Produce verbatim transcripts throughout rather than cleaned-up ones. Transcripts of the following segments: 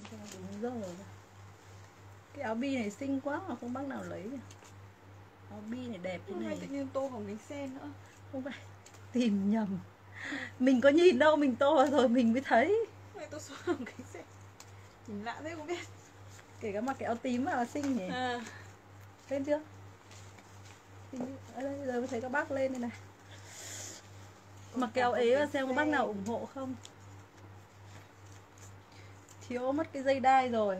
Đúng giờ rồi. Cái áo bi này xinh quá mà không bác nào lấy. Áo bi này đẹp thế này. Tự nhiên tô hồng cánh sen nữa. Không phải, tìm nhầm. Mình có nhìn đâu, mình tô rồi mình mới thấy. Mày tô số hồng cánh sen. Nhìn lạ thế không biết. Kể cả mặc cái áo tím mà là xinh nhỉ. À. Lên chưa? Ở đây giờ mới thấy các bác lên đây này. Mặc cái áo ế và xem có bác nào ủng hộ không. Thiếu mất cái dây đai rồi.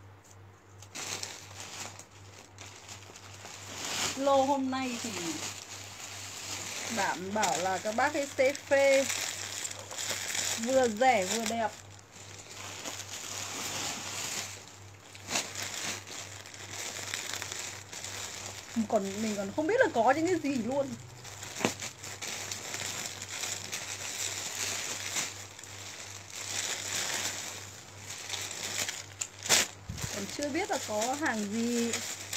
Lô hôm nay thì đảm bảo là các bác ấy sẽ phê. Vừa rẻ vừa đẹp. Còn mình còn không biết là có những cái gì luôn. Còn chưa biết là có hàng gì.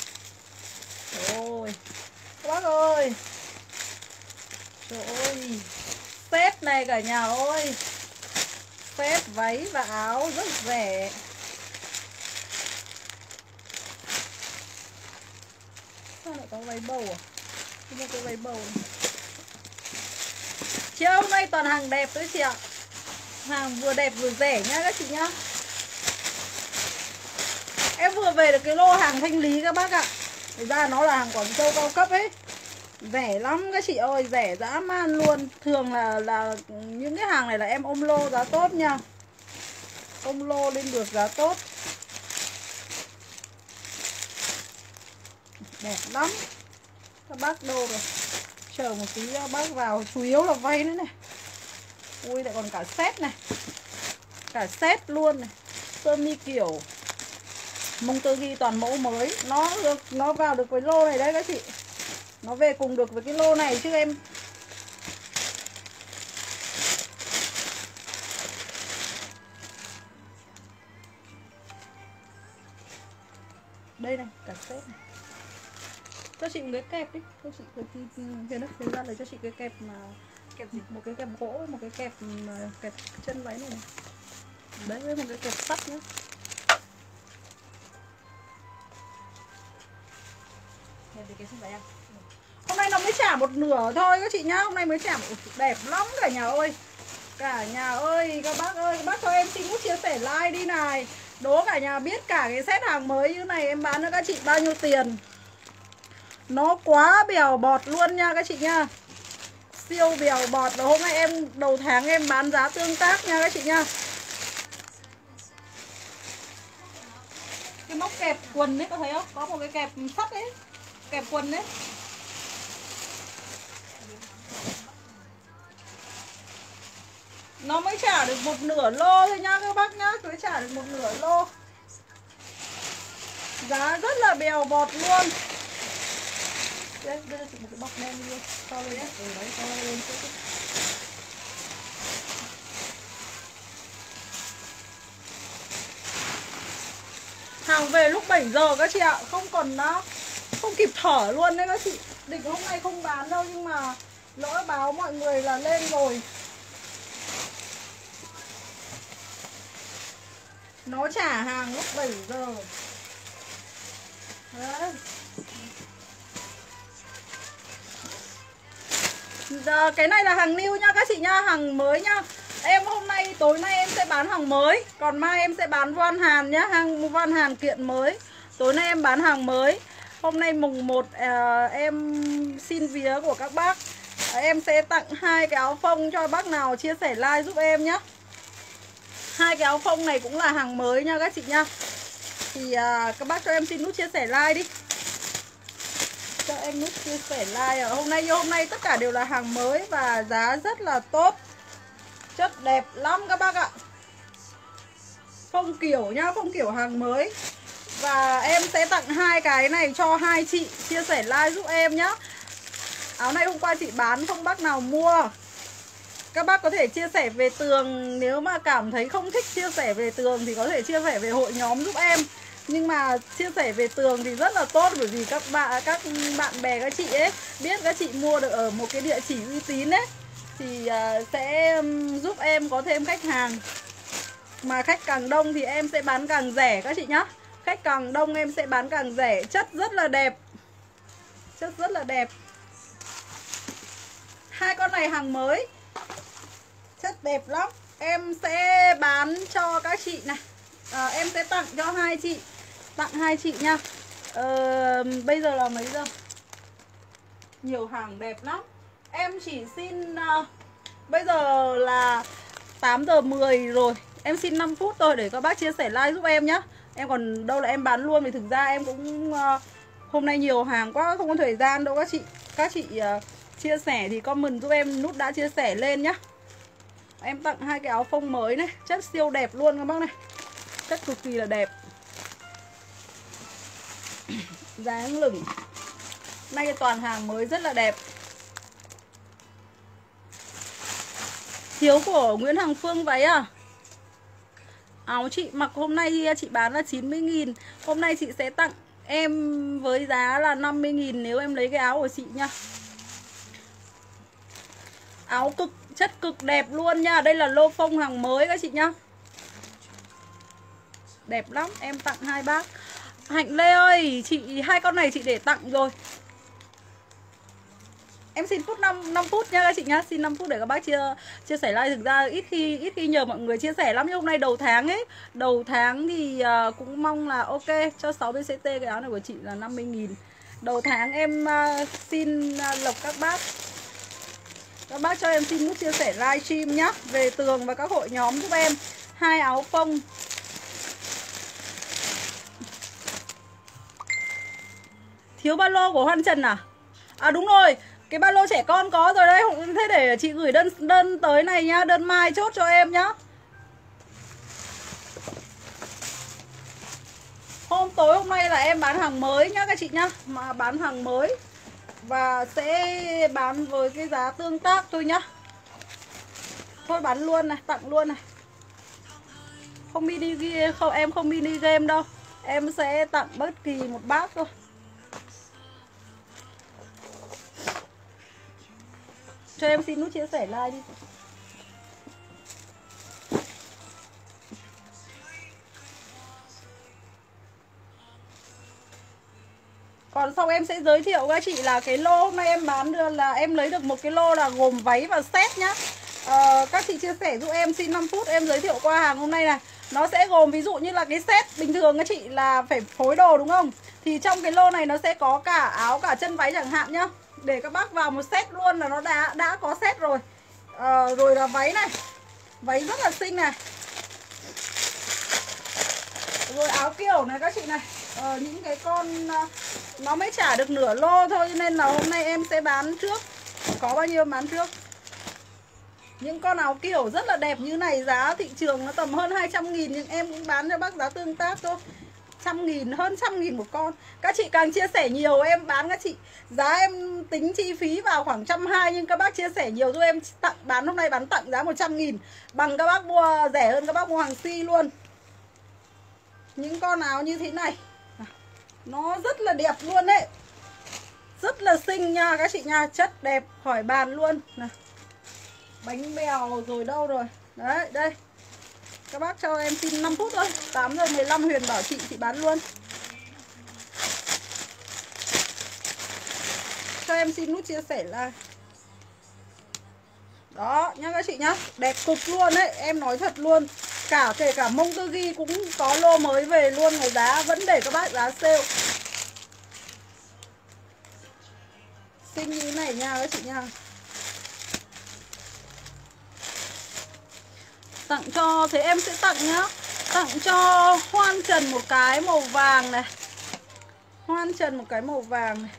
Rồi các bác ơi, trời ơi, set này cả nhà ơi, set váy và áo rất rẻ. Sao lại có váy bầu à? Không có cái váy bầu này. Chị ơi, hôm nay toàn hàng đẹp đấy chị ạ. Hàng vừa đẹp vừa rẻ nhá các chị nhá. Em vừa về được cái lô hàng thanh lý các bác ạ. Thực ra nó là hàng Quảng Châu cao cấp ấy. Rẻ lắm các chị ơi, rẻ dã man luôn. Thường là là những cái hàng này là em ôm lô giá tốt nha. Ôm lô lên được giá tốt. Đẹp lắm. Các bác đâu rồi? Chờ một tí bác vào. Chủ yếu là vay nữa này. Ui lại còn cả set này. Cả set luôn này. Sơ mi kiểu Mông Tơ Ghi toàn mẫu mới. Nó được, nó vào được với lô này đấy các chị. Nó về cùng được với cái lô này chứ em. Đây này, cả set này. Cho chị một cái kẹp đi. Cho chị cái cái nó thế ra là cho chị cái kẹp mà kẹp gì? Một cái kẹp gỗ, một cái kẹp kẹp chân váy này này. Đấy với một cái kẹp sắt nữa. Hôm nay nó mới trả một nửa thôi các chị nhá. Hôm nay mới trả một... Đẹp lắm cả nhà ơi. Cả nhà ơi, các bác ơi, các bác cho em xin nút chia sẻ like đi này. Đố cả nhà biết cả cái set hàng mới như này em bán cho các chị bao nhiêu tiền. Nó quá bèo bọt luôn nha các chị nha. Siêu bèo bọt. Và hôm nay em đầu tháng em bán giá tương tác nha các chị nha. Cái móc kẹp quần ấy có thấy không? Có một cái kẹp sắt ấy. Kẹp quần đấy. Nó mới trả được một nửa lô thôi nhá các bác nhá. Mới trả được một nửa lô. Giá rất là bèo bọt luôn. Đây, đưa cho chị một cái bọc đen đi. To lên đấy. Ừ đấy, to lên chút. Hàng về lúc bảy giờ các chị ạ. Không còn nó không kịp thở luôn đấy các chị. Định hôm nay không bán đâu nhưng mà lỡ báo mọi người là lên rồi. Nó trả hàng lúc bảy giờ. Đấy. Giờ, cái này là hàng new nha các chị nha. Hàng mới nha. Em hôm nay, tối nay em sẽ bán hàng mới. Còn mai em sẽ bán voan hàn nhá. Hàng voan hàn kiện mới. Tối nay em bán hàng mới. Hôm nay mùng một à, em xin vía của các bác. à, Em sẽ tặng hai cái áo phông cho bác nào chia sẻ like giúp em nhá. Hai cái áo phông này cũng là hàng mới nha các chị nha. Thì à, các bác cho em xin nút chia sẻ like đi. Cho em nút chia sẻ like. Hôm nay như hôm nay tất cả đều là hàng mới và giá rất là tốt. Chất đẹp lắm các bác ạ. Phông kiểu nhá, phông kiểu hàng mới. Và em sẽ tặng hai cái này cho hai chị chia sẻ like giúp em nhá. Áo này hôm qua chị bán không bác nào mua. Các bác có thể chia sẻ về tường. Nếu mà cảm thấy không thích chia sẻ về tường thì có thể chia sẻ về hội nhóm giúp em. Nhưng mà chia sẻ về tường thì rất là tốt. Bởi vì các bạn các bạn bè các chị ấy biết các chị mua được ở một cái địa chỉ uy tín ấy thì uh, sẽ giúp em có thêm khách hàng. Mà khách càng đông thì em sẽ bán càng rẻ các chị nhá. Khách càng đông em sẽ bán càng rẻ. Chất rất là đẹp. Chất rất là đẹp. Hai con này hàng mới. Chất đẹp lắm. Em sẽ bán cho các chị này. à, Em sẽ tặng cho hai chị. Tặng hai chị nha. ờ, Bây giờ là mấy giờ? Nhiều hàng đẹp lắm. Em chỉ xin uh, bây giờ là tám giờ mười rồi. Em xin năm phút thôi để các bác chia sẻ like giúp em nhá. Em còn đâu là em bán luôn. Vì thực ra em cũng uh, hôm nay nhiều hàng quá, không có thời gian đâu các chị. Các chị uh, chia sẻ thì comment giúp em nút đã chia sẻ lên nhá. Em tặng hai cái áo phông mới này. Chất siêu đẹp luôn các bác này. Chất cực kỳ là đẹp. Dáng lửng. Nay toàn hàng mới rất là đẹp. Thiếu của Nguyễn Hằng Phương váy à? Áo chị mặc hôm nay chị bán là chín mươi nghìn. Hôm nay chị sẽ tặng em với giá là năm mươi nghìn nếu em lấy cái áo của chị nha. Áo cực, chất cực đẹp luôn nha. Đây là lô phông hàng mới các chị nhá. Đẹp lắm, em tặng hai bác. Hạnh Lê ơi, chị hai con này chị để tặng rồi. Em xin phút năm năm phút nha các chị nhá, xin năm phút để các bác chia chia sẻ like. Thực ra ít khi ít khi nhờ mọi người chia sẻ lắm, nhưng hôm nay đầu tháng ấy, đầu tháng thì uh, cũng mong là ok cho sáu bê xê tê cái áo này của chị là năm mươi nghìn. Đầu tháng em uh, xin uh, lộc các bác. Các bác cho em xin nút chia sẻ livestream nhá, về tường và các hội nhóm giúp em. Hai áo phông. Thiếu ba lô của Hoan Trần à? À đúng rồi, cái ba lô trẻ con có rồi đấy. Thế để chị gửi đơn đơn tới này nhá, đơn mai chốt cho em nhá. Hôm tối hôm nay là em bán hàng mới nhá các chị nhá. Mà bán hàng mới. Và sẽ bán với cái giá tương tác thôi nhá. Thôi bán luôn này, tặng luôn này. Không mini không em không mini game đâu. Em sẽ tặng bất kỳ một bác thôi. Cho em xin nút chia sẻ like đi. Còn sau em sẽ giới thiệu các chị là cái lô hôm nay em bán được là em lấy được một cái lô là gồm váy và set nhá. à, Các chị chia sẻ giúp em, xin năm phút em giới thiệu qua hàng hôm nay này. Nó sẽ gồm ví dụ như là cái set bình thường các chị là phải phối đồ đúng không? Thì trong cái lô này nó sẽ có cả áo cả chân váy chẳng hạn nhá. Để các bác vào một set luôn là nó đã đã có set rồi. à, Rồi là váy này. Váy rất là xinh này. Rồi áo kiểu này các chị này. ờ, Những cái con nó mới trả được nửa lô thôi, cho nên là hôm nay em sẽ bán trước. Có bao nhiêu bán trước. Những con áo kiểu rất là đẹp như này, giá thị trường nó tầm hơn hai trăm nghìn, nhưng em cũng bán cho bác giá tương tác thôi. Trăm nghìn, hơn trăm nghìn một con. Các chị càng chia sẻ nhiều em bán các chị. Giá em tính chi phí vào khoảng trăm hai, nhưng các bác chia sẻ nhiều giúp em tặng, bán hôm nay bán tặng giá một trăm nghìn. Bằng các bác mua rẻ hơn các bác mua hàng si luôn. Những con áo như thế này nó rất là đẹp luôn đấy. Rất là xinh nha các chị nha. Chất đẹp khỏi bàn luôn này. Bánh bèo rồi đâu rồi. Đấy đây. Các bác cho em xin năm phút thôi. Tám giờ mười lăm Huyền bảo chị chị bán luôn. Cho em xin nút chia sẻ like. Đó nha các chị nhá. Đẹp cực luôn đấy. Em nói thật luôn. Cả kể cả Mông Tư Ghi cũng có lô mới về luôn. Ngày giá vẫn để các bác giá sale. Xinh như thế này nha các chị nha. Tặng cho, thế em sẽ tặng nhá. Tặng cho Hoan Trần một cái màu vàng này. Hoan Trần một cái màu vàng này.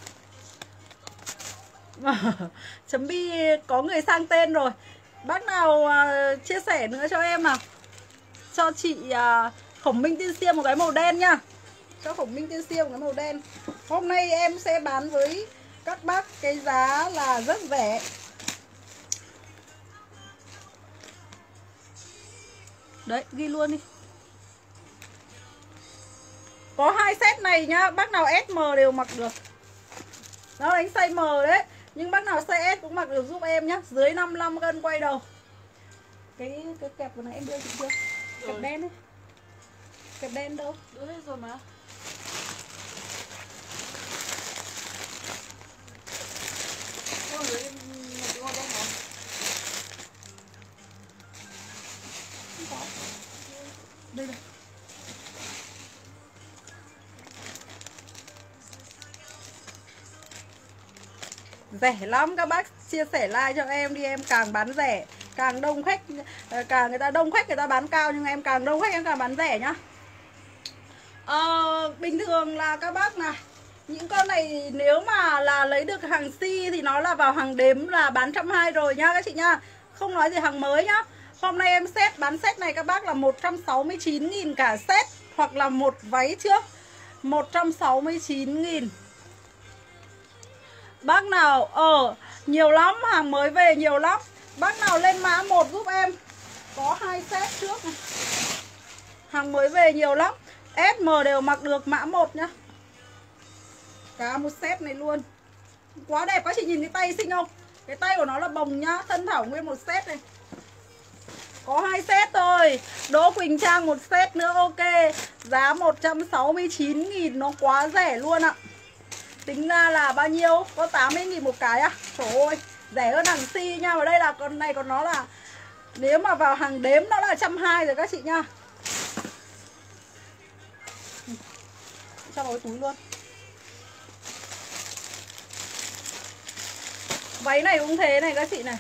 Chấm Bi có người sang tên rồi. Bác nào uh, chia sẻ nữa cho em nào. Cho chị uh, Khổng Minh Tiên Sia một cái màu đen nha. Cho Khổng Minh Tiên Sia một cái màu đen. Hôm nay em sẽ bán với các bác cái giá là rất rẻ. Đấy, ghi luôn đi. Có hai set này nhá. Bác nào ét em đều mặc được. Nó đánh size M đấy. Nhưng bác nào size S cũng mặc được giúp em nhá. Dưới năm mươi lăm cân quay đầu. Cái cái kẹp của này em đưa chị chưa? Kẹp đen ấy. Kẹp đen đâu? Đưa hết rồi mà. Ôi người em một cái ngọn đen hả? Không có. Đây này. Rẻ lắm, các bác chia sẻ like cho em đi, em càng bán rẻ, càng đông khách, càng người ta đông khách người ta bán cao, nhưng em càng đông khách em càng bán rẻ nhá. Ờ, bình thường là các bác này, những con này nếu mà là lấy được hàng si thì nó là vào hàng đếm là bán một trăm hai mươi rồi nhá các chị nhá. Không nói gì hàng mới nhá. Hôm nay em set bán set này các bác là một trăm sáu mươi chín nghìn cả set, hoặc là một váy trước một trăm sáu mươi chín nghìn. Bác nào ở nhiều lắm, hàng mới về nhiều lắm. Bác nào lên mã một giúp em. Có hai set trước này. Hàng mới về nhiều lắm. ét em đều mặc được mã một nhá. Cả một set này luôn. Quá đẹp, các chị nhìn cái tay xinh không? Cái tay của nó là bồng nhá, thân thảo nguyên một set này. Có hai set thôi. Đỗ Quỳnh Trang một set nữa, ok. Giá một trăm sáu mươi chín nghìn, nó quá rẻ luôn ạ. Tính ra là bao nhiêu? Có tám mươi nghìn một cái à? Trời ơi, rẻ hơn hàng si nha. Và đây là con này còn nó là, nếu mà vào hàng đếm nó là một trăm hai mươi rồi các chị nha. Cho vào cái túi luôn. Váy này cũng thế này các chị này.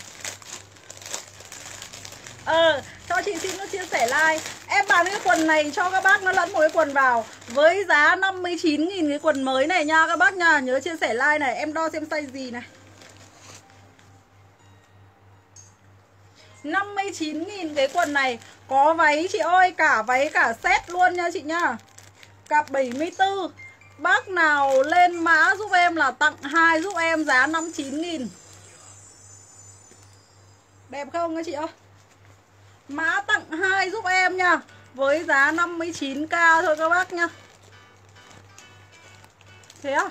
Ờ, cho chị xin nó chia sẻ like. Em bán cái quần này cho các bác nó lẫn một cái quần vào với giá năm mươi chín nghìn cái quần mới này nha các bác nha. Nhớ chia sẻ like này, em đo xem size gì này. năm mươi chín nghìn cái quần này. Có váy chị ơi, cả váy cả set luôn nha chị nha. Cặp bảy mươi tư. Bác nào lên mã giúp em là tặng hai giúp em giá năm mươi chín nghìn. Đẹp không các chị ơi? Mã tặng hai giúp em nha. Với giá năm mươi chín k thôi các bác nha. Thế à?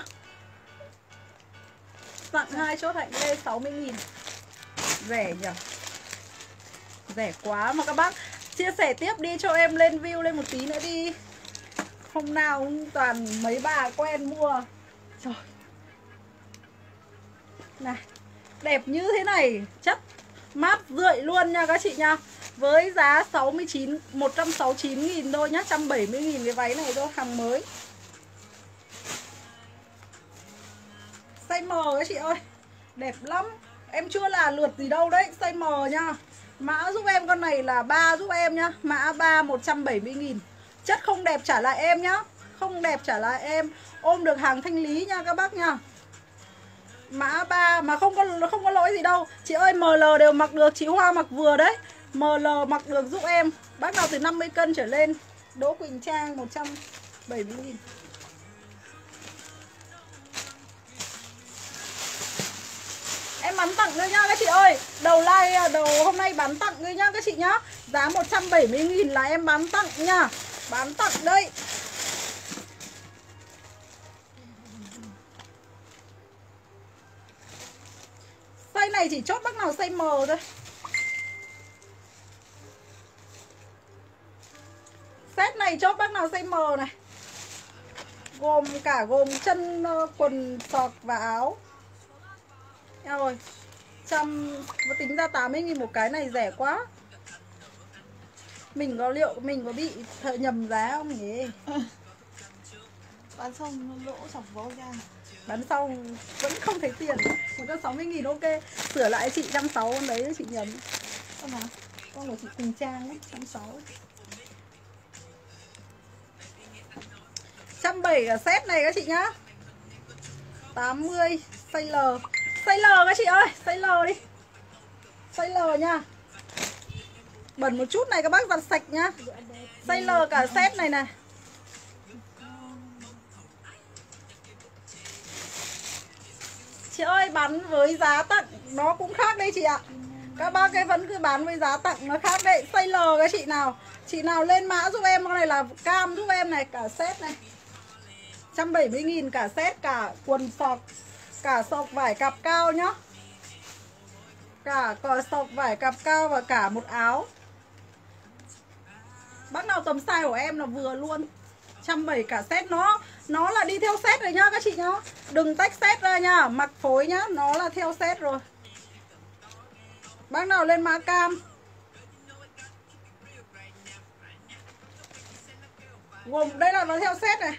Tặng hai chốt hạnh lê sáu mươi nghìn. Rẻ nhỉ? Rẻ quá mà các bác. Chia sẻ tiếp đi cho em lên view lên một tí nữa đi. Hôm nào cũng toàn mấy bà quen mua. Trời. Này, đẹp như thế này, chất mát rượi luôn nha các chị nha. Với giá sáu mươi chín, một trăm sáu mươi chín nghìn thôi nhá, một trăm bảy mươi nghìn cái váy này thôi, hàng mới. Size M các chị ơi. Đẹp lắm. Em chưa là lượt gì đâu đấy, size M nha. Mã giúp em con này là ba giúp em nhá. Mã ba một trăm bảy mươi nghìn. Chất không đẹp trả lại em nhá. Không đẹp trả lại em. Ôm được hàng thanh lý nha các bác nha. Mã ba mà không có không có lỗi gì đâu. Chị ơi em lờ đều mặc được, chị Hoa mặc vừa đấy. em lờ mặc được giúp em. Bác nào từ năm mươi cân trở lên. Đỗ Quỳnh Trang một trăm bảy mươi nghìn. Em bán tặng thôi nhá các chị ơi. Đầu like, đầu hôm nay bán tặng thôi nhá các chị nhá. Giá một trăm bảy mươi nghìn là em bán tặng nha. Bán tặng đây. Size này chỉ chốt bác nào size M thôi. Set này chốt bác nào size M này. Gồm cả gồm chân, quần, sọt và áo. Eo rồi, trăm tính ra tám mươi nghìn một cái này rẻ quá. Mình có liệu mình có bị thợ nhầm giá không nhỉ? Bán xong lỗ chọc vô ra. Bán xong vẫn không thấy tiền. một trăm sáu mươi nghìn ok. Sửa lại chị một trăm sáu mươi con đấy chị nhầm. Con nào? Con của chị Quỳnh Trang ấy, một trăm sáu mươi. một trăm bảy mươi ở set này các chị nhá. tám mươi size L. Size L các chị ơi, size L đi. Size L nha. Bẩn một chút này các bác giặt sạch nhá. Size L cả set này này. Chị ơi bán với giá tặng nó cũng khác đây chị ạ. Các bác ấy vẫn cứ bán với giá tặng nó khác đấy. Size L các chị nào. Chị nào lên mã giúp em, con này là cam giúp em này, cả set này. một trăm bảy mươi nghìn cả set, cả quần sọc, cả sọc vải cặp cao nhá. Cả cò sọc vải cặp cao và cả một áo. Bác nào tầm size của em là vừa luôn. một trăm bảy mươi cả set. Nó nó là đi theo set rồi nhá các chị nhá. Đừng tách set ra nhá. Mặc phối nhá. Nó là theo set rồi. Bác nào lên mã cam. Gồm đây là nó theo set này.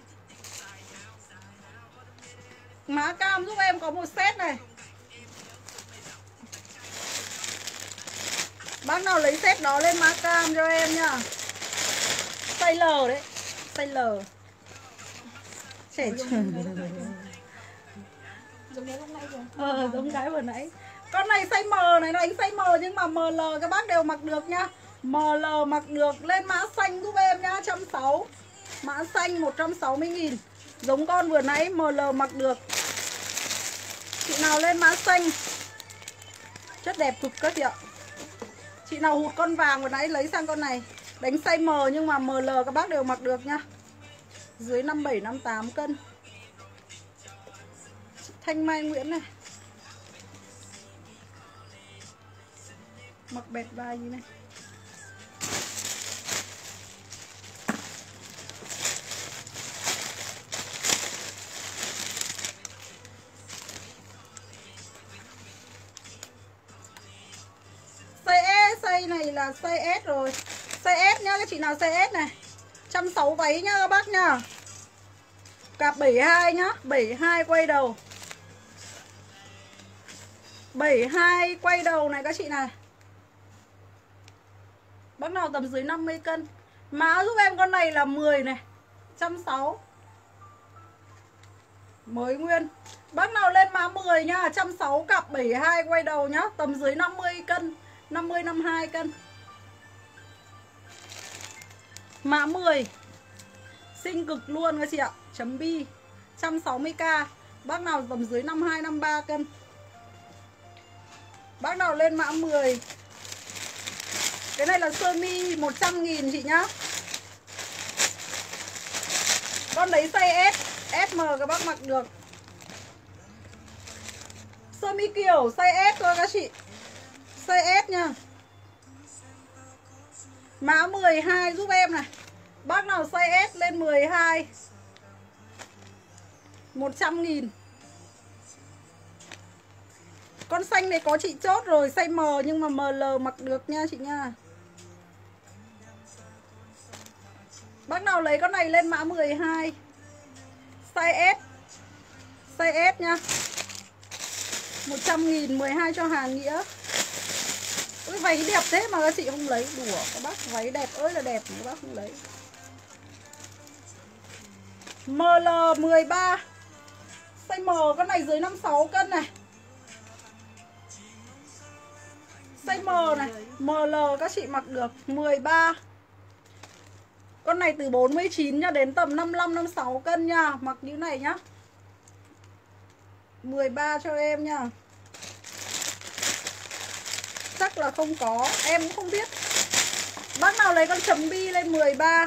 Mã cam giúp em có một set này. Bác nào lấy set đó lên mã cam cho em nhá. Size L đấy. Size L. Trẻ Giống cái lúc nãy rồi. Ờ giống cái vừa nãy. Con này size M này, nó đánh size M nhưng mà em lờ các bác đều mặc được nhá. em lờ mặc được. Lên mã xanh giúp em nhá, một trăm sáu mươi. Mã xanh một trăm sáu mươi nghìn. Giống con vừa nãy em lờ mặc được. Chị nào lên mã xanh. Chất đẹp cực các chị ạ. Chị nào hụt con vàng vừa nãy lấy sang con này. Đánh size M nhưng mà em lờ các bác đều mặc được nhá. Dưới năm mươi bảy năm mươi tám cân. Chị Thanh Mai Nguyễn này. Mặc bẹt vai như này. Size S, size này là size S rồi. Size S nhá, các chị nào size S này. một trăm sáu mươi váy nhá các bác nhá. Cặp bảy mươi hai nhá, bảy mươi hai quay đầu. bảy mươi hai quay đầu này các chị này. Bác nào tầm dưới năm mươi cân. Mã giúp em con này là mười này, một trăm sáu mươi. Mới nguyên. Bác nào lên mã mười nhá, một trăm sáu mươi cặp bảy mươi hai quay đầu nhá, tầm dưới năm mươi cân, năm mươi năm mươi hai cân. Mã mười. Xinh cực luôn các chị ạ. Chấm bi. một trăm sáu mươi k. Bác nào tầm dưới năm mươi hai năm mươi ba cân. Bác nào lên mã mười. Cái này là sơ mi một trăm nghìn chị nhá. Con đấy size S, ét em các bác mặc được. Sơ mi kiểu size S thôi các chị. Size S nha. Mã mười hai giúp em này. Bác nào size S lên mười hai. một trăm nghìn. Con xanh này có chị chốt rồi, size M nhưng mà em lờ mặc được nha chị nha. Bác nào lấy con này lên mã mười hai. Size S. Size S nha. một trăm nghìn, mười hai cho Hà Nghĩa. Ôi váy đẹp thế mà các chị không lấy. Đùa các bác, váy đẹp ơi là đẹp mà các bác không lấy. em lờ mười ba. Size M con này dưới năm mươi sáu cân này. Size M này, em lờ các chị mặc được mười ba. Con này từ bốn mươi chín nha đến tầm năm mươi lăm năm mươi sáu cân nha, mặc như này nhá. mười ba cho em nha. Chắc là không có, em cũng không biết. Bác nào lấy con chấm bi lên mười ba.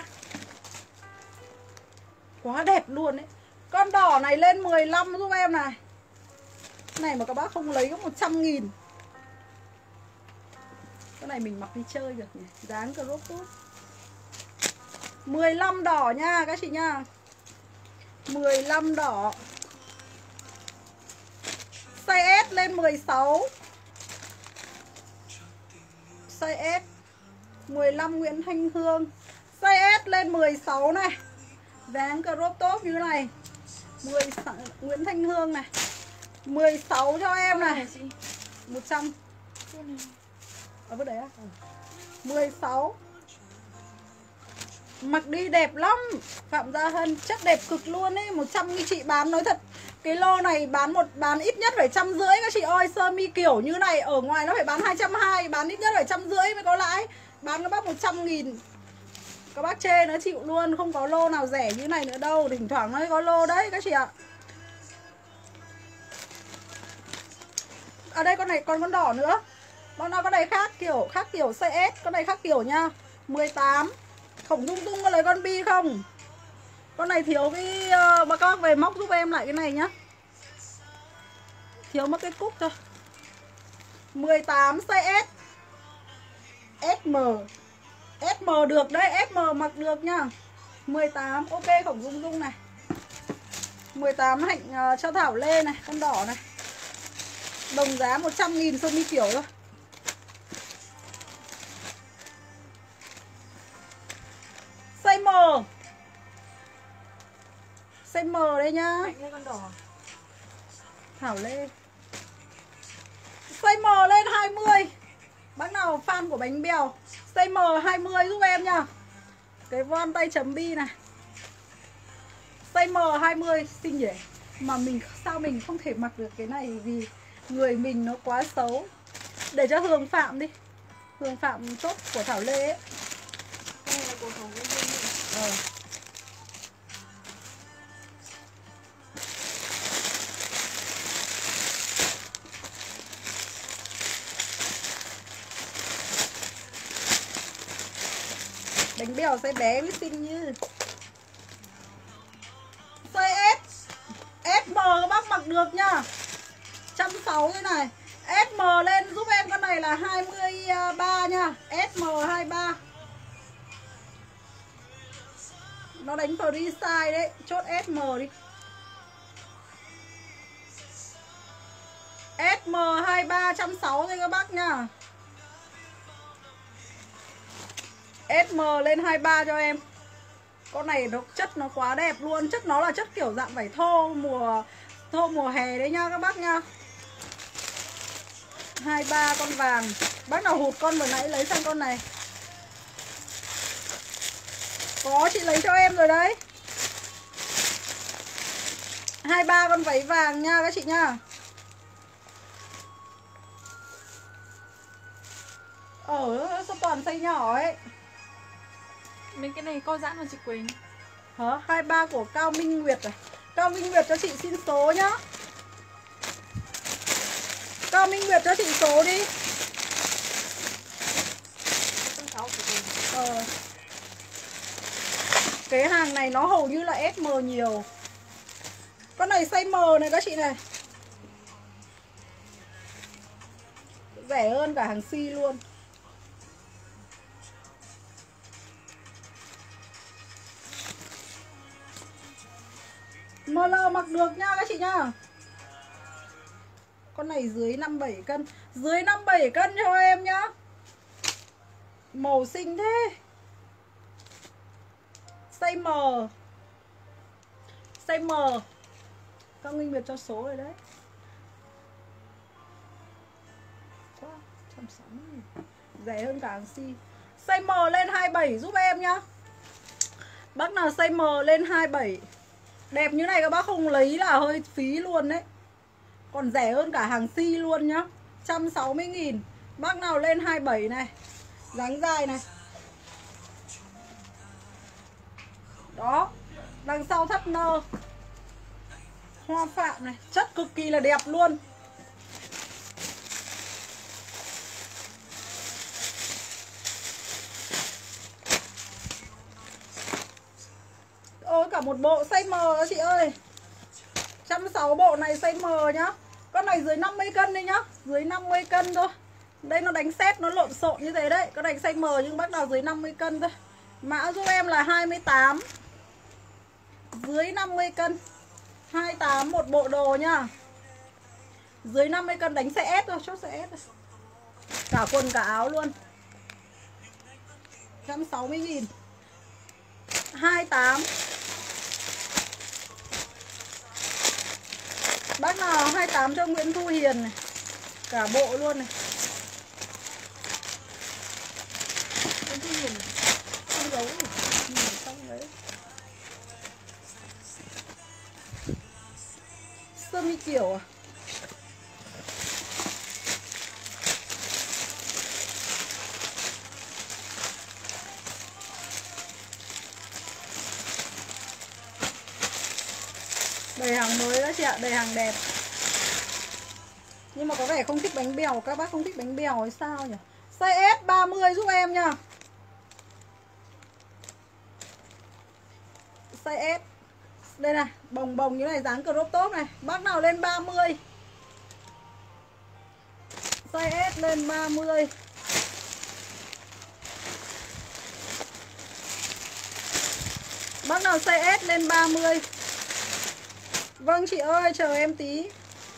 Quá đẹp luôn đấy. Con đỏ này lên mười lăm giúp em này. Này mà các bác không lấy có một trăm nghìn. Cái này mình mặc đi chơi được nhỉ. Dáng crop top. mười lăm đỏ nha các chị nha. mười lăm đỏ. Size S lên mười sáu. Size S mười lăm Nguyễn Thanh Hương. Size S lên mười sáu này. Dáng crop top như thế này. mười sáu, Nguyễn Thanh Hương này. mười sáu cho em này. một trăm. Ở bên đấy á. mười sáu. Mặc đi đẹp lắm. Phạm Gia Hân chất đẹp cực luôn ấy. một trăm như chị bán nói thật. Cái lô này bán một bán ít nhất phải trăm rưỡi các chị ơi. Sơ mi kiểu như này ở ngoài nó phải bán hai trăm hai mươi. Bán ít nhất phải trăm rưỡi mới có lãi. Bán các bác một trăm nghìn. Các bác chê nó chịu luôn. Không có lô nào rẻ như này nữa đâu. Thỉnh thoảng nó có lô đấy các chị ạ. Ở đây con này còn con đỏ nữa. Con nào con này khác kiểu. Khác kiểu size S. Con này khác kiểu nha. mười tám. Khổng Dung Tung có lấy con bi không? Con này thiếu cái uh, các bác về móc giúp em lại cái này nhá. Thiếu mất cái cúc thôi. mười tám size S. ét em. ét em được đấy, ét em mặc được nhá. mười tám ok Khổng Dung Dung này. mười tám Hạnh uh, cho Thảo Lê này, con đỏ này. Đồng giá một trăm nghìn sơ mi kiểu thôi. Size M. Size M đây nhá. Hạnh Lê con đỏ. Thảo Lê. Size M lên hai mươi. Bác nào fan của bánh bèo, size M hai mươi giúp em nha. Cái von tay chấm bi này. Size M hai mươi xinh nhỉ. Mà mình sao mình không thể mặc được cái này vì người mình nó quá xấu. Để cho Hường Phạm đi. Hường Phạm tốt của Thảo Lê ấy. Cái này là của Khổng Dung Dung. Ờ. Bánh bèo size bé mới xinh như. Size S. ét em các bác mặc được nhá. một trăm sáu mươi cái này. ét em lên giúp em con này là hai mươi ba nha. ét em hai mươi ba. Nó đánh free size đấy. Chốt ét em đi. ét em hai mươi ba một trăm sáu mươi các bác nha. ét em lên hai mươi ba cho em. Con này nó chất nó quá đẹp luôn. Chất nó là chất kiểu dạng vải thô mùa thô mùa hè đấy nha các bác nha. hai mươi ba con vàng. Bác nào hụt con vừa nãy lấy sang con này. Có chị lấy cho em rồi đấy. hai mươi ba con váy vàng nha các chị nha. Ở sao toàn size nhỏ ấy. Mấy cái này co giãn mà chị Quỳnh. Hả? hai mươi ba của Cao Minh Nguyệt à? Cao Minh Nguyệt cho chị xin số nhá. Cao Minh Nguyệt cho chị số đi. Ờ. Cái hàng này nó hầu như là ét em nhiều. Con này size M này các chị này. Rẻ hơn cả hàng Si luôn. em lờ mặc được nha các chị nha. Con này dưới năm mươi bảy cân. Dưới năm mươi bảy cân cho em nhá. Màu xinh thế. Size M. Size M. Các Minh Việt cho số rồi đấy. Quá, một trăm sáu mươi. Rẻ hơn cả hàng Si. Size M lên hai mươi bảy giúp em nhá. Bác nào size M lên hai mươi bảy. Đẹp như này các bác không lấy là hơi phí luôn đấy. Còn rẻ hơn cả hàng Si luôn nhá. một trăm sáu mươi nghìn. Bác nào lên hai mươi bảy này. Dáng dài này. Đó. Đằng sau thắt nơ. Hoa Phạm này. Chất cực kỳ là đẹp luôn. Ôi cả một bộ size M chị ơi. một trăm sáu mươi bộ này size M nhá. Con này dưới năm mươi cân đi nhá. Dưới năm mươi cân thôi. Đây nó đánh set nó lộn xộn như thế đấy. Con này size M nhưng bác nào dưới năm mươi cân thôi. Mã giúp em là hai mươi tám. Dưới năm mươi cân hai mươi tám một bộ đồ nhá. Dưới năm mươi cân đánh size S thôi. Chốt size S thôi. Cả quần cả áo luôn. một trăm sáu mươi nghìn. hai mươi tám. Bác nào hai mươi tám cho Nguyễn Thu Hiền này. Cả bộ luôn này. Nguyễn Thu Hiền này. Không giấu này. Nhìn xong đấy. Sơ mi kiểu à? Đầy hàng mới đó chị ạ, đầy hàng đẹp. Nhưng mà có vẻ không thích bánh bèo. Các bác không thích bánh bèo hay sao nhỉ? Size S ba mươi giúp em nha. Size S. Đây này, bồng bồng như này, dáng crop top này. Bác nào lên ba mươi. Size S lên ba mươi. Bác nào size ét lên ba mươi. Vâng chị ơi, chờ em tí.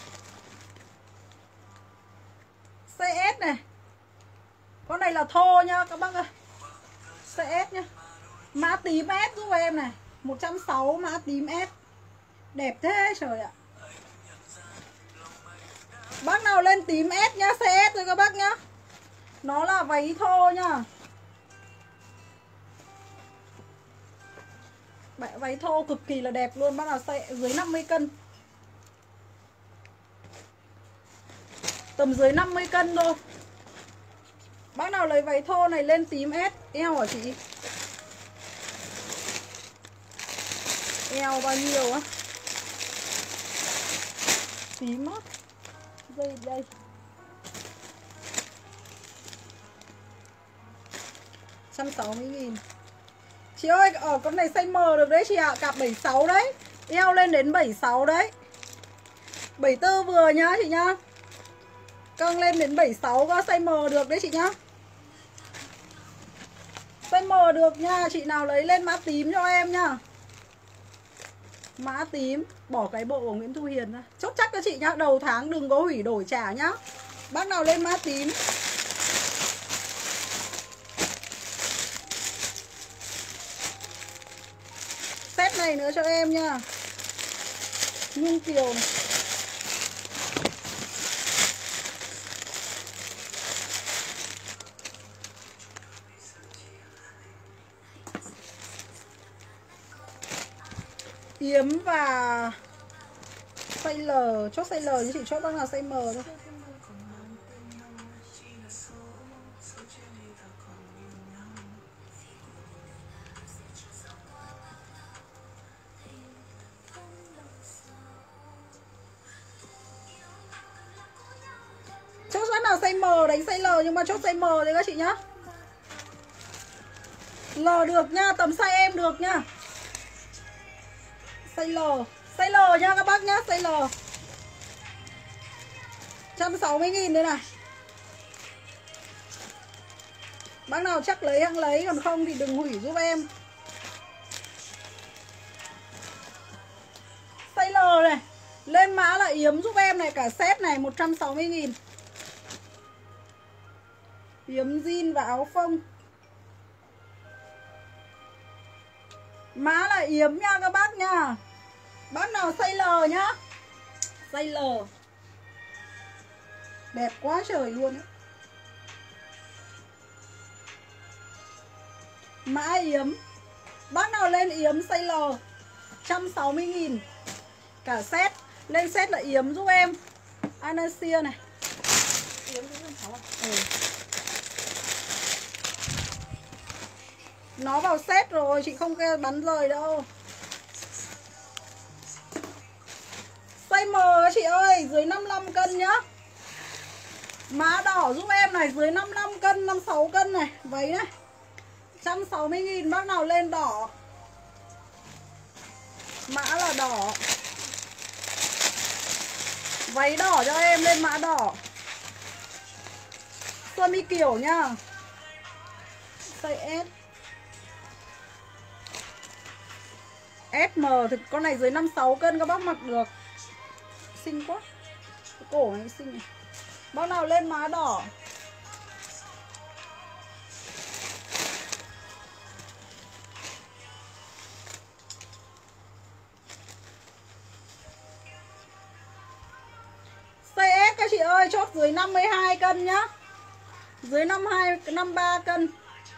Size ét này. Con này là thô nhá các bác ơi. Size ét nhá. Mã tím S giúp em này, một trăm sáu mươi mã tím S. Đẹp thế trời ạ. Bác nào lên tím S nhá, size S rồi các bác nhá. Nó là váy thô nhá. Váy thô cực kỳ là đẹp luôn. Bác nào size dưới năm mươi cân. Tầm dưới năm mươi cân thôi. Bác nào lấy váy thô này lên tím S. Eo hả chị? Eo bao nhiêu á? Tím á. Đây đây. một trăm sáu mươi nghìn. Chị ơi, ở con này size M được đấy chị ạ, cặp bảy mươi sáu đấy. Eo lên đến bảy mươi sáu đấy. bảy mươi tư vừa nhá chị nhá. Căng lên đến bảy mươi sáu có size M được đấy chị nhá. Size M được nha, chị nào lấy lên mã tím cho em nhá. Mã tím, bỏ cái bộ của Nguyễn Thu Hiền ra. Chốt chắc cho chị nhá, đầu tháng đừng có hủy đổi trả nhá. Bác nào lên mã tím. Set này nữa cho em nha. Nhung kiều này. Yếm và size L, chốt size L chứ chị chốt bác nào size M thôi. Chốt bác nào size M đánh size L nhưng mà chốt size M đấy các chị nhá. L được nha, tầm size em được nha. Size L, size L nha các bác nhá, size L. một trăm sáu mươi nghìn đây này. Bác nào chắc lấy hãng lấy, còn không thì đừng hủy giúp em. Size L này. Lên mã là yếm giúp em này, cả set này một trăm sáu mươi nghìn. Yếm jean và áo phông. Mã là yếm nha các bác nha. Bác nào size L nhá. Size L. Đẹp quá trời luôn ấy. Mã yếm. Bác nào lên yếm size L một trăm sáu mươi nghìn. Cả set. Lên set là yếm giúp em. Anasia này. Yếm giúp em sáu à? Ừ. Nó vào set rồi, chị không kêu bắn rời đâu. Size M chị ơi, dưới năm mươi lăm cân nhá. Mã đỏ giúp em này, dưới năm mươi lăm cân, năm mươi sáu cân này. Váy này một trăm sáu mươi nghìn, bác nào lên đỏ. Mã là đỏ. Váy đỏ cho em, lên mã đỏ. Sơ mi kiểu nhá. Size S. ét em thì con này dưới năm mươi sáu cân các bác mặc được. Xinh quá. Cái cổ này xinh này. Bác nào lên má đỏ. Size S các chị ơi, chốt dưới năm mươi hai cân nhá. Dưới năm mươi hai, năm mươi ba cân.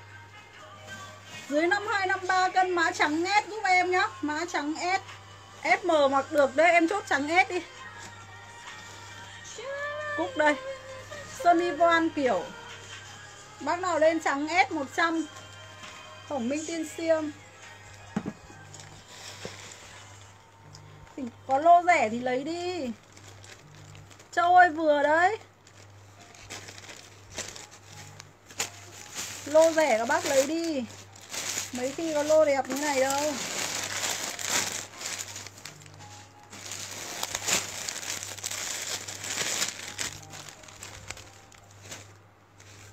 Dưới năm mươi hai, năm mươi ba cân, mã trắng S giúp em nhá. Mã trắng S. ét em mặc được đấy, em chốt trắng S đi. Cúc đây. Sơ mi voan kiểu. Bác nào lên trắng S một trăm. Khổng Minh Tiên Siêm. Có lô rẻ thì lấy đi. Châu ơi vừa đấy. Lô rẻ các bác lấy đi. Mấy khi có lô đẹp như này đâu.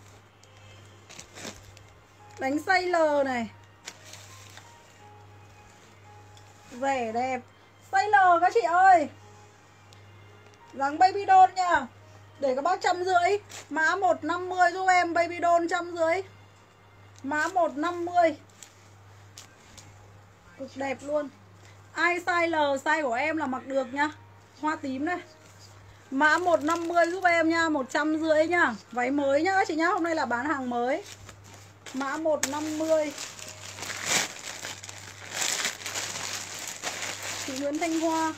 Đánh size L này. rẻ đẹp. Size L các chị ơi. Dáng baby doll nha. Để các bác trăm rưỡi. Mã một năm mươi giúp em, baby doll trăm rưỡi. Mã một năm mươi. Cực đẹp luôn. Ai size L, size của em là mặc được nha. Hoa tím này. Mã một năm mươi giúp em nha, một trăm rưỡi nha. Váy mới nhá các chị nhá, hôm nay là bán hàng mới. Mã một năm mươi. Chị Nguyễn Thanh Hoa.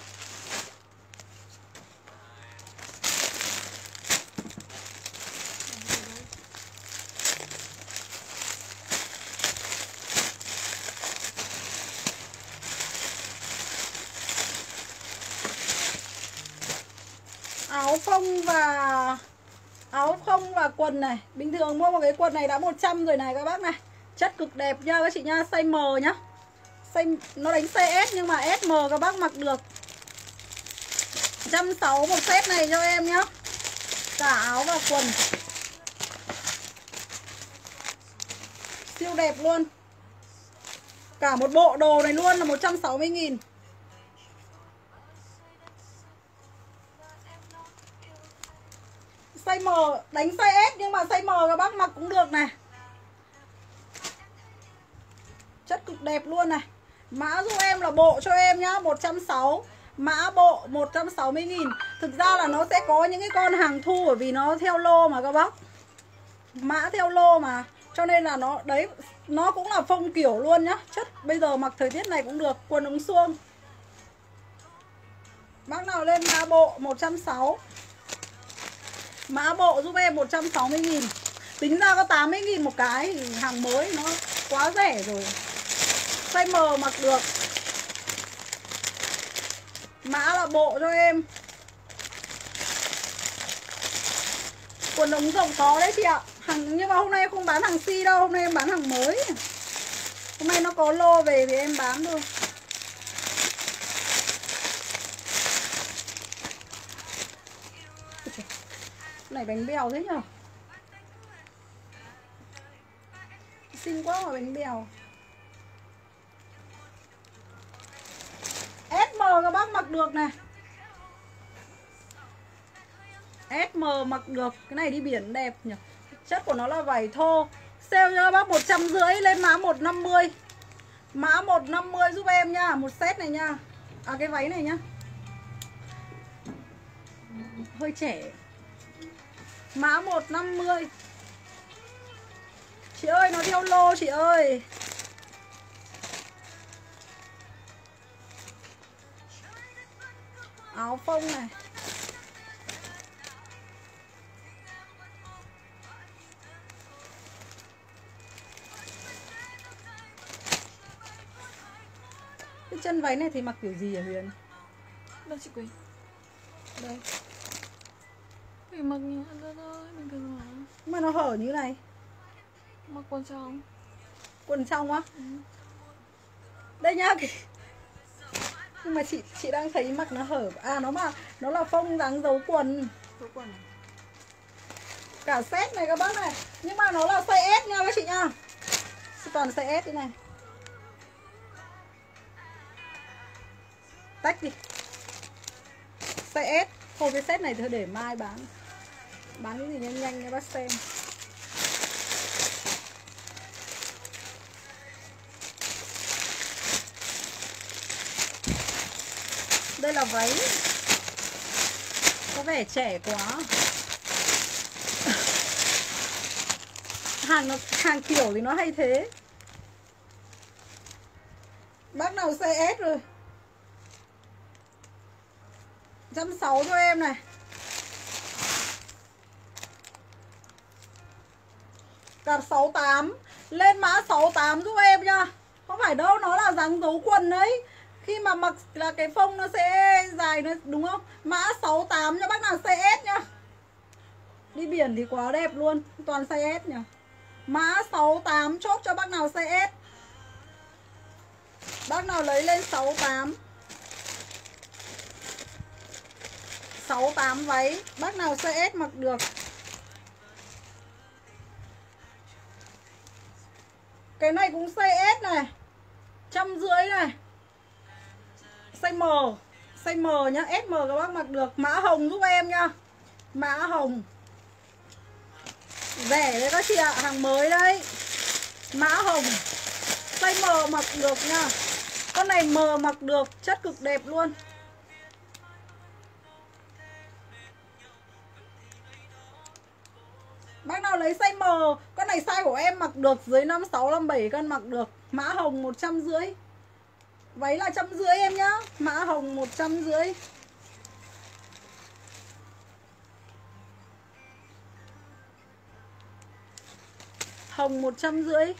Áo phông và áo phông và quần này. Bình thường mua một cái quần này đã một trăm rồi này các bác này. Chất cực đẹp nha các chị nha, size M nhá. Size, nó đánh size S nhưng mà ét em các bác mặc được. một trăm sáu mươi một set này cho em nhá. Cả áo và quần. Siêu đẹp luôn. Cả một bộ đồ này luôn là một trăm sáu mươi nghìn. Size M, đánh size S nhưng mà size M các bác mặc cũng được này. Chất cực đẹp luôn này. Mã giúp em là bộ cho em nhá, một trăm sáu mươi. Mã bộ một trăm sáu mươi nghìn. Thực ra là nó sẽ có những cái con hàng thu bởi vì nó theo lô mà các bác. Mã theo lô mà. Cho nên là nó, đấy, nó cũng là phông kiểu luôn nhá. Chất bây giờ mặc thời tiết này cũng được. Quần ống suông. Bác nào lên mã bộ một trăm sáu mươi. Mã bộ giúp em một trăm sáu mươi nghìn. Tính ra có tám mươi nghìn một cái thì hàng mới nó quá rẻ rồi. Size M mặc được. Mã là bộ cho em. Quần ống rộng có đấy chị ạ. Hàng, nhưng mà hôm nay em không bán hàng si đâu. Hôm nay em bán hàng mới. Hôm nay nó có lô về thì em bán thôi. Này bánh bèo thế nhở. Xinh quá mà bánh bèo. ét em các bác mặc được này. ét em mặc được. Cái này đi biển đẹp nhỉ. Chất của nó là vải thô. Sale cho các bác một trăm rưỡi. Lên mã một năm mươi. Mã một năm mươi giúp em nha. Một set này nha. À cái váy này nhá. Hơi trẻ. Mã một năm mươi. Chị ơi nó theo lô chị ơi. Áo phông này. Cái chân váy này thì mặc kiểu gì hả Huyền? Đâu chị Quỳnh? Đây. Thì mặc như thế thôi, bình thường mà. Mà nó hở như này. Mặc quần trong. Quần trong á? Ừ. Đây nhá. Nhưng mà chị chị đang thấy mặc nó hở. À nó mà nó là phông dáng dấu quần. Dấu quần này. Cả set này các bác này. Nhưng mà nó là size S nha các chị nha. Toàn size S thế này. Tách đi. Size S. Thôi cái set này thôi để mai bán. Bán cái gì nhanh nhanh cho bác xem. Đây là váy. Có vẻ trẻ quá. Hàng nó hàng kiểu thì nó hay thế. Bác nào size S rồi. một trăm sáu mươi cho em này. Cả sáu tám. Lên mã sáu tám giúp em nha. Không phải đâu, nó là dáng dấu quần đấy. Khi mà mặc là cái phông nó sẽ dài nó đúng không? Mã sáu tám cho bác nào size S nhá. Đi biển thì quá đẹp luôn. Toàn size S nhỉ. Mã sáu tám chốt cho bác nào size S. Bác nào lấy lên sáu tám. sáu tám váy. Bác nào size S mặc được. Cái này cũng size S này. Trăm rưỡi này. Size M, size M nhá, ét em các bác mặc được. Mã hồng giúp em nhá. Mã hồng. Rẻ đấy các chị ạ, hàng mới đấy. Mã hồng. Size M mặc được nha. Con này M mặc được, chất cực đẹp luôn. Bác nào lấy size M, con này size của em mặc được dưới năm sáu năm bảy cân mặc được. Mã hồng một trăm rưỡi. Váy là trăm rưỡi em nhá. Mã hồng một trăm rưỡi. Hồng một trăm rưỡi.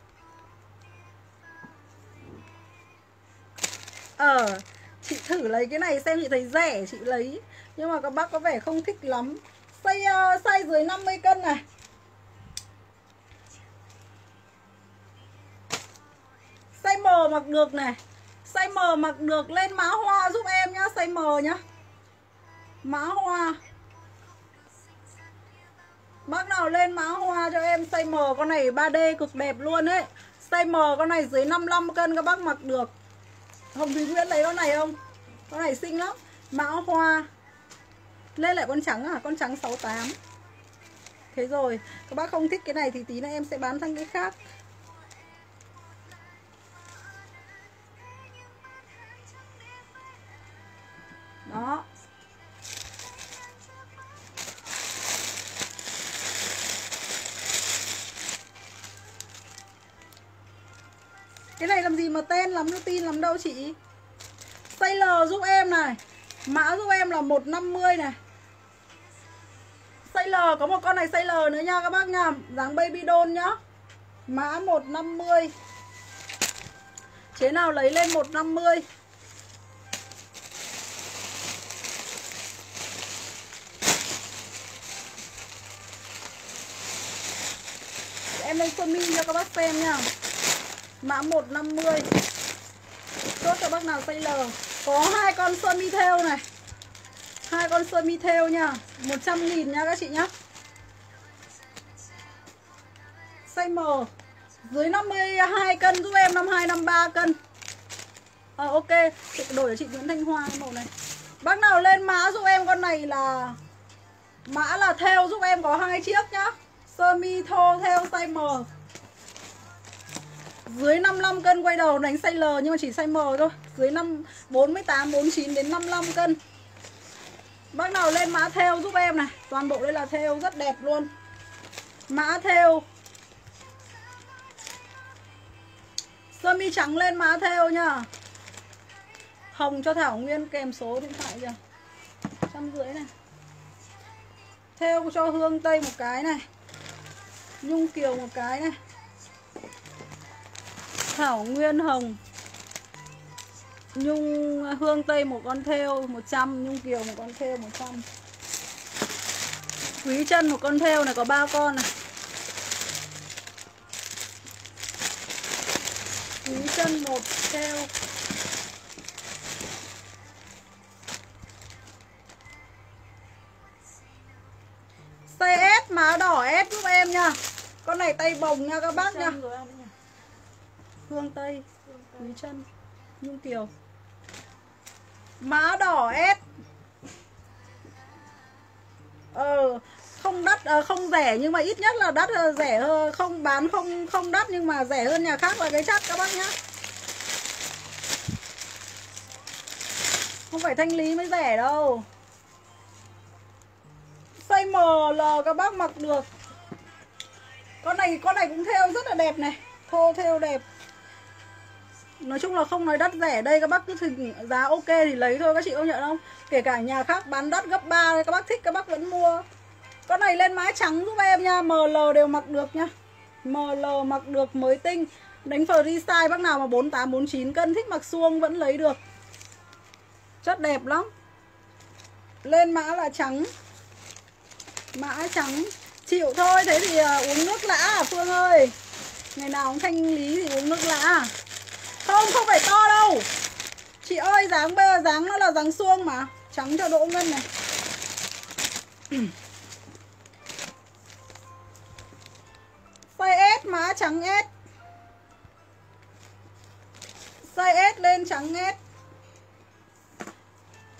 Ờ, chị thử lấy cái này xem, chị thấy rẻ chị lấy. Nhưng mà các bác có vẻ không thích lắm. Size, uh, size dưới năm mươi cân này. Size M mặc được này. Size M mặc được, lên mã hoa giúp em nhá. Size M nhá. Mã hoa. Bác nào lên mã hoa cho em size M. Con này ba D cực đẹp luôn ấy. Size M con này dưới năm mươi lăm cân các bác mặc được. Hồng Thúy Nguyễn lấy con này không? Con này xinh lắm. Mã hoa. Lên lại con trắng à? Con trắng sáu mươi tám. Thế rồi, các bác không thích cái này thì tí nữa em sẽ bán sang cái khác. Đó. Cái này làm gì mà tên lắm, nó tin lắm đâu chị. Size L giúp em này. Mã giúp em là một trăm năm mươi này. Size L, có một con này size L nữa nha các bác nha. Dáng baby doll nhá. Mã một trăm năm mươi. Chế nào lấy lên một trăm năm mươi. Em lên sơ mi cho các bác xem nha. Mã một trăm năm mươi. Chốt cho bác nào size L. Có hai con sơ mi thêu này. Hai con sơ mi thêu nha. một trăm nghìn nha các chị nhá. Size M. Dưới năm mươi hai cân giúp em, năm mươi hai, năm mươi ba cân. Ờ ok, chị đổi cho chị Nguyễn Thanh Hoa cái màu này. Bác nào lên mã giúp em con này là mã là thêu giúp em, có hai chiếc nhá. Sơ mi thô thêu size M. Dưới năm mươi lăm cân quay đầu đánh size L nhưng mà chỉ size M thôi. Dưới năm bốn mươi tám, bốn mươi chín đến năm mươi lăm cân. Bác nào lên mã thêu giúp em này. Toàn bộ đây là thêu rất đẹp luôn. Mã thêu. Sơ mi trắng lên mã thêu nhá. Hồng cho Thảo Nguyên kèm số điện thoại kìa. Trăm rưỡi này. Thêu cho Hương Tây một cái này. Nhung Kiều một cái này. Thảo Nguyên hồng. Nhung Hương Tây một con thêu một trăm, Nhung Kiều một con thêu một trăm. Quý Chân một con thêu này, có ba con này. Quý Chân một thêu. Size S, mã đỏ S giúp em nha. Con này tay bồng nha các bác nha. Hương Tây, Quý Chân, Nhung Kiều. Mã đỏ S. Ờ, không đắt, à, không rẻ nhưng mà ít nhất là đắt, rẻ hơn, không bán không không đắt nhưng mà rẻ hơn nhà khác là cái chắc các bác nhá. Không phải Thanh Lý mới rẻ đâu. Size M L các bác mặc được. Con này con này cũng thêu rất là đẹp này, thô thêu đẹp. Nói chung là không nói đắt rẻ, đây các bác cứ thỉnh giá ok thì lấy thôi, các chị công nhận không? Kể cả nhà khác bán đắt gấp ba các bác thích các bác vẫn mua. Con này lên mã trắng giúp em nha, M L đều mặc được nha. M L mặc được mới tinh. Đánh freestyle bác nào mà bốn mươi tám, bốn mươi chín cân thích mặc suông vẫn lấy được. Chất đẹp lắm. Lên mã là trắng. Mã trắng. Chịu thôi, thế thì uh, uống nước lã à Phương ơi. Ngày nào cũng Thanh Lý thì uống nước lã à. Không, không phải to đâu. Chị ơi, dáng bây giờ dáng nó là dáng suông mà. Trắng cho Đỗ Ngân này. Size S, mã trắng S. Size S lên trắng S.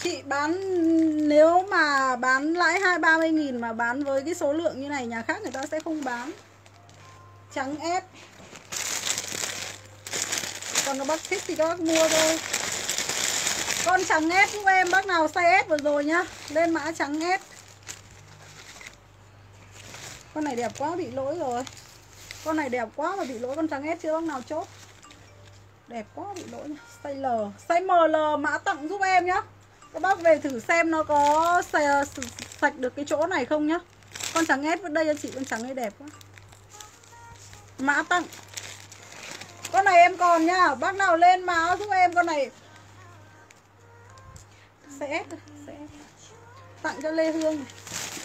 Chị bán nếu mà bán lãi hai ba mươi nghìn mà bán với cái số lượng như này nhà khác người ta sẽ không bán. Trắng ép. Còn các bác thích thì các bác mua thôi. Con trắng ép giúp em, bác nào size S vừa rồi nhá, lên mã trắng ép. Con này đẹp quá bị lỗi rồi. Con này đẹp quá mà bị lỗi con trắng ép chưa bác nào chốt. Đẹp quá bị lỗi nhá. Size L, size M L mã tặng giúp em nhá. Các bác về thử xem nó có sạch được cái chỗ này không nhá. Con trắng ép bên đây cho chị, con trắng này đẹp quá. Mã tặng. Con này em còn nhá, bác nào lên mã giúp em con này. Sẽ sẽ tặng cho Lê Hương này.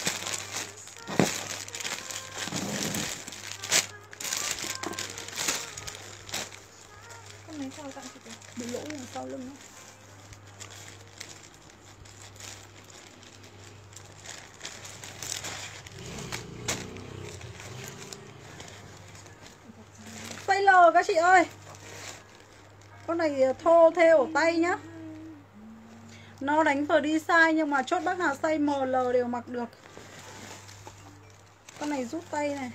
Con này sao tặng chị? Bị lỗi đằng sau lưng đó. Size L các chị ơi. Con này thô thêu ở tay nhá. Nó đánh free size nhưng mà chốt bác nào size M L đều mặc được. Con này rút tay này.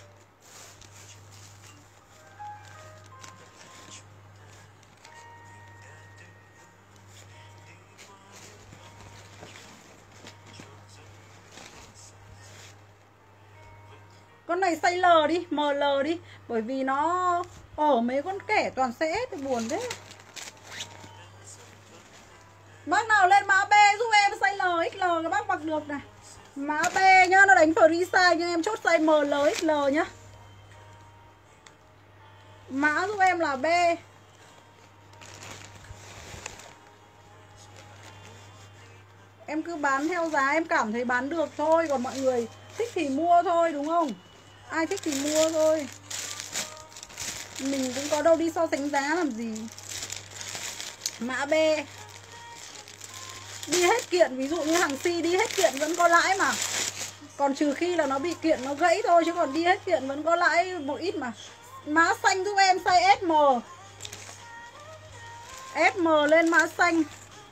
Con này size L đi, M L đi. Bởi vì nó ở mấy con kẻ toàn size S thì buồn thế. Bác nào lên mã B giúp em size L, X L các bác mặc được này. Mã B nhá, nó đánh free size nhưng em chốt size M L, X L nhá. Mã giúp em là B. Em cứ bán theo giá em cảm thấy bán được thôi. Còn mọi người thích thì mua thôi đúng không? Ai thích thì mua thôi. Mình cũng có đâu đi so sánh giá làm gì. Mã B. Đi hết kiện, ví dụ như hàng Si đi hết kiện vẫn có lãi mà. Còn trừ khi là nó bị kiện nó gãy thôi, chứ còn đi hết kiện vẫn có lãi một ít mà. Mã xanh giúp em size S M. S M lên mã xanh.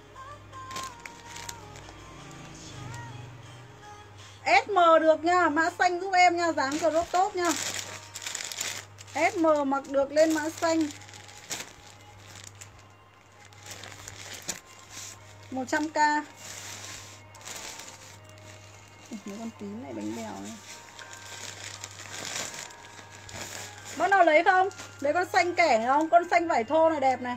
S M được nha, mã xanh giúp em nha, dáng crop top nha. S M mặc được lên mã xanh. một trăm k. Mấy con tím này bánh bèo này. Bác nào lấy không? Lấy con xanh kẻ này không? Con xanh vải thô này đẹp này.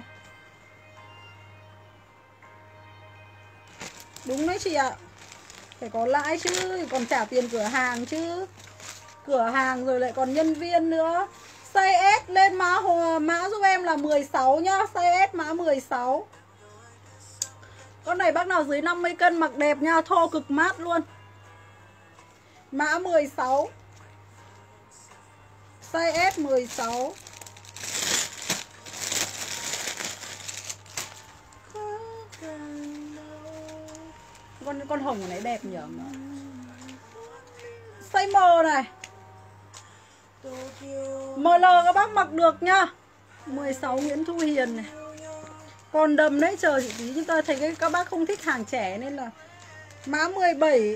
Đúng đấy chị ạ. Phải có lãi chứ, còn trả tiền cửa hàng chứ. Cửa hàng rồi lại còn nhân viên nữa. Size S lên mã hồ, mã giúp em là mười sáu nhá. Size S mã mười sáu. Con này bác nào dưới năm mươi cân mặc đẹp nha, thô cực mát luôn. Mã mười sáu. Size S mười sáu. Con con hồng này đẹp nhỉ. Size M này. M L các bác mặc được nhá. mười sáu Nguyễn Thu Hiền này. Còn đầm đấy, chờ chị tí, nhưng tôi thấy cái các bác không thích hàng trẻ nên là mã mười bảy.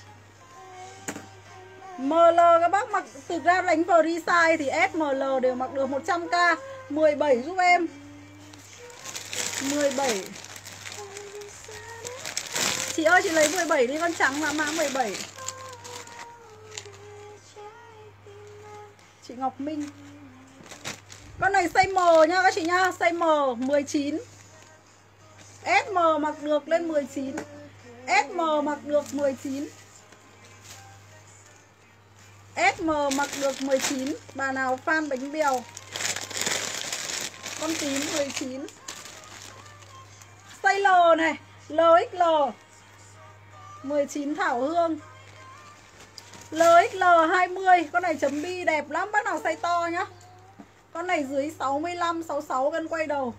M L các bác mặc thực ra đánh free size thì S M L đều mặc được một trăm k. mười bảy giúp em. mười bảy. Chị ơi chị lấy mười bảy đi, con trắng là mã mười bảy. Chị Ngọc Minh. Con này size M nha các chị nha, size M mười chín. S M mặc được lên mười chín. S M mặc được mười chín. S M mặc được mười chín. Bà nào fan bánh bèo. Con tím mười chín. Size L này, L X L. mười chín Thảo Hương. L X L hai mươi. Con này chấm bi đẹp lắm, bác nào size to nhá. Con này dưới sáu mươi lăm, sáu mươi sáu cân quay đầu.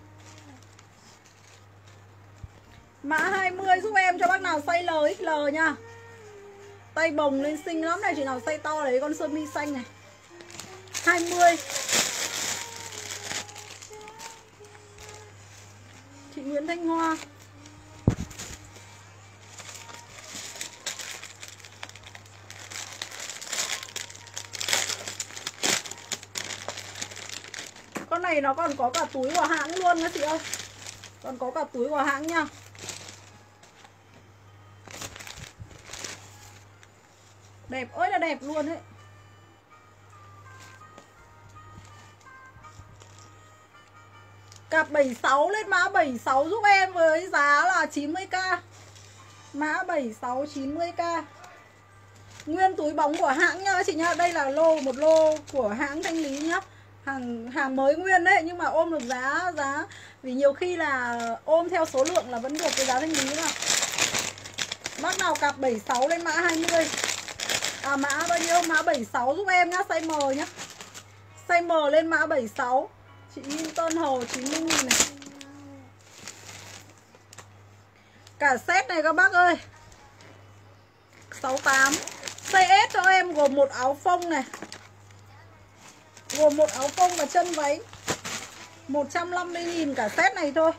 Mã hai mươi giúp em cho bác nào size L X L nha. Tay bồng lên xinh lắm này, chị nào size to đấy con sơ mi xanh này. hai mươi. Chị Nguyễn Thanh Hoa. này nó còn có cả túi của hãng luôn các chị ơi. Còn có cả túi của hãng nha. Đẹp ơi là đẹp luôn đấy. Cặp bảy mươi sáu lên mã bảy mươi sáu giúp em với giá là chín mươi k. Mã bảy mươi sáu chín mươi k. Nguyên túi bóng của hãng nhá chị nhá. Đây là lô, một lô của hãng Thanh Lý nhá. Hàng hàng mới nguyên đấy, nhưng mà ôm được giá giá vì nhiều khi là ôm theo số lượng là vẫn được cái giá Thanh Lý mà. Bác nào cặp bảy mươi sáu lên mã hai mươi. À mã bao nhiêu? Mã bảy mươi sáu giúp em nhá, size M nhá. Size M lên mã bảy mươi sáu. Chị Tân Hồ chín mươi nghìn này. Cả set này các bác ơi. sáu mươi tám. Size S cho em gồm một áo phông này. Gồm một áo phông và chân váy. một trăm năm mươi nghìn cả set này thôi.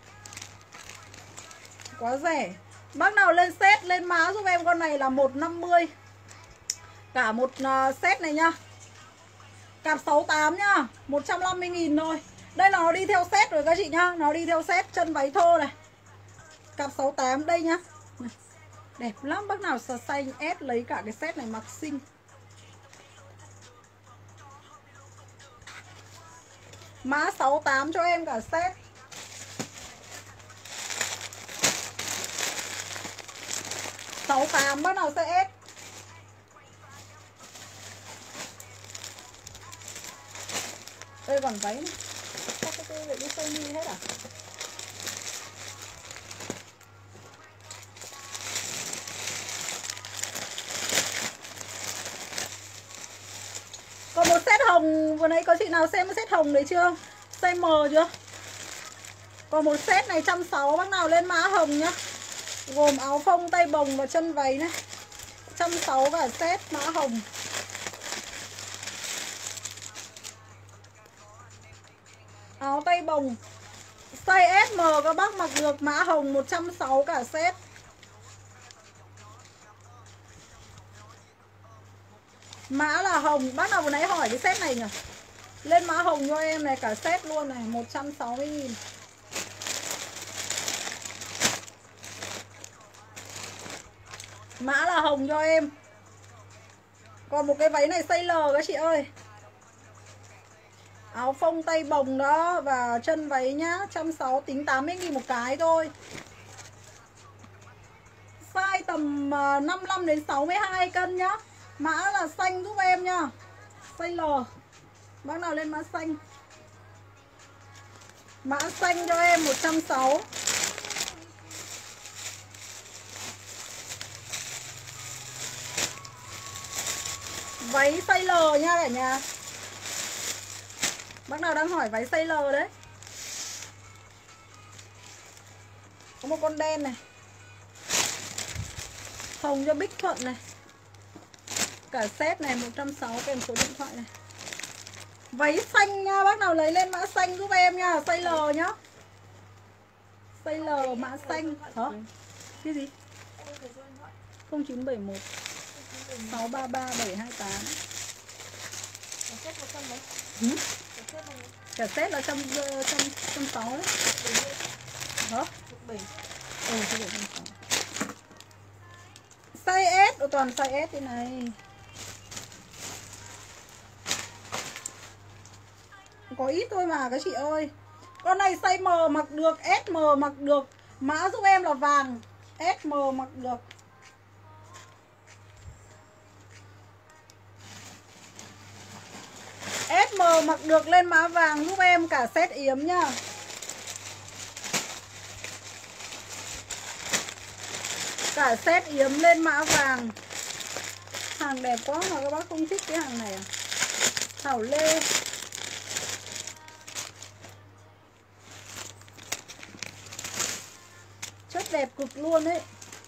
Quá rẻ. Bác nào lên set lên mã giúp em con này là một trăm năm mươi. Cả một uh, set này nhá. Cặp sáu mươi tám nhá, một trăm năm mươi nghìn thôi. Đây là nó đi theo set rồi các chị nhá. Nó đi theo set chân váy thô này. Cặp sáu mươi tám đây nhá. Đẹp lắm, bác nào size S lấy cả cái set này mặc xinh. Mã sáu mươi tám cho em cả set. sáu mươi tám bác nào size S. Đây còn váy này. Sao cái tôi lại đi sơ mi hết à? Còn một set hồng, vừa nãy có chị nào xem set hồng đấy chưa? Size M chưa? Còn một set này một trăm sáu mươi, bác nào lên mã hồng nhá. Gồm áo phông, tay bồng và chân váy này. một trăm sáu mươi cả set mã hồng. Áo tay bồng size S M các bác mặc được, mã hồng một trăm sáu mươi cả set. Mã là hồng, bác nào vừa nãy hỏi cái set này nhỉ? Lên mã hồng cho em này, cả set luôn này, một trăm sáu mươi nghìn. Mã là hồng cho em. Còn một cái váy này size L các chị ơi. Áo phông tay bồng đó và chân váy nhá, một trăm sáu mươi, tính tám mươi nghìn một cái thôi. Size tầm năm mươi lăm đến sáu mươi hai cân nhá. Mã là xanh giúp em nhá. Size L. Bác nào lên mã xanh. Mã xanh cho em một trăm sáu mươi. Váy size L nha cả nhà. Bác nào đang hỏi váy size L đấy. Có một con đen này. Hồng cho Bích Thuận này. Cả set này một trăm sáu mươi kèm số điện thoại này. Váy xanh nha, bác nào lấy lên mã xanh giúp em nha, size L nhá. Size L mã xanh. Hả? Cái gì? không chín bảy một sáu ba ba bảy hai tám. Ừ? Cả set là trăm trăm trăm sáu đấy. Hả? Ừ, size S, toàn size S thế này. Có ít thôi mà các chị ơi. Con này size M mặc được, S M mặc được. Mã giúp em là vàng, S M mặc được. S M mặc được lên mã vàng giúp em cả set yếm nhá. Cả set yếm lên mã vàng. Hàng đẹp quá mà các bác không thích cái hàng này à? Thảo Lê. Chất đẹp cực luôn ấy.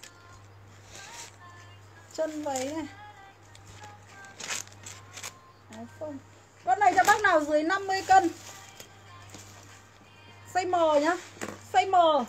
Chân váy này. Áo phông. Con này cho bác nào dưới năm mươi cân. Size M nhá. Size M.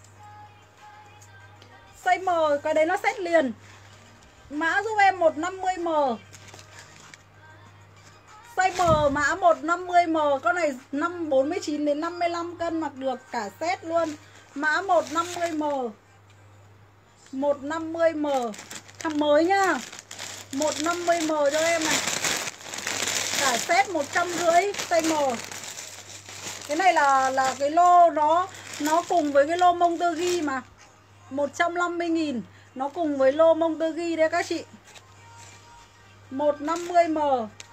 Size M, cái đấy nó set liền. Mã giúp em một trăm năm mươi M. Size M mã một năm mươi M. Con này năm bốn mươi chín đến năm mươi lăm cân mặc được cả set luôn. Mã một năm mươi M. một năm mươi M. Hàng mới nhá. một năm mươi M cho em này. Cả set một trăm rưỡi size M. Cái này là là cái lô nó nó cùng với cái lô Monterey mà. một trăm năm mươi nghìn. Nó cùng với lô Monterey đấy các chị. một năm mươi M.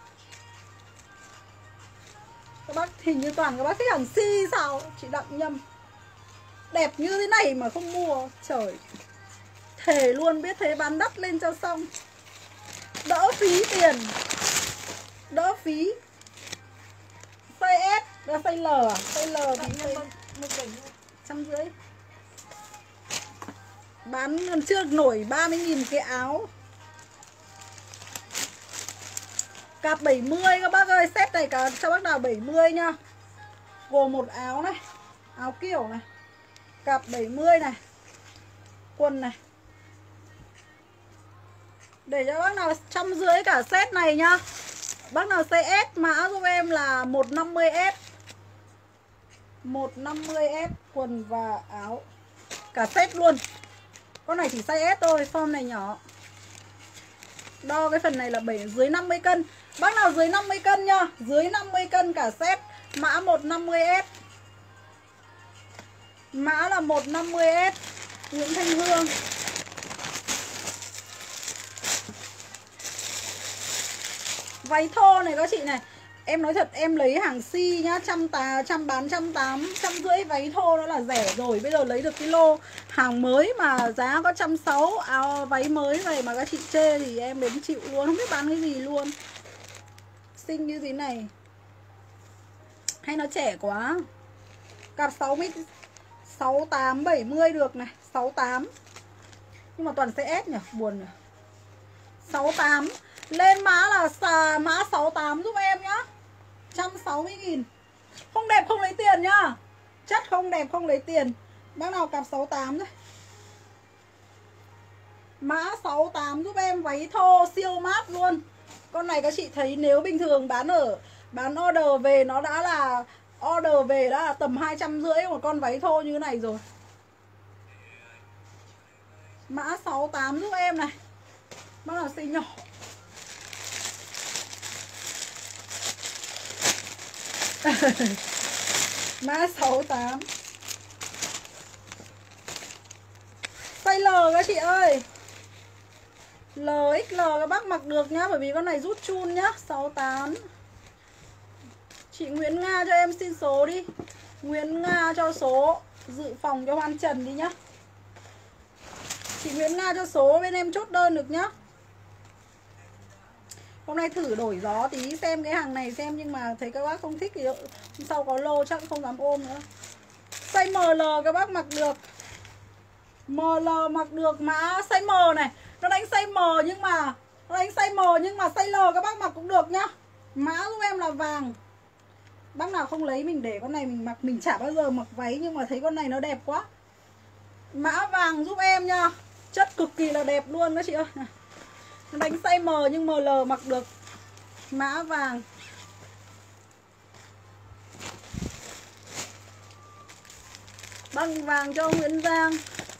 Các bác hình như toàn các bác thích hàng si sao? Chị Đặng nhầm. Đẹp như thế này mà không mua. Trời. Thề luôn, biết thế bán đắt lên cho xong. Đỡ phí tiền. Đỡ phí. Size S là size L à? Size L thì trăm rưỡi. Bán còn chưa nổi ba mươi nghìn cái áo. Cặp bảy mươi các bác ơi. Set này cả cho bác nào bảy mươi nhá. Gồm một áo này. Áo kiểu này. Cặp bảy mươi này. Quần này. Để cho bác nào trăm rưỡi cả set này nhá. Bác nào size S mã giúp em là một năm mươi S. một năm mươi S. Quần và áo. Cả set luôn. Con này chỉ size S thôi. Form này nhỏ. Đo cái phần này là bảy dưới năm mươi cân. Bác nào dưới năm mươi cân nhá. Dưới năm mươi cân cả set. Mã một năm mươi S. Mã là một năm mươi S. Nguyễn Thanh Hương. Váy thô này các chị này. Em nói thật em lấy hàng si nhá. Trăm tà, trăm bán trăm tám, trăm rưỡi váy thô nó là rẻ rồi. Bây giờ lấy được cái lô hàng mới mà giá có trăm sáu. Áo váy mới này mà các chị chê thì em đến chịu luôn. Không biết bán cái gì luôn. Xinh như thế này. Hay nó trẻ quá. Cặp sáu mươi, sáu tám, bảy mươi được này. Sáu tám. Nhưng mà toàn size S nhỉ. Buồn nhỉ. Sáu tám. Lên mã là mã sáu tám giúp em nhá. một trăm sáu mươi nghìn. Không đẹp không lấy tiền nhá. Chất không đẹp không lấy tiền. Bác nào cặp sáu tám thôi. Mã sáu tám giúp em. Váy thô siêu mát luôn. Con này các chị thấy nếu bình thường bán ở bán order về nó đã là order về đã là tầm hai trăm rưỡi một con váy thô như thế này rồi. Mã sáu tám giúp em này. Bác nào size nhỏ. Mã sáu tám. Size L các chị ơi. L ích L các bác mặc được nhá. Bởi vì con này rút chun nhá. Sáu tám. Chị Nguyễn Nga cho em xin số đi. Nguyễn Nga cho số. Dự phòng cho Hoan Trần đi nhá. Chị Nguyễn Nga cho số bên em chốt đơn được nhá. Hôm nay thử đổi gió tí xem cái hàng này xem. Nhưng mà thấy các bác không thích thì sau có lô chắc không dám ôm nữa. Size M L các bác mặc được. M L mặc được. Mã size M này. Nó đánh size M nhưng mà Nó đánh size M nhưng mà size L các bác mặc cũng được nhá. Mã giúp em là vàng. Bác nào không lấy mình để con này mình mặc. Mình chả bao giờ mặc váy nhưng mà thấy con này nó đẹp quá. Mã vàng giúp em nha. Chất cực kỳ là đẹp luôn các chị ơi. Nó đánh size M nhưng M L mặc được. Mã vàng. Băng vàng cho Nguyễn Giang.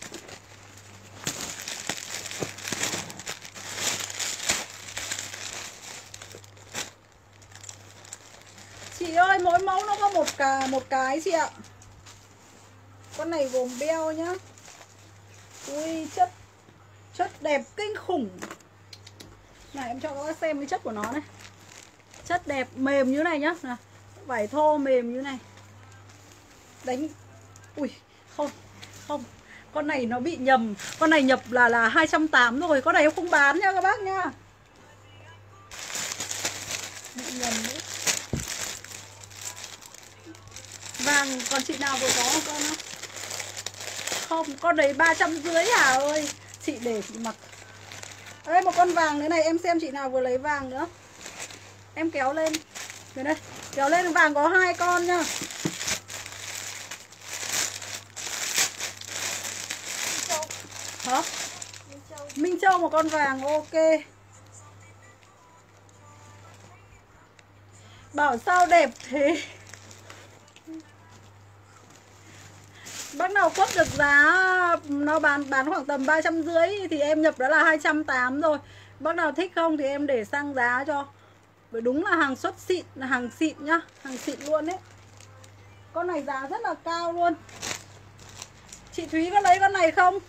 Chị ơi mỗi mẫu nó có một cái, một cái chị ạ. Con này gồm beo nhá. Ui chất Chất đẹp kinh khủng. Này em cho các bác xem cái chất của nó này. Chất đẹp mềm như này nhá. Nào, vải thô mềm như này. Đánh. Ui không Không con này nó bị nhầm. Con này nhập là là hai trăm tám mươi rồi. Con này em không bán nha các bác nha. Bị nhầm nữa. Vàng còn chị nào vừa có không con không? Không, con đấy ba trăm rưỡi hả ơi. Chị để chị mặc. Đây một con vàng nữa này. Em xem chị nào vừa lấy vàng nữa. Em kéo lên. Đây đây. Kéo lên vàng có hai con nhá. Hả? Minh Châu một con vàng ok. Bảo sao đẹp thế. Bác nào quất được giá nó bán bán khoảng tầm ba trăm rưỡi thì em nhập đó là hai trăm tám mươi rồi. Bác nào thích không thì em để sang giá cho. Bởi đúng là hàng xuất xịn, là hàng xịn nhá, hàng xịn luôn đấy. Con này giá rất là cao luôn. Chị Thúy có lấy con này không?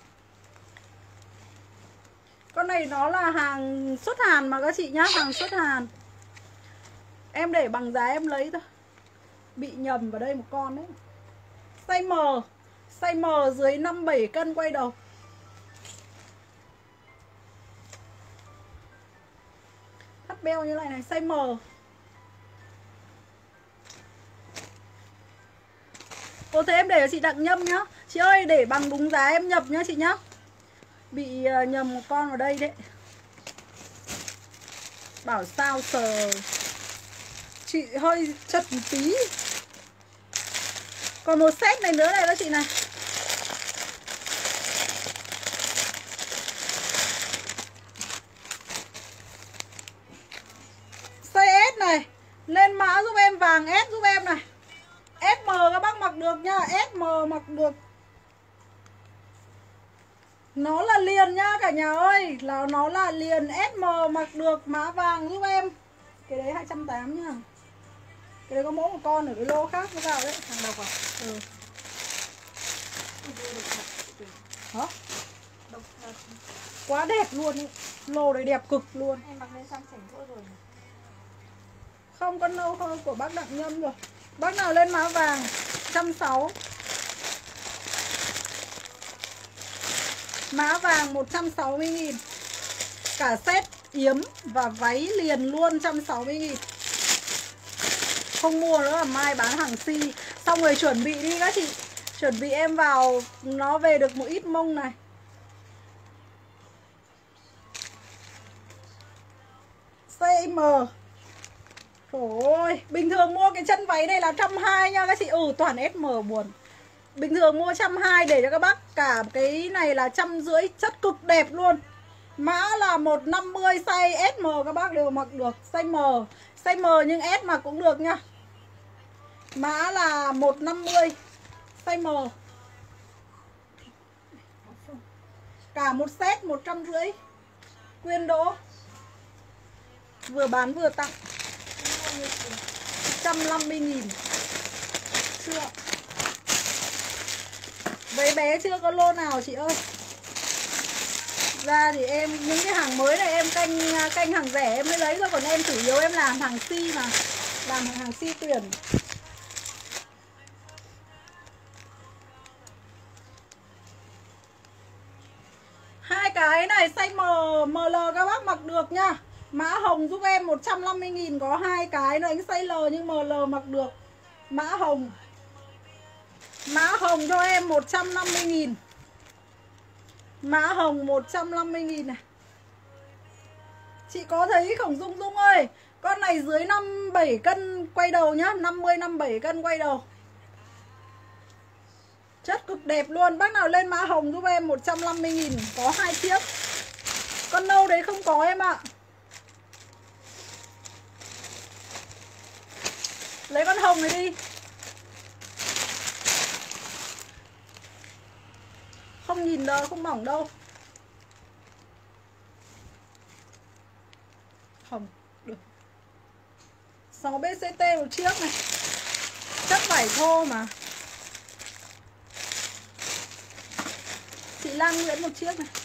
Con này nó là hàng xuất Hàn mà các chị nhá, hàng xuất Hàn. Em để bằng giá em lấy thôi. Bị nhầm vào đây một con đấy. Size M, size M dưới năm bảy cân quay đầu. Thắt beo như này này, size M. Ồ thế em để cho chị Đặng Nhâm nhá. Chị ơi để bằng đúng giá em nhập nhá chị nhá. Bị uh, nhầm một con vào đây đấy. Bảo sao sờ. Chị hơi chật một tí. Còn một set này nữa này các chị này. Size S này. Lên mã giúp em vàng S giúp em này. ét em các bác mặc được nha. ét em mặc được. Nó là liền nhá cả nhà ơi. Là nó là liền. ét em mặc được mã vàng giúp em. Cái đấy hai trăm tám mươi nhá. Cái đấy có mỗi một con ở cái lô khác với vào đấy. Hàng độc à? Ừ. Hả? Quá đẹp luôn ý. Lô đấy đẹp cực luôn. Em mặc lên sang chảnh chỗ rồi. Không, con nâu hơn của bác Đặng Nhâm rồi. Bác nào lên mã vàng một trăm sáu mươi. Mã vàng một trăm sáu mươi nghìn. Cả set yếm và váy liền luôn một trăm sáu mươi nghìn. Không mua nữa là mai bán hàng si. Xong rồi chuẩn bị đi các chị. Chuẩn bị em vào. Nó về được một ít mông này. Size M. Ôi, bình thường mua cái chân váy này là một trăm hai mươi nha các chị. Ừ, toàn ét em buồn. Bình thường mua một trăm hai mươi để cho các bác. Cả cái này là một trăm rưỡi. Chất cực đẹp luôn. Mã là một trăm năm mươi. Size ét em các bác đều mặc được. Size M. Size M nhưng S mà cũng được nha. Mã là một trăm năm mươi. Size M. Cả một set một trăm rưỡi. Quyên Đỗ. Vừa bán vừa tặng. một trăm năm mươi nghìn. Chưa. Váy bé chưa có lô nào chị ơi. Ra thì em những cái hàng mới này em canh canh hàng rẻ em mới lấy thôi. Còn em chủ yếu em làm hàng si mà. Làm hàng si tuyển. Hai cái này size M, em lờ các bác mặc được nha. Mã hồng giúp em một trăm năm mươi nghìn. Có hai cái nó đánh size L nhưng em lờ mặc được. Mã hồng. Mã hồng cho em một trăm năm mươi nghìn. Mã hồng một trăm năm mươi nghìn này. Chị có thấy không Dung Dung ơi. Con này dưới năm bảy cân quay đầu nhá. năm mươi năm mươi bảy cân quay đầu. Chất cực đẹp luôn. Bác nào lên mã hồng giúp em một trăm năm mươi nghìn. Có hai chiếc. Con nâu đấy không có em ạ. Lấy con hồng này đi. Không nhìn đâu, không mỏng đâu. Hồng, được. sáu bê xê tê một chiếc này. Chất vải thô mà. Chị Lan Nguyễn một chiếc này.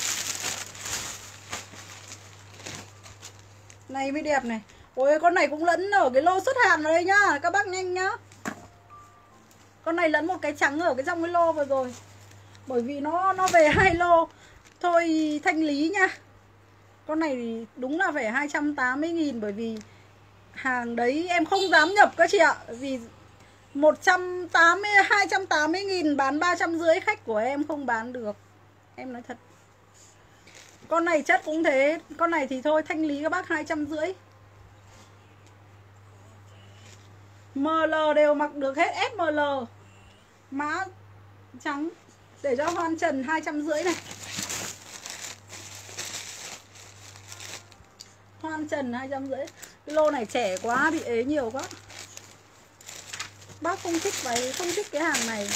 Này mới đẹp này. Ôi con này cũng lẫn ở cái lô xuất hàng vào đây nhá. Các bác nhanh nhá. Con này lẫn một cái trắng ở cái trong cái lô vừa rồi. Bởi vì nó nó về hai lô. Thôi thanh lý nha. Con này thì đúng là phải hai trăm tám mươi nghìn. Bởi vì hàng đấy em không dám nhập các chị ạ. Vì một trăm tám mươi, hai trăm tám mươi nghìn bán ba trăm rưỡi khách của em không bán được. Em nói thật. Con này chất cũng thế. Con này thì thôi thanh lý các bác hai trăm rưỡi. em lờ đều mặc được hết. ét em lờ. Mã trắng. Để cho Hoan Trần hai trăm rưỡi này. Hoan Trần hai trăm rưỡi. Cái lô này trẻ quá, bị ế nhiều quá. Bác không thích váy, không thích cái hàng này.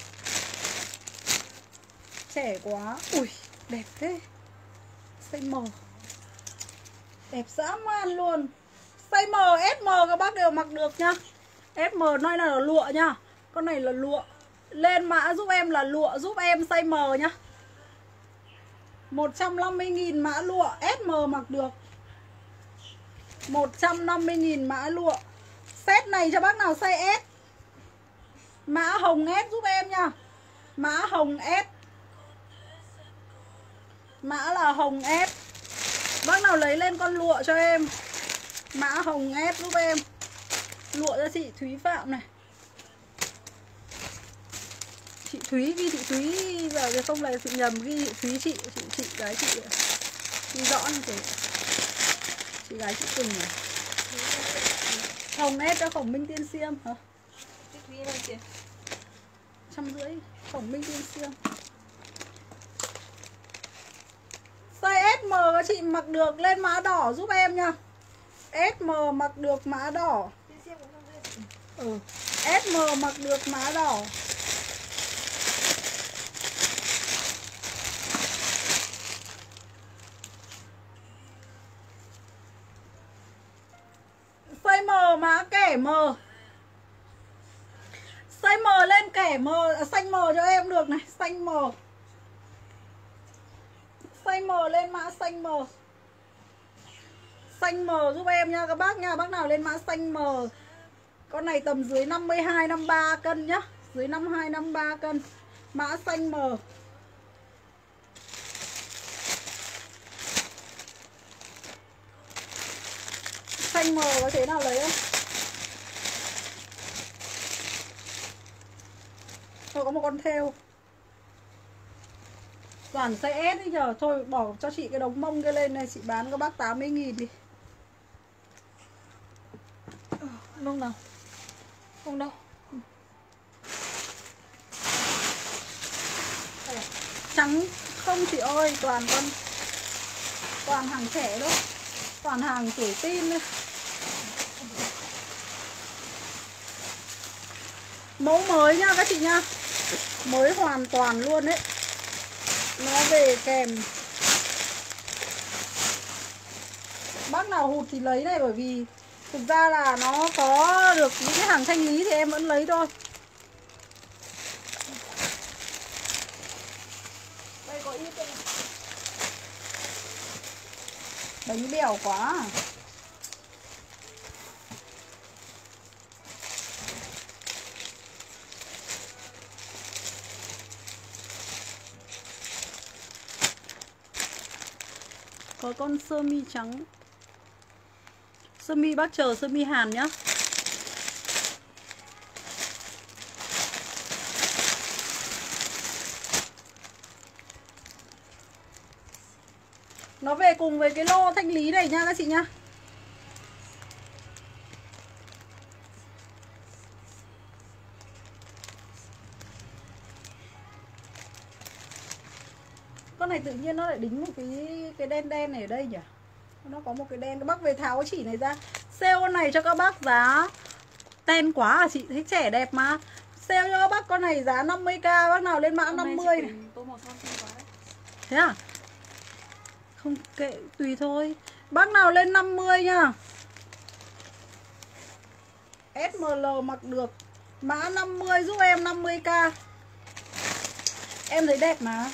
Trẻ quá. Ui, đẹp thế. Size M. Đẹp dã man luôn. Size M, S M các bác đều mặc được nhá. S M nói là lụa nhá. Con này là lụa. Lên mã giúp em là lụa, giúp em size M nhá. một trăm năm mươi nghìn mã lụa, S M mặc được. một trăm năm mươi nghìn mã lụa. Set này cho bác nào size S. Mã hồng S giúp em nha. Mã hồng S. Mã là hồng S. Bác nào lấy lên con lụa cho em. Mã hồng S giúp em. Lụa cho chị Thúy Phạm này. Chị Thúy, ghi chị Thúy vào cái không này sự nhầm, ghi chị Thúy chị, chị, chị gái chị ghi rõ như thế. Chị gái chị Quỳnh này. Hồng S cho Khổng Minh Tiên Xiêm hả? Chị Thúy đâu kìa. Trăm rưỡi Khổng Minh Tiên Xiêm. Size S M các chị mặc được, lên mã đỏ giúp em nha. S M mặc được mã đỏ. Ừ. S M mặc được mã đỏ. Size M mã kẻ M. Size M lên kẻ M, à, xanh M cho em được này, xanh M. Xanh M lên mã xanh M. Xanh M giúp em nha các bác nha. Bác nào lên mã xanh M. Con này tầm dưới năm mươi hai năm mươi ba cân nhá. Dưới năm mươi hai năm mươi ba cân. Mã xanh M. Xanh M có thế nào lấy không? Tôi có một con thêu. Toàn size S đi nhờ. Thôi bỏ cho chị cái đống mông kia lên này. Chị bán các bác tám mươi nghìn đi. Mông nào? Mông đâu? Trắng không chị ơi. Toàn con toàn hàng trẻ thôi. Toàn hàng tuổi tin thôi. Mẫu mới nha các chị nha. Mới hoàn toàn luôn đấy. Nó về kèm. Bác nào hụt thì lấy này, bởi vì thực ra là nó có được những cái hàng thanh lý thì em vẫn lấy thôi. Đây có ít đây. Bánh bèo quá. Có con sơ mi trắng. Sơ mi bác chờ sơ mi Hàn nhá. Nó về cùng với cái lô thanh lý này nha các chị nhá. Con này tự nhiên nó lại đính một cái cái đen đen này ở đây nhỉ. Nó có một cái đen. Các bác về tháo cái chỉ này ra. Sale con này cho các bác giá ten quá à chị, thấy trẻ đẹp mà. Sale cho các bác con này giá năm mươi k. Bác nào lên mã năm mươi này. Thế à? Không kệ, tùy thôi. Bác nào lên năm mươi nha. ét em lờ mặc được. Mã năm mươi giúp em năm mươi k. Em thấy đẹp mà.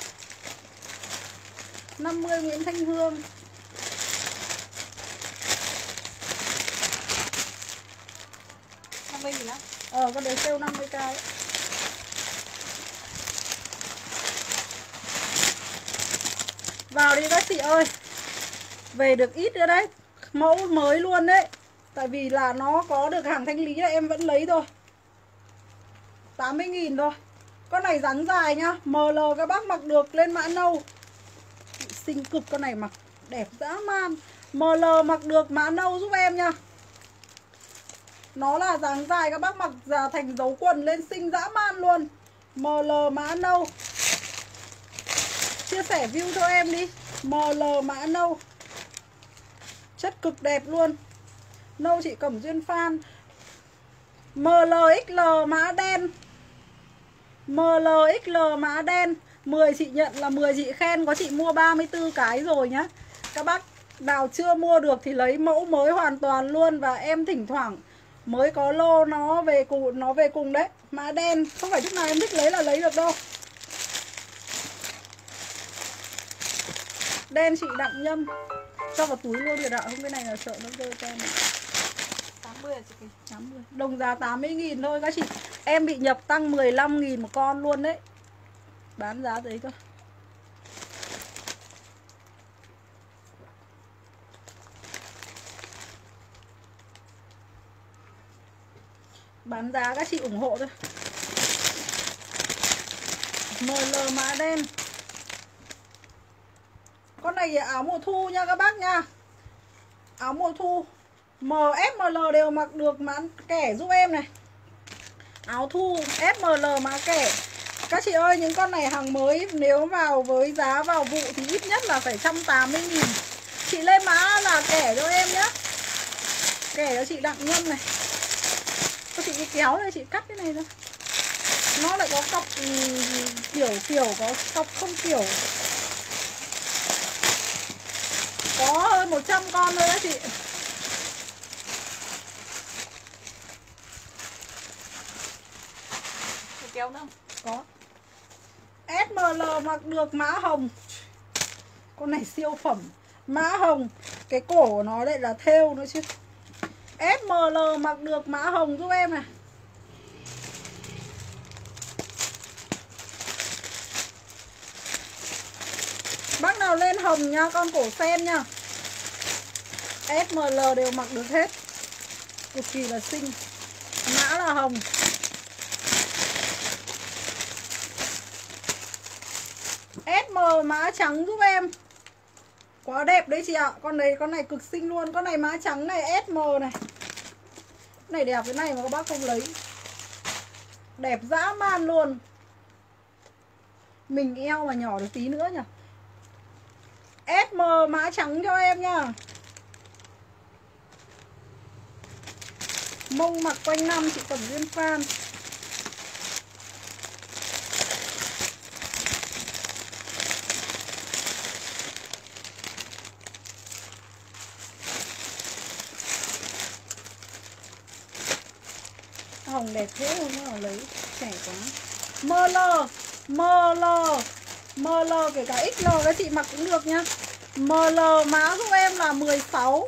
năm mươi Nguyễn Thanh Hương. năm mươi nghìn á? Ờ, con đấy sale năm mươi k ấy. Vào đi các chị ơi. Về được ít nữa đấy. Mẫu mới luôn đấy. Tại vì là nó có được hàng thanh lý là em vẫn lấy thôi. tám mươi nghìn thôi. Con này dáng dài nhá. em lờ các bác mặc được, lên mã nâu. Xinh cực, con này mặc đẹp dã man. em lờ mặc được, mã nâu giúp em nha. Nó là dáng dài, các bác mặc ra thành dấu quần lên xinh dã man luôn. em lờ mã nâu. Chia sẻ view cho em đi. em lờ mã nâu. Chất cực đẹp luôn. Nâu chị Cẩm Duyên fan. em lờ ích lờ mã đen. em lờ ích lờ mã đen. mười chị nhận là mười chị khen. Có chị mua ba mươi tư cái rồi nhá. Các bác nào chưa mua được thì lấy mẫu mới hoàn toàn luôn. Và em thỉnh thoảng mới có lô nó về cùng, nó về cùng đấy. Mã đen, không phải lúc nào em thích lấy là lấy được đâu. Đen chị Đặng Nhâm. Cho vào túi luôn được ạ. Không, cái này là sợ nó rơi cho em. tám mươi chị Kỳ. tám mươi. Đồng giá tám mươi nghìn thôi các chị. Em bị nhập tăng mười lăm nghìn một con luôn đấy. Bán giá đấy cơ. Bán giá các chị ủng hộ thôi. em lờ mã đen. Con này áo mùa thu nha các bác nha. Áo mùa thu em ép em lờ đều mặc được, mã kẻ giúp em này. Áo thu ép em lờ mã kẻ. Các chị ơi, những con này hàng mới, nếu vào với giá vào vụ thì ít nhất là phải một trăm tám mươi nghìn. Chị lên mã là kẻ cho em nhé. Kẻ cho chị Đặng Nhâm này. Cho chị cái kéo này, chị cắt cái này ra. Nó lại có cọc kiểu kiểu, có cọc không kiểu. Có hơn một trăm con thôi đó chị. Cái kéo nữa. Có. ét em lờ mặc được mã hồng. Con này siêu phẩm. Mã hồng. Cái cổ của nó lại là thêu nữa chứ. ét em lờ mặc được mã hồng giúp em này. Bác nào lên hồng nha, con cổ sen nha. ét em lờ đều mặc được hết. Cực kỳ là xinh. Mã là hồng. ét em mã trắng giúp em. Quá đẹp đấy chị ạ. Con này con này cực xinh luôn. Con này mã trắng này, ét em này. Cái này đẹp cái này mà các bác không lấy. Đẹp dã man luôn. Mình eo mà nhỏ được tí nữa nhỉ. ét em mã trắng cho em nha. Mông mặc quanh năm chị Cẩm Duyên fan. Hồng đẹp thế không mà lấy, trẻ quá. em lờ, em lờ, em lờ kể cả ích lờ các chị mặc cũng được nhá. em lờ mã giúp em là mười sáu.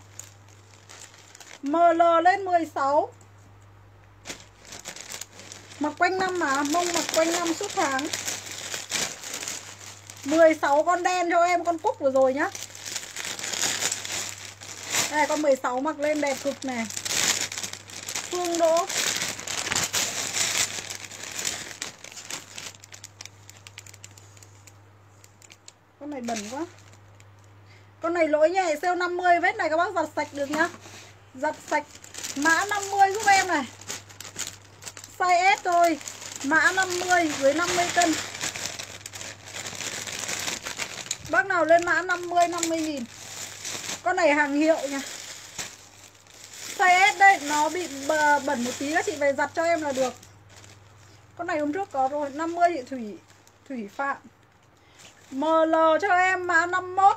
em lờ lên mười sáu. Mặc quanh năm mà, mông mặc quanh năm suốt tháng. mười sáu con đen cho em, con cúc vừa rồi nhá. Đây con mười sáu mặc lên đẹp cực này. Phương Đỗ. Con này bẩn quá. Con này lỗi nhẹ sale năm mươi, vết này các bác giặt sạch được nhá. Giặt sạch. Mã năm mươi giúp em này. Size S thôi. Mã năm mươi, dưới năm mươi cân. Bác nào lên mã năm mươi, năm mươi nghìn. Con này hàng hiệu nha. Size S đây, nó bị bẩn một tí, các chị về giặt cho em là được. Con này hôm trước có rồi, năm mươi chị Thủy Thủy Phạm. em lờ cho em mã năm mươi mốt.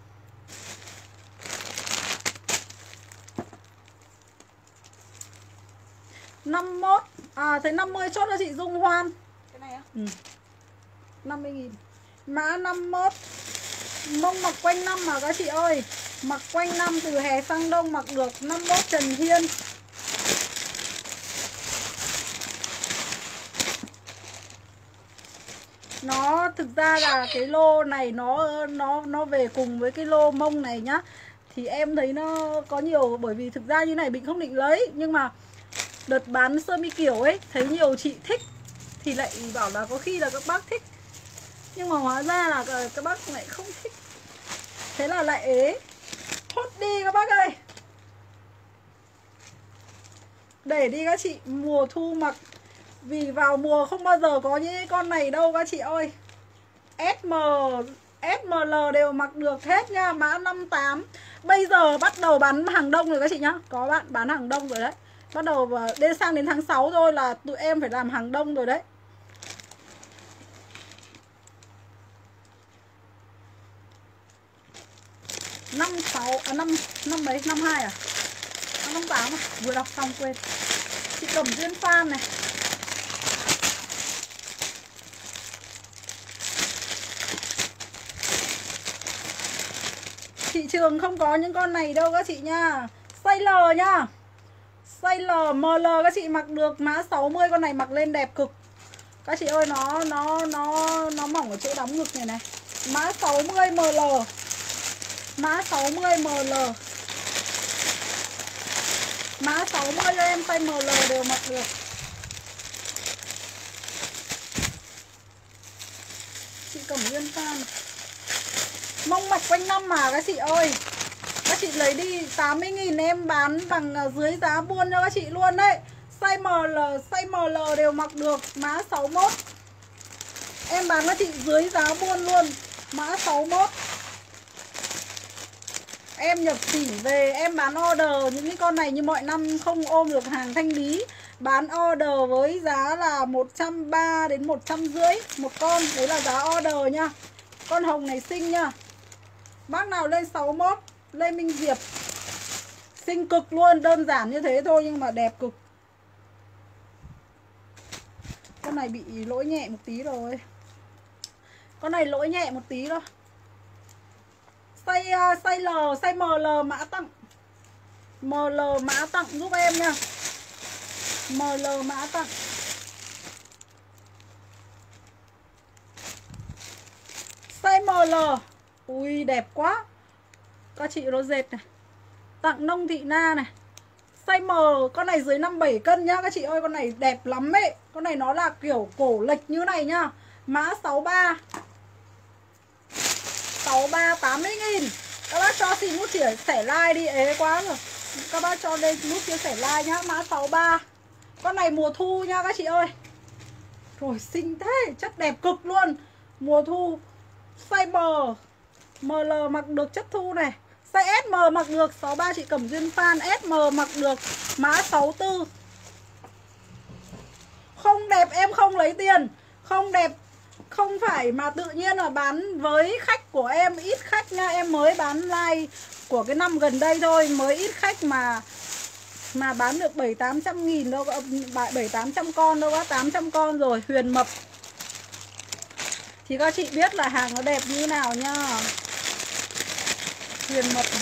năm mươi mốt. À thấy năm mươi chốt cho chị Dung Hoan. Cái này á? Ừ. năm mươi nghìn. Mã năm mươi mốt. Mông mặc quanh năm mà các chị ơi. Mặc quanh năm từ hè sang đông mặc được. năm mươi mốt Trần Hiên. Nó thực ra là cái lô này nó nó nó về cùng với cái lô mông này nhá. Thì em thấy nó có nhiều, bởi vì thực ra như này mình không định lấy, nhưng mà đợt bán sơ mi kiểu ấy thấy nhiều chị thích thì lại bảo là có khi là các bác thích, nhưng mà hóa ra là các bác lại không thích. Thế là lại ế. Hốt đi các bác ơi. Để đi các chị, mùa thu mặc. Vì vào mùa không bao giờ có những con này đâu các chị ơi. ét em, ét em lờ đều mặc được hết nha. Mã năm mươi tám. bây giờ bắt đầu bán hàng đông rồi các chị nhá. Có bạn bán hàng đông rồi đấy. Bắt đầu đến sang đến tháng sáu rồi là tụi em phải làm hàng đông rồi đấy. Năm sáu à năm năm mấy năm hai à? Năm tám à? Vừa đọc xong quên. Chị Cẩm Duyên fan này. Thị trường không có những con này đâu các chị nha. Size L nha. Size L, M L các chị mặc được. Mã sáu mươi con này mặc lên đẹp cực. Các chị ơi, nó nó nó nó mỏng ở chỗ đóng ngực này này. Mã sáu mươi M L. Mã sáu mươi M L. Mã sáu mươi cho em size M L đều mặc được. Chị Cẩm Duyên fan. Mông mạch quanh năm mà các chị ơi. Các chị lấy đi tám mươi nghìn em bán bằng dưới giá buôn cho các chị luôn đấy. Size M L, size M L đều mặc được. Mã sáu mốt. Em bán các chị dưới giá buôn luôn. Mã sáu mốt. Em nhập xỉ về, em bán order những cái con này như mọi năm không ôm được hàng thanh lý. Bán order với giá là một trăm ba mươi đến một trăm rưỡi một con. Đấy là giá order nha. Con hồng này xinh nha. Bác nào lên sáu mốt, Lê Minh Diệp. Xinh cực luôn, đơn giản như thế thôi nhưng mà đẹp cực. Con này bị lỗi nhẹ một tí rồi. Con này lỗi nhẹ một tí thôi. Size, size L, size M L mã tặng. M L mã tặng giúp em nha. M L mã tặng. Size M L. Ui đẹp quá. Các chị nó dệt này. Tặng Nông Thị Na này. Size M, con này dưới năm mươi bảy cân nhá các chị ơi, con này đẹp lắm ấy. Con này nó là kiểu cổ lệch như này nhá. Mã sáu ba. sáu ba tám mươi nghìn. Các bác cho xin nút chia sẻ like đi, ế quá rồi. Các bác cho lên nút chia sẻ like nhá. Mã sáu ba. Con này mùa thu nha các chị ơi. Rồi xinh thế, chất đẹp cực luôn. Mùa thu. Size M, M L mặc được chất thu này. Size S M mặc được. Sáu ba chị Cẩm Duyên fan. S M mặc được. Mã sáu tư. Không đẹp em không lấy tiền. Không đẹp không phải mà tự nhiên là bán với khách của em. Ít khách nha. Em mới bán like của cái năm gần đây thôi. Mới ít khách mà Mà bán được bảy tám trăm nghìn đâu. Bảy tám trăm con đâu. Có tám trăm con rồi. Huyền mập thì các chị biết là hàng nó đẹp như thế nào nhá. Huyền mập này.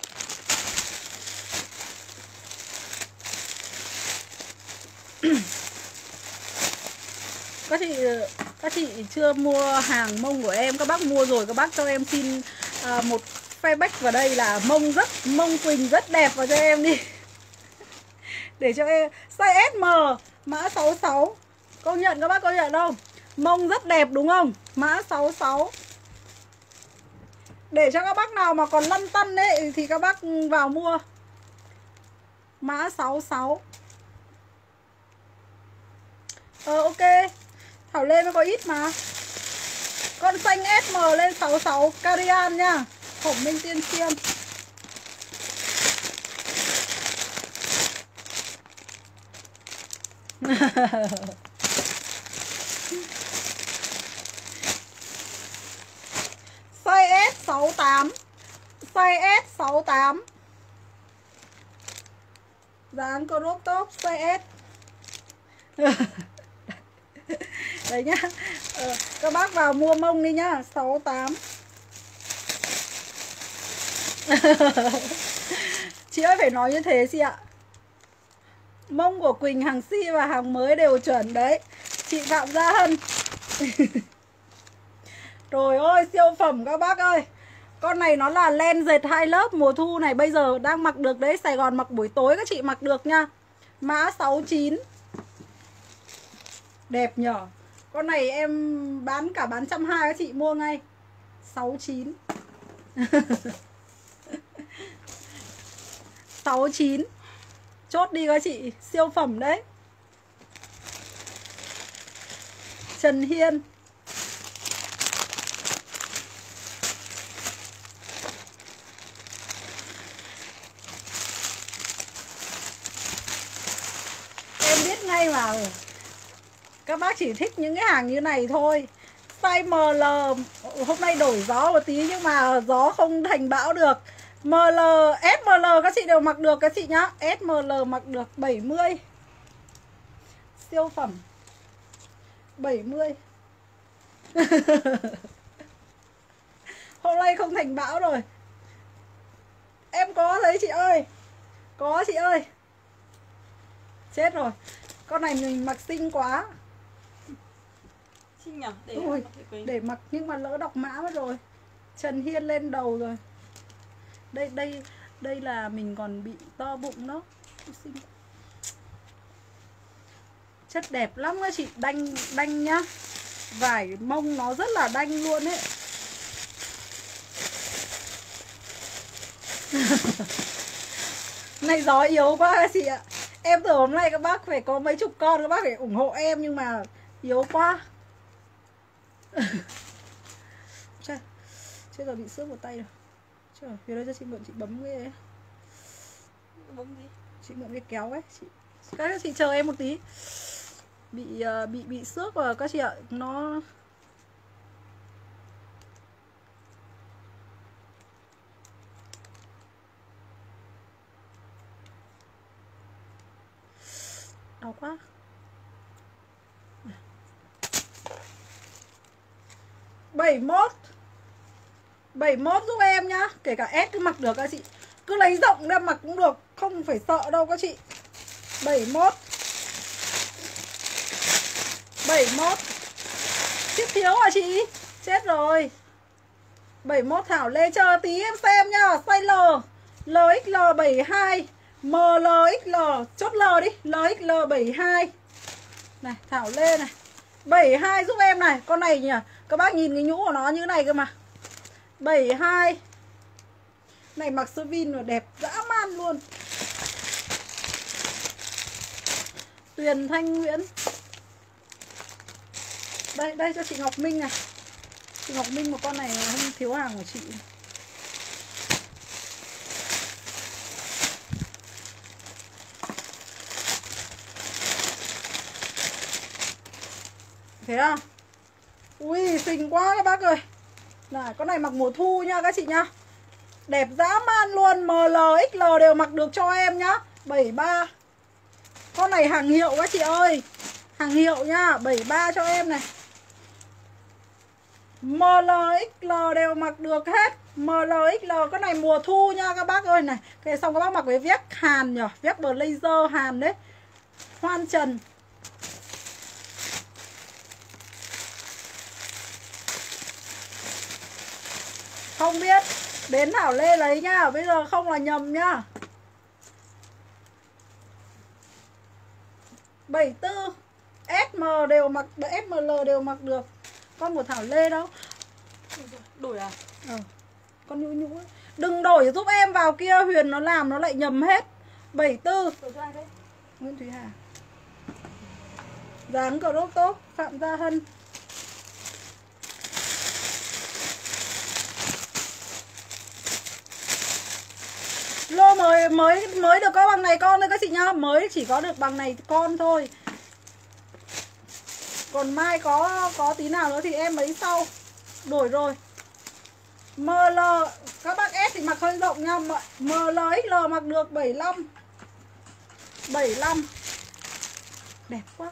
Các chị các chị chưa mua hàng mông của em, các bác mua rồi các bác cho em xin à, một feedback vào đây là mông rất mông Quỳnh rất đẹp vào cho em đi. Để cho em size S M mã sáu sáu. Công nhận các bác công nhận không? Mông rất đẹp đúng không? Mã sáu sáu. Để cho các bác nào mà còn lăn tăn ấy thì các bác vào mua. Mã sáu sáu. Ờ ok. Thảo Lê mới có ít mà. Con xanh S M lên sáu sáu Carian nha. Khổng Minh Tiên Xiêm. Size S sáu tám. Size S sáu tám. Dáng crop top size S. Đấy nhá. Ờ, các bác vào mua mông đi nhá. Sáu tám. Chị ơi phải nói như thế chị ạ. Mông của Quỳnh hàng si và hàng mới đều chuẩn đấy. Chị Phạm Gia Hân. Trời ơi siêu phẩm các bác ơi. Con này nó là len dệt hai lớp mùa thu này. Bây giờ đang mặc được đấy. Sài Gòn mặc buổi tối các chị mặc được nha. Mã sáu chín. Đẹp nhở. Con này em bán cả bán một trăm hai mươi các chị mua ngay. Sáu chín. Sáu chín. Chốt đi các chị. Siêu phẩm đấy. Trần Hiên. hay mà. Các bác chỉ thích những cái hàng như này thôi. Size em lờ, hôm nay đổi gió một tí nhưng mà gió không thành bão được. em lờ, ét em lờ các chị đều mặc được các chị nhá. ét em lờ mặc được bảy mươi. Siêu phẩm bảy mươi. Hôm nay không thành bão rồi. Em có thấy chị ơi. Có chị ơi. Chết rồi. Con này mình mặc xinh quá. Xinh nhỉ? Để, Ui, để mặc nhưng mà lỡ đọc mã mất rồi. Trần Hiên lên đầu rồi. Đây đây đây là mình còn bị to bụng đó. Xinh. Chất đẹp lắm các chị, đanh đanh nhá. Vải mông nó rất là đanh luôn ấy. Này gió yếu quá các chị ạ. Em tưởng hôm nay các bác phải có mấy chục con, các bác phải ủng hộ em nhưng mà yếu quá. Chết, chết rồi, bị xước một tay rồi. Trời, phía đây cho chị mượn chị bấm cái ấy. Bấm gì? Chị mượn cái kéo ấy chị. Các chị chờ em một tí. Bị uh, bị bị xước và các chị ạ, nó đau quá. bảy mốt bảy mốt giúp em nhá. Kể cả S cứ mặc được các chị. Cứ lấy rộng ra mặc cũng được. Không phải sợ đâu các chị. bảy mốt bảy mốt. Chiếc thiếu à chị. Chết rồi. bảy mốt Thảo Lê chờ tí em xem nhá. Size L L X L bảy mươi hai, M L X L. Chốt L đi. L X L bảy mươi hai. Này Thảo Lê này, bảy mươi hai giúp em này. Con này nhỉ, các bác nhìn cái nhũ của nó như này cơ mà. bảy mươi hai. Này mặc sơ vin rồi đẹp dã man luôn. Tuyền Thanh Nguyễn. Đây, đây cho chị Ngọc Minh này. Chị Ngọc Minh một con này không thiếu hàng của chị. Thế à? Ui xinh quá các bác ơi. Này con này mặc mùa thu nha các chị nhá. Đẹp dã man luôn. M L X L đều mặc được cho em nhá. bảy mươi ba. Con này hàng hiệu các chị ơi. Hàng hiệu nhá. bảy mươi ba cho em này. M L X L đều mặc được hết. M L X L. Con này mùa thu nha các bác ơi này. Cái xong các bác mặc với vest Hàn nhỉ. Vest blazer Hàn đấy. Hoan Trần. Không biết. Đến Thảo Lê lấy nhá. Bây giờ không là nhầm nhá. bảy mươi tư. S M đều mặc, S M L đều mặc được. Con của Thảo Lê đâu. Đổi à? Ờ. Con nhũ nhũ ấy. Đừng đổi giúp em vào kia. Huyền nó làm nó lại nhầm hết. bảy mươi tư. Đổi cho ai đấy? Nguyễn Thúy Hà. Dáng cờ rốt tốt. Phạm Gia Hân. Lô mới mới mới được có bằng này con thôi các chị nhá. Mới chỉ có được bằng này con thôi. Còn mai có có tí nào nữa thì em lấy sau. Đổi rồi. M L các bác S thì mặc hơi rộng nha. M L X L mặc được bảy mươi lăm. bảy mươi lăm. Đẹp quá.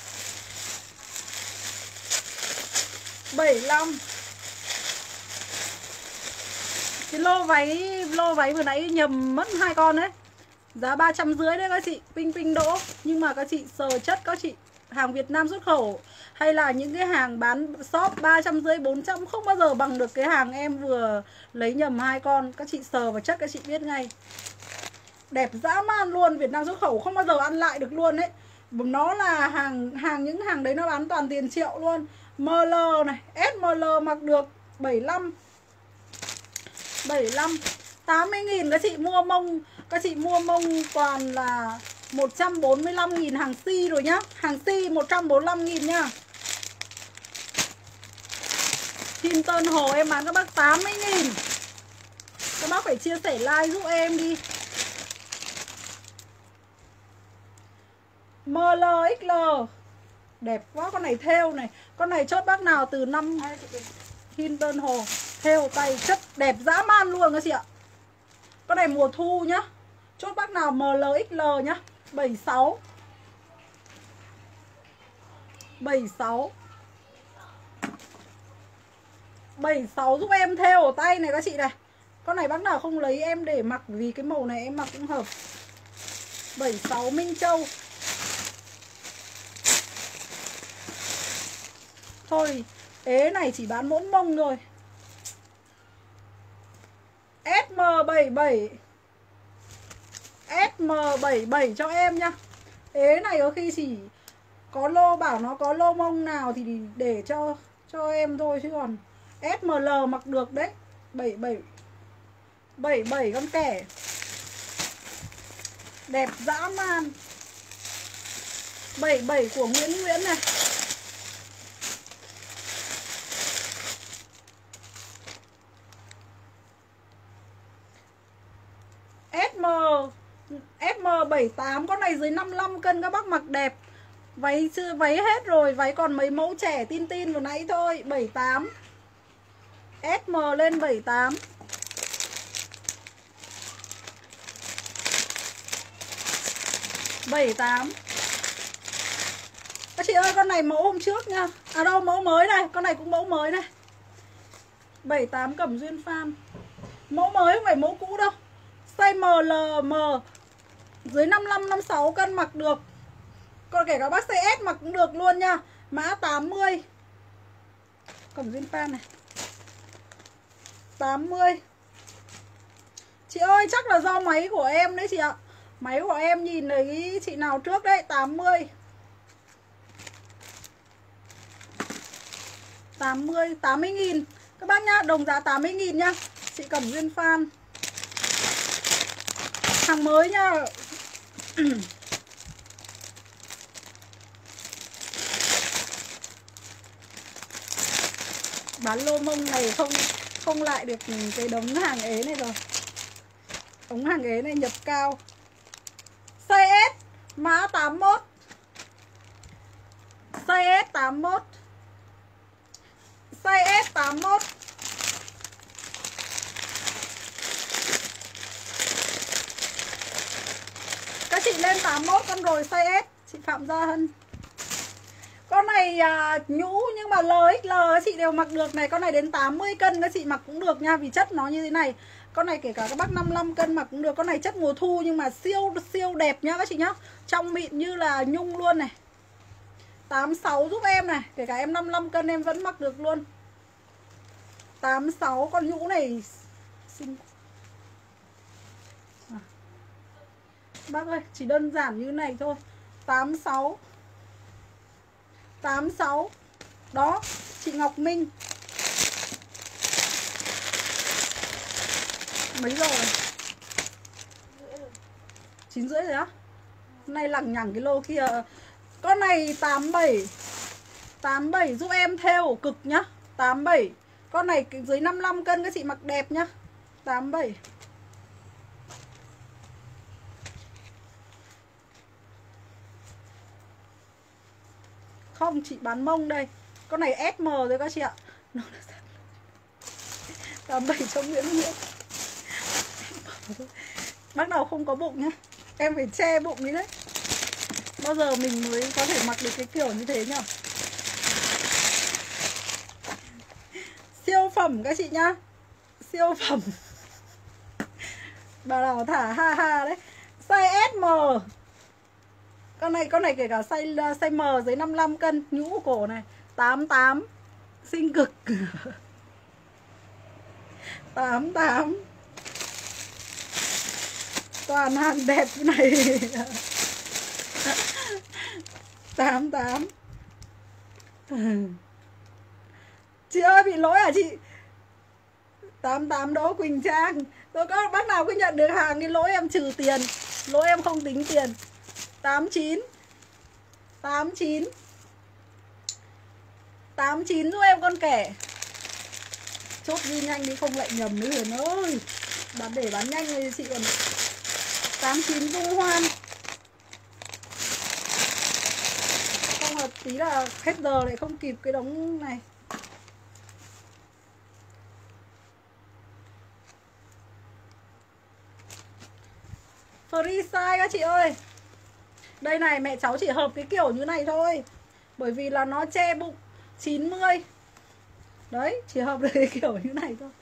bảy mươi lăm. Cái lô váy lô váy vừa nãy nhầm mất hai con đấy. Giá ba trăm rưỡi đấy các chị. Pinh pinh đỗ. Nhưng mà các chị sờ chất các chị. Hàng Việt Nam xuất khẩu hay là những cái hàng bán shop ba trăm rưỡi bốn trăm không bao giờ bằng được cái hàng em vừa lấy nhầm hai con. Các chị sờ vào chất các chị biết ngay. Đẹp dã man luôn. Việt Nam xuất khẩu không bao giờ ăn lại được luôn đấy. Nó là hàng hàng những hàng đấy nó bán toàn tiền triệu luôn. M L này, S M L mặc được bảy mươi lăm. bảy mươi lăm. tám mươi nghìn các chị mua mông. Các chị mua mông toàn là một trăm bốn mươi lăm nghìn hàng si rồi nhá. Hàng si một trăm bốn mươi lăm nghìn nhá. Kim Tân Hồ em bán các bác tám mươi nghìn. Các bác phải chia sẻ like giúp em đi. M L X L. Đẹp quá, con này thêu này. Con này chốt bác nào từ năm Hinton Hồ. Thêu tay chất đẹp dã man luôn các chị ạ. Con này mùa thu nhá. Chốt bác nào M L X L nhá. bảy sáu bảy sáu bảy sáu giúp em thêu ở tay này các chị này. Con này bác nào không lấy em để mặc, vì cái màu này em mặc cũng hợp. bảy sáu Minh Châu. Thôi ế này chỉ bán mỗi mông rồi. S M bảy bảy S M bảy bảy cho em nhá. Ế này có khi chỉ có lô bảo nó có lô mông nào thì để cho cho em thôi, chứ còn S M L mặc được đấy. bảy bảy bảy bảy con kẻ. Đẹp dã man. bảy bảy của Nguyễn Nguyễn này. S M S M bảy tám, con này dưới năm mươi lăm cân các bác mặc đẹp. Váy chưa váy hết rồi, váy còn mấy mẫu trẻ tin tin vừa nãy thôi. bảy tám S M lên bảy tám. bảy tám. Các chị ơi, con này mẫu hôm trước nha. À đâu, mẫu mới này, con này cũng mẫu mới này. bảy tám Cẩm Duyên Farm. Mẫu mới không phải mẫu cũ đâu. Size M L M dưới năm mươi lăm năm mươi sáu cân mặc được. Còn kể cả bác size S mặc cũng được luôn nha. Mã tám mươi. Cẩm Duyên Farm này. tám mươi. Chị ơi, chắc là do máy của em đấy chị ạ. Máy của em nhìn thấy chị nào trước đấy. Tám mươi. tám mươi, tám mươi nghìn các bác nhá, đồng giá tám mươi nghìn nhá. Chị Cẩm Duyên Farm. Hàng mới nhá. Bán lô mông này không không lại được cái đống hàng ế này rồi. Đống hàng ế này nhập cao. Size S mã tám mươi mốt. Size S tám mươi mốt. Size S tám mươi mốt. Các chị lên tám mươi mốt con rồi size S. Chị Phạm Gia Hân. Con này à, nhũ nhưng mà L X L các chị đều mặc được này. Con này đến tám mươi cân các chị mặc cũng được nha. Vì chất nó như thế này. Con này kể cả các bác năm mươi lăm cân mặc cũng được. Con này chất mùa thu nhưng mà siêu siêu đẹp nhá các chị nhá. Trong mịn như là nhung luôn này. Tám mươi sáu giúp em này. Kể cả em năm mươi lăm cân em vẫn mặc được luôn. Tám mươi sáu con nhũ này xinh. À. Bác ơi, chỉ đơn giản như này thôi. Tám mươi sáu. Tám mươi sáu. Đó, chị Ngọc Minh. Mấy giờ rồi? Chín rưỡi rồi á. Hôm nay lằng nhằng cái lô kia. Con này tám mươi bảy. tám mươi bảy giúp em thêu cực nhá. Tám mươi bảy. Con này dưới năm mươi lăm cân các chị mặc đẹp nhá. Tám mươi bảy. Không, chị bán mông đây. Con này S M rồi các chị ạ. tám mươi bảy cho Nguyễn Nguyễn. Bác nào không có bụng nhá, em phải che bụng đi đấy. Bao giờ mình mới có thể mặc được cái kiểu như thế nhở. Siêu phẩm các chị nhá. Siêu phẩm. Bà nào thả ha ha đấy. Size S M. Con này con này kể cả size size M dưới năm mươi lăm cân, nhũ cổ này, tám mươi tám. Xinh cực. tám mươi tám. Toàn hàng đẹp như này. tám mươi tám. Chị ơi bị lỗi à chị? tám mươi tám Đỗ Quỳnh Trang. Tôi có bác nào cứ nhận được hàng thì lỗi em trừ tiền. Lỗi em không tính tiền. Tám mươi chín. Tám mươi chín. Tám mươi chín giúp em con kẻ. Chốt đi nhanh đi không lại nhầm nữa Huyền ơi. Bán để bán nhanh rồi chị còn. Tám mươi chín Dung Hoan. tí là hết giờ lại không kịp cái đống này. Free size các chị ơi. Đây này, mẹ cháu chỉ hợp cái kiểu như này thôi, bởi vì là nó che bụng chín mươi. Đấy, chỉ hợp được cái kiểu như này thôi.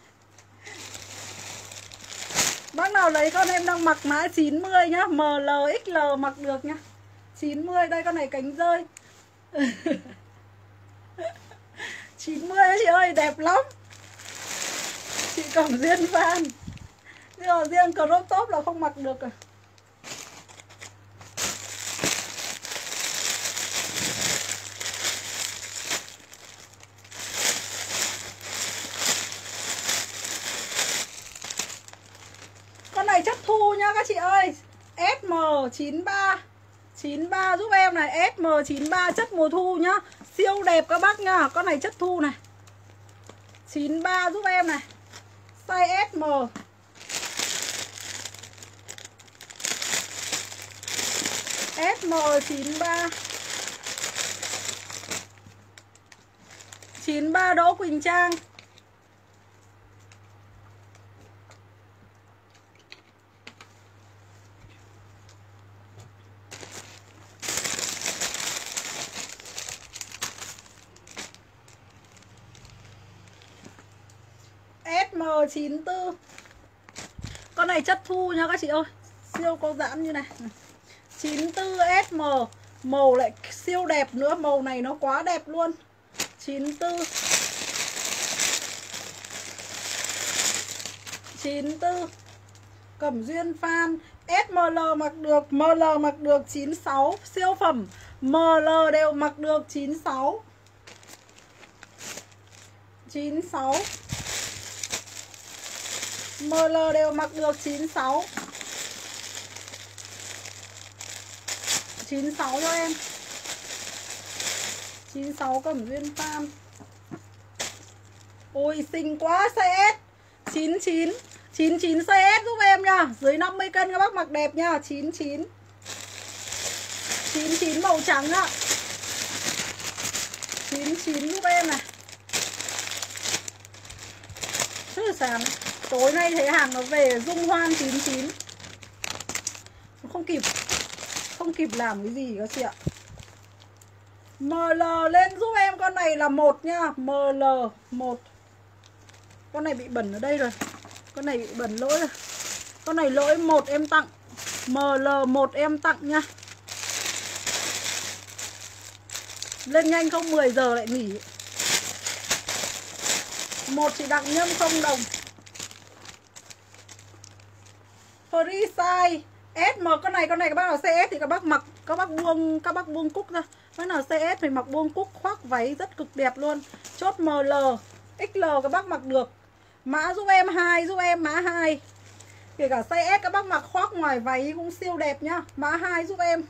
Bác nào lấy con em đang mặc mã chín mươi nhá, M L X L mặc được nhá. chín mươi, đây con này cánh rơi. chín mươi ấy chị ơi, đẹp lắm. Chị Cẩm Duyên fan. Nhưng mà riêng crop top là không mặc được à. Con này chất thu nhá các chị ơi. S M chín ba chín ba giúp em này, S M chín ba chất mùa thu nhá. Siêu đẹp các bác nhá. Con này chất thu này. chín ba giúp em này. Size S M. S M chín ba. chín ba Đỗ Quỳnh Trang. S M chín tư. Con này chất thu nha các chị ơi. Siêu có giãn như này. chín tư S M. Màu lại siêu đẹp nữa. Màu này nó quá đẹp luôn. chín tư. chín tư. Cẩm Duyên fan. S M L mặc được, M L mặc được chín sáu. Siêu phẩm M L đều mặc được chín sáu. chín sáu. M L đều mặc được chín sáu. chín sáu cho em. chín sáu Cẩm Duyên fan. Ôi xinh quá, size S. chín chín. chín chín size S giúp em nha. Dưới năm mươi cân các bác mặc đẹp nha. chín chín. chín chín màu trắng ạ. chín chín giúp em này. Rất là sáng. Tối nay thấy hàng nó về Dung Hoan chín chín. Không kịp. Không kịp làm cái gì các chị ạ. M L lên giúp em. Con này là một nha. M L một. Con này bị bẩn ở đây rồi. Con này bị bẩn lỗi rồi. Con này lỗi một em tặng. M L một em tặng nha. Lên nhanh không mười giờ lại nghỉ. Một chị Đặng Nhâm không đồng. Free size S M. Con này con này các bác nào size S thì các bác mặc, các bác buông các bác buông cúc ra. Bác nào size S thì mặc buông cúc, khoác váy rất cực đẹp luôn. Chốt M L X L các bác mặc được. Mã giúp em hai, giúp em mã hai. Kể cả size S các bác mặc khoác ngoài váy cũng siêu đẹp nhá. Mã hai giúp em.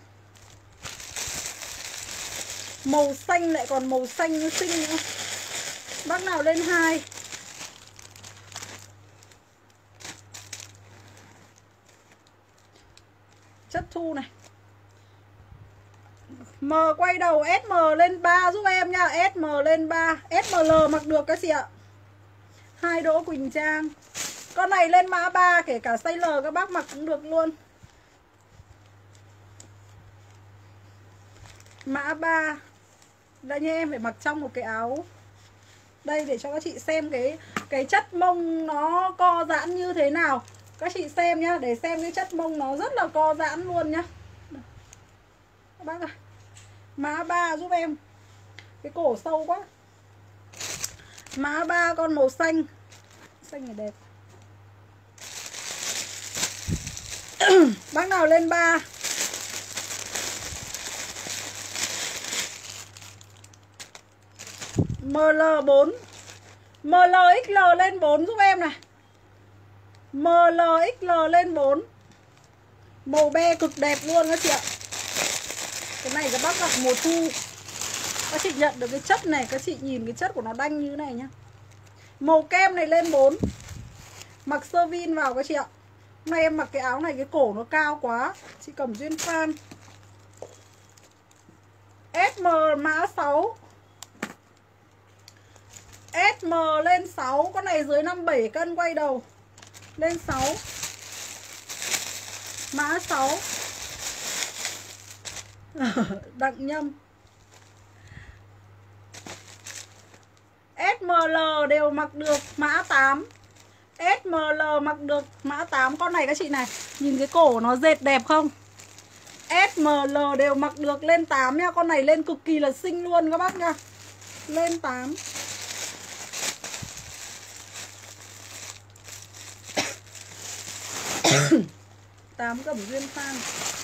Màu xanh lại còn màu xanh xinh nữa. Bác nào lên hai. Chất thu này. M quay đầu S M lên ba giúp em nha. S M lên ba. S M L mặc được các chị ạ. Hai Đỗ Quỳnh Trang. Con này lên mã ba. Kể cả size L các bác mặc cũng được luôn. Mã ba. Đây nha, em phải mặc trong một cái áo. Đây để cho các chị xem cái cái chất mông nó co giãn như thế nào. Các chị xem nhá, để xem cái chất mông nó rất là co giãn luôn nhá. Các bác ơi. Mã ba giúp em. Cái cổ sâu quá. Mã ba con màu xanh. Xanh này đẹp. Bác nào lên ba. M L bốn. M L X L lên bốn giúp em này. M L X L lên bốn. Màu be cực đẹp luôn các chị ạ. Cái này các bác mặc mùa thu. Các chị nhận được cái chất này. Các chị nhìn cái chất của nó đanh như thế này nhá. Màu kem này lên bốn. Mặc sơ vin vào các chị ạ. Hôm nay em mặc cái áo này cái cổ nó cao quá. Chị Cẩm Duyên fan. ét em mã sáu, ét em lên sáu. Con này dưới năm mươi bảy cân quay đầu. Lên sáu. Mã sáu. Đặng Nhâm. ét em lờ đều mặc được mã tám. ét em lờ mặc được mã tám. Con này các chị này, nhìn cái cổ nó dệt đẹp không? ét em lờ đều mặc được lên tám nha. Con này lên cực kỳ là xinh luôn các bác nha. Lên tám. tám Cẩm Duyên Phan.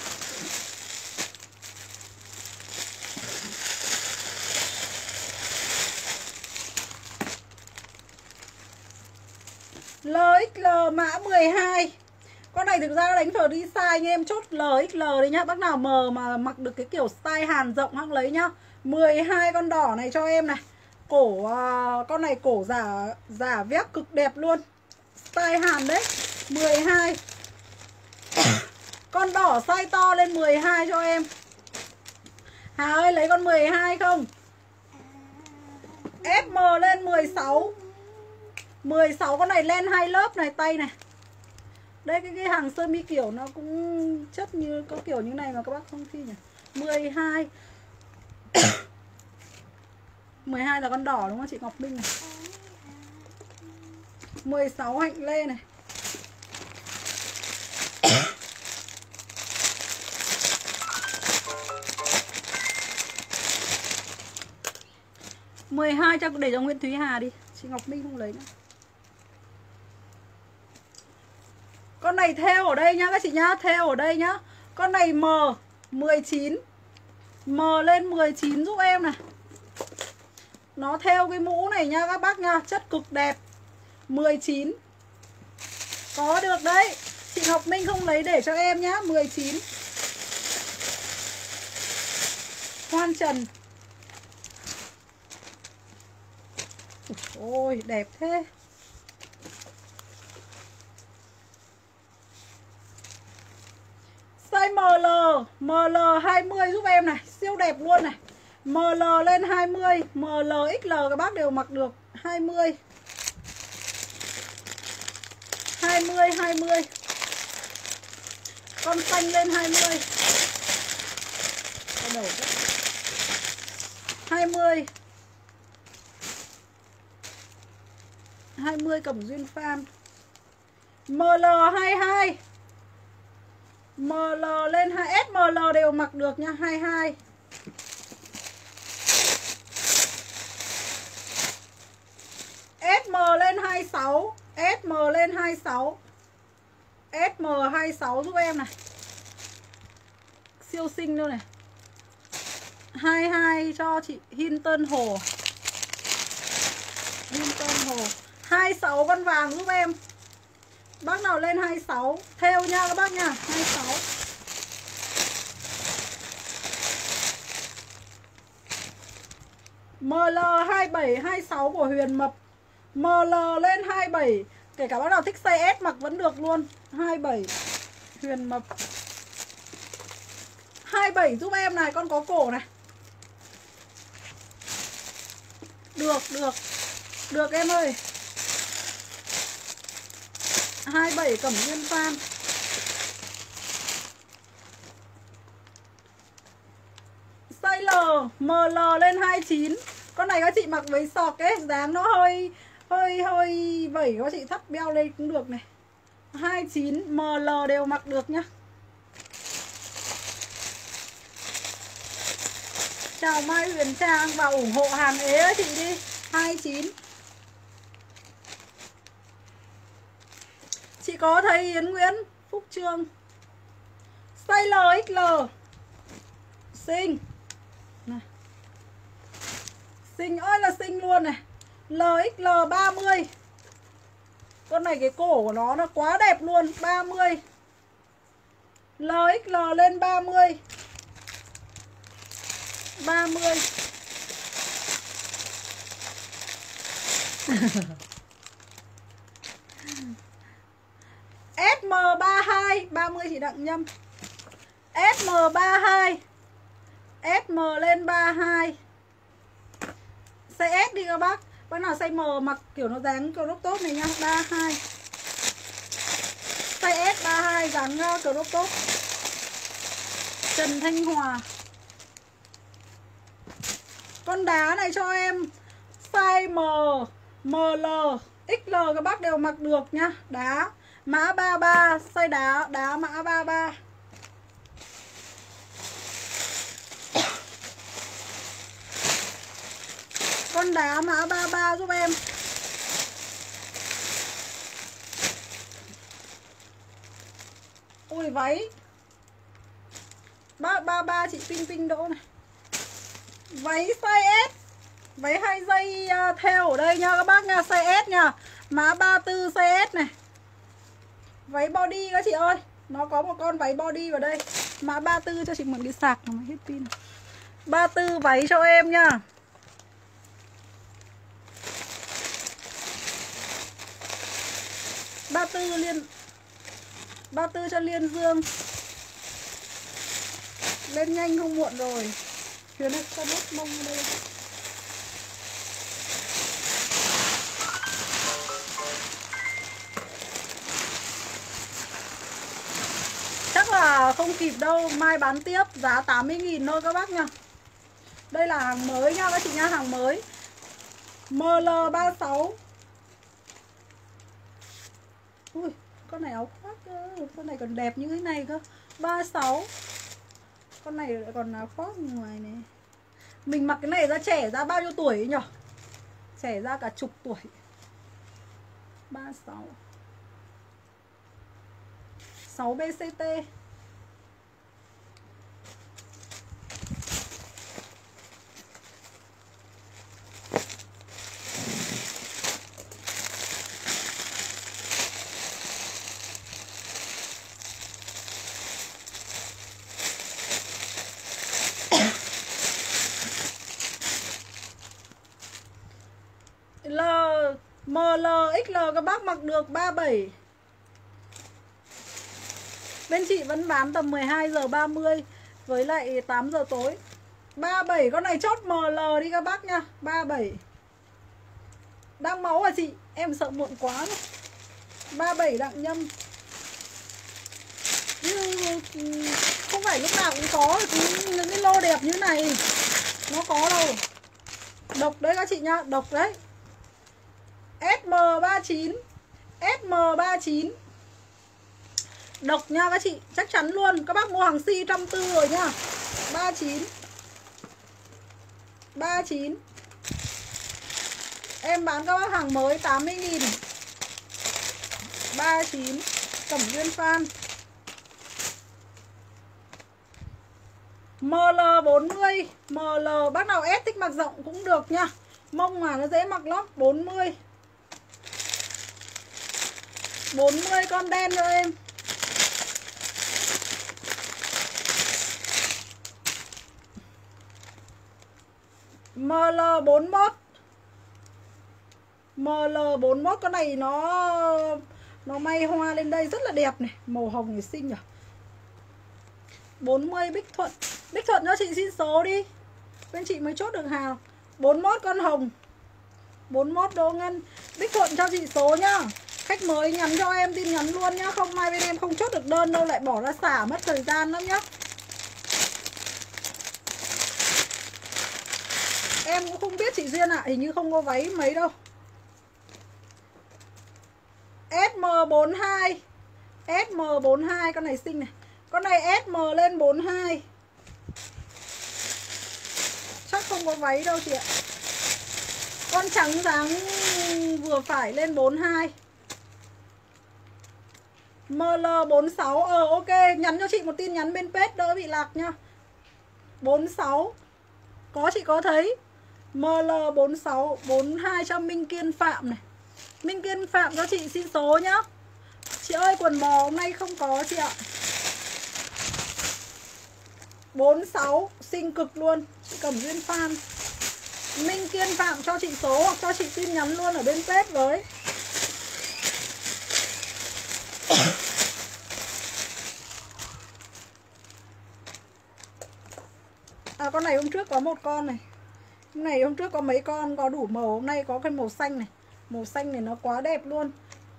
lờ ích lờ mã mười hai. Con này thực ra đánh free size anh em chốt lờ ích lờ đấy nhá. Bác nào mờ mà mặc được cái kiểu style hàn rộng hăng lấy nhá. mười hai con đỏ này cho em này. Cổ uh, con này cổ giả giả vét cực đẹp luôn. Style hàn đấy. mười hai. Con đỏ size to lên mười hai cho em. Hà ơi lấy con mười hai không? ép em lên mười sáu. mười sáu con này len hai lớp này, tay này. Đây cái, cái hàng sơ mi kiểu nó cũng chất như có kiểu như này mà các bác không thi nhỉ. mười hai. mười hai là con đỏ đúng không chị Ngọc Minh này. mười sáu Hạnh Lê này. mười hai cho để cho Nguyễn Thúy Hà đi. Chị Ngọc Minh không lấy nữa. Con này theo ở đây nhá các chị nhá. Theo ở đây nhá. Con này M mười chín. M lên mười chín giúp em này. Nó theo cái mũ này nha các bác nha. Chất cực đẹp. mười chín. Có được đấy. Chị Ngọc Minh không lấy để cho em nhá. mười chín. Hoan Trần. Ôi đẹp thế. Size em lờ. em lờ hai mươi giúp em này. Siêu đẹp luôn này. em lờ lên hai mươi. em lờ ích lờ các bác đều mặc được. hai mươi. hai mươi hai mươi. Con xanh lên hai mươi. hai mươi. hai mươi Cẩm Duyên Farm. em lờ hai mươi hai. em lờ lên hai ét em lờ đều mặc được nha. hai mươi hai. ét em lên hai mươi sáu. ét em lên hai mươi sáu. ét em hai mươi sáu giúp em này. Siêu xinh luôn này. hai mươi hai cho chị Hinton Hồ. Hinton Hồ. hai mươi sáu con vàng giúp em. Bác nào lên hai mươi sáu theo nha các bác nha. hai mươi sáu. em lờ hai mươi bảy hai mươi sáu của Huyền Mập. em lờ lên hai mươi bảy. Kể cả bác nào thích size S mặc vẫn được luôn. hai mươi bảy Huyền Mập. hai mươi bảy giúp em này. Con có cổ này. Được được. Được em ơi. hai mươi bảy Cẩm Duyên Farm. Size L. em lờ lên hai mươi chín. Con này các chị mặc với sọc ấy, dáng nó hơi hơi hơi vẩy, các chị thắt beo lên cũng được này. hai mươi chín em lờ đều mặc được nhá. Chào Mai Huyền Trang vào ủng hộ hàng ế chị đi. hai mươi chín. Chị có thấy Yến Nguyễn Phúc Trương. Size lờ ích lờ. Xinh này. Xinh ơi là xinh luôn này. lờ ích lờ ba mươi. Con này cái cổ của nó nó quá đẹp luôn. ba mươi. lờ ích lờ lên ba mươi. ba mươi. ét em ba mươi hai. ba mươi chị Đặng Nhâm. ét em ba mươi hai. ét em lên ba mươi hai. Size S đi các bác. Bác nào size M mặc kiểu nó dáng crop top này nha, ba mươi hai. Size S ba mươi hai dáng uh, crop top. Trần Thanh Hòa. Con đá này cho em size M, em lờ, ích lờ các bác đều mặc được nhá. Đá mã ba mươi ba, size đá đá mã ba mươi ba. Con đá mã ba mươi ba giúp em. Ui váy ba ba ba chị Pinh Pinh Đỗ này. Váy size S. Váy hai dây uh, theo ở đây nha các bác nha, size S nha. Mã ba mươi tư size S này. Váy body các chị ơi. Nó có một con váy body vào đây. Mã ba mươi tư cho chị mượn cái sạc mà hết pin. ba mươi tư váy cho em nha. ba mươi tư liên ba mươi tư cho Liên Dương. Lên nhanh không muộn rồi. Huyền ơi, con nốt mông ở đây. Chắc là không kịp đâu, mai bán tiếp, giá tám mươi nghìn thôi các bác nha. Đây là hàng mới nha các chị nha, hàng mới. em lờ ba mươi sáu. Ui, con này áo khoác cơ, con này còn đẹp như thế này cơ. ba mươi sáu. Con này lại còn áo khoác ngoài này. Mình mặc cái này ra trẻ ra bao nhiêu tuổi ấy nhỉ? Trẻ ra cả chục tuổi. ba mươi sáu. sáu bê xê tê. L, em lờ, ích lờ các bác mặc được ba mươi bảy. Bên chị vẫn bán tầm mười hai giờ ba mươi với lại tám giờ tối. ba mươi bảy, con này chốt em lờ đi các bác nha. ba mươi bảy. Đang máu à chị? Em sợ muộn quá rồi. ba mươi bảy Đặng Nhâm. Nhưng không phải lúc nào cũng có những cái lô đẹp như này. Nó có đâu. Độc đấy các chị nhá, độc đấy. ét em ba mươi chín. ét em ba mươi chín. Độc nha các chị, chắc chắn luôn. Các bác mua hàng si trăm tư rồi nha. ba mươi chín. ba mươi chín. Em bán các bác hàng mới tám mươi nghìn. ba mươi chín. Cẩm Duyên Phan. em lờ bốn mươi. em lờ bác nào S thích mặc rộng cũng được nha. Mông mà nó dễ mặc lắm. bốn mươi. bốn mươi con đen cho em. em lờ bốn mươi mốt. em lờ bốn mươi mốt con này nó nó may hoa lên đây rất là đẹp này, màu hồng này xinh nhỉ. bốn mươi Bích Thuận. Bích Thuận cho chị xin số đi. Bên chị mới chốt được hàng. bốn mươi mốt con hồng. bốn mươi mốt Đỗ Ngân. Bích Thuận cho chị số nhá. Khách mới nhắn cho em tin nhắn luôn nhá. Không mai bên em không chốt được đơn đâu, lại bỏ ra xả mất thời gian lắm nhá. Em cũng không biết chị Duyên ạ, à, hình như không có váy mấy đâu. ét em bốn mươi hai. ét em bốn mươi hai con này xinh này. Con này ét em lên bốn mươi hai. Chắc không có váy đâu chị ạ. Con trắng dáng vừa phải lên bốn mươi hai. em lờ bốn mươi sáu. Ờ ok, nhắn cho chị một tin nhắn bên page đỡ bị lạc nha. bốn mươi sáu. Có chị có thấy. em lờ bốn mươi sáu. bốn mươi hai cho Minh Kiên Phạm này. Minh Kiên Phạm cho chị xin số nhá. Chị ơi quần bò hôm nay không có chị ạ. bốn mươi sáu xinh cực luôn. Chị Cẩm Duyên Phan. Minh Kiên Phạm cho chị số hoặc cho chị tin nhắn luôn ở bên page với. À, À con này hôm trước có một con này. Hôm này hôm trước có mấy con có đủ màu. Hôm nay có cái màu xanh này. Màu xanh này nó quá đẹp luôn.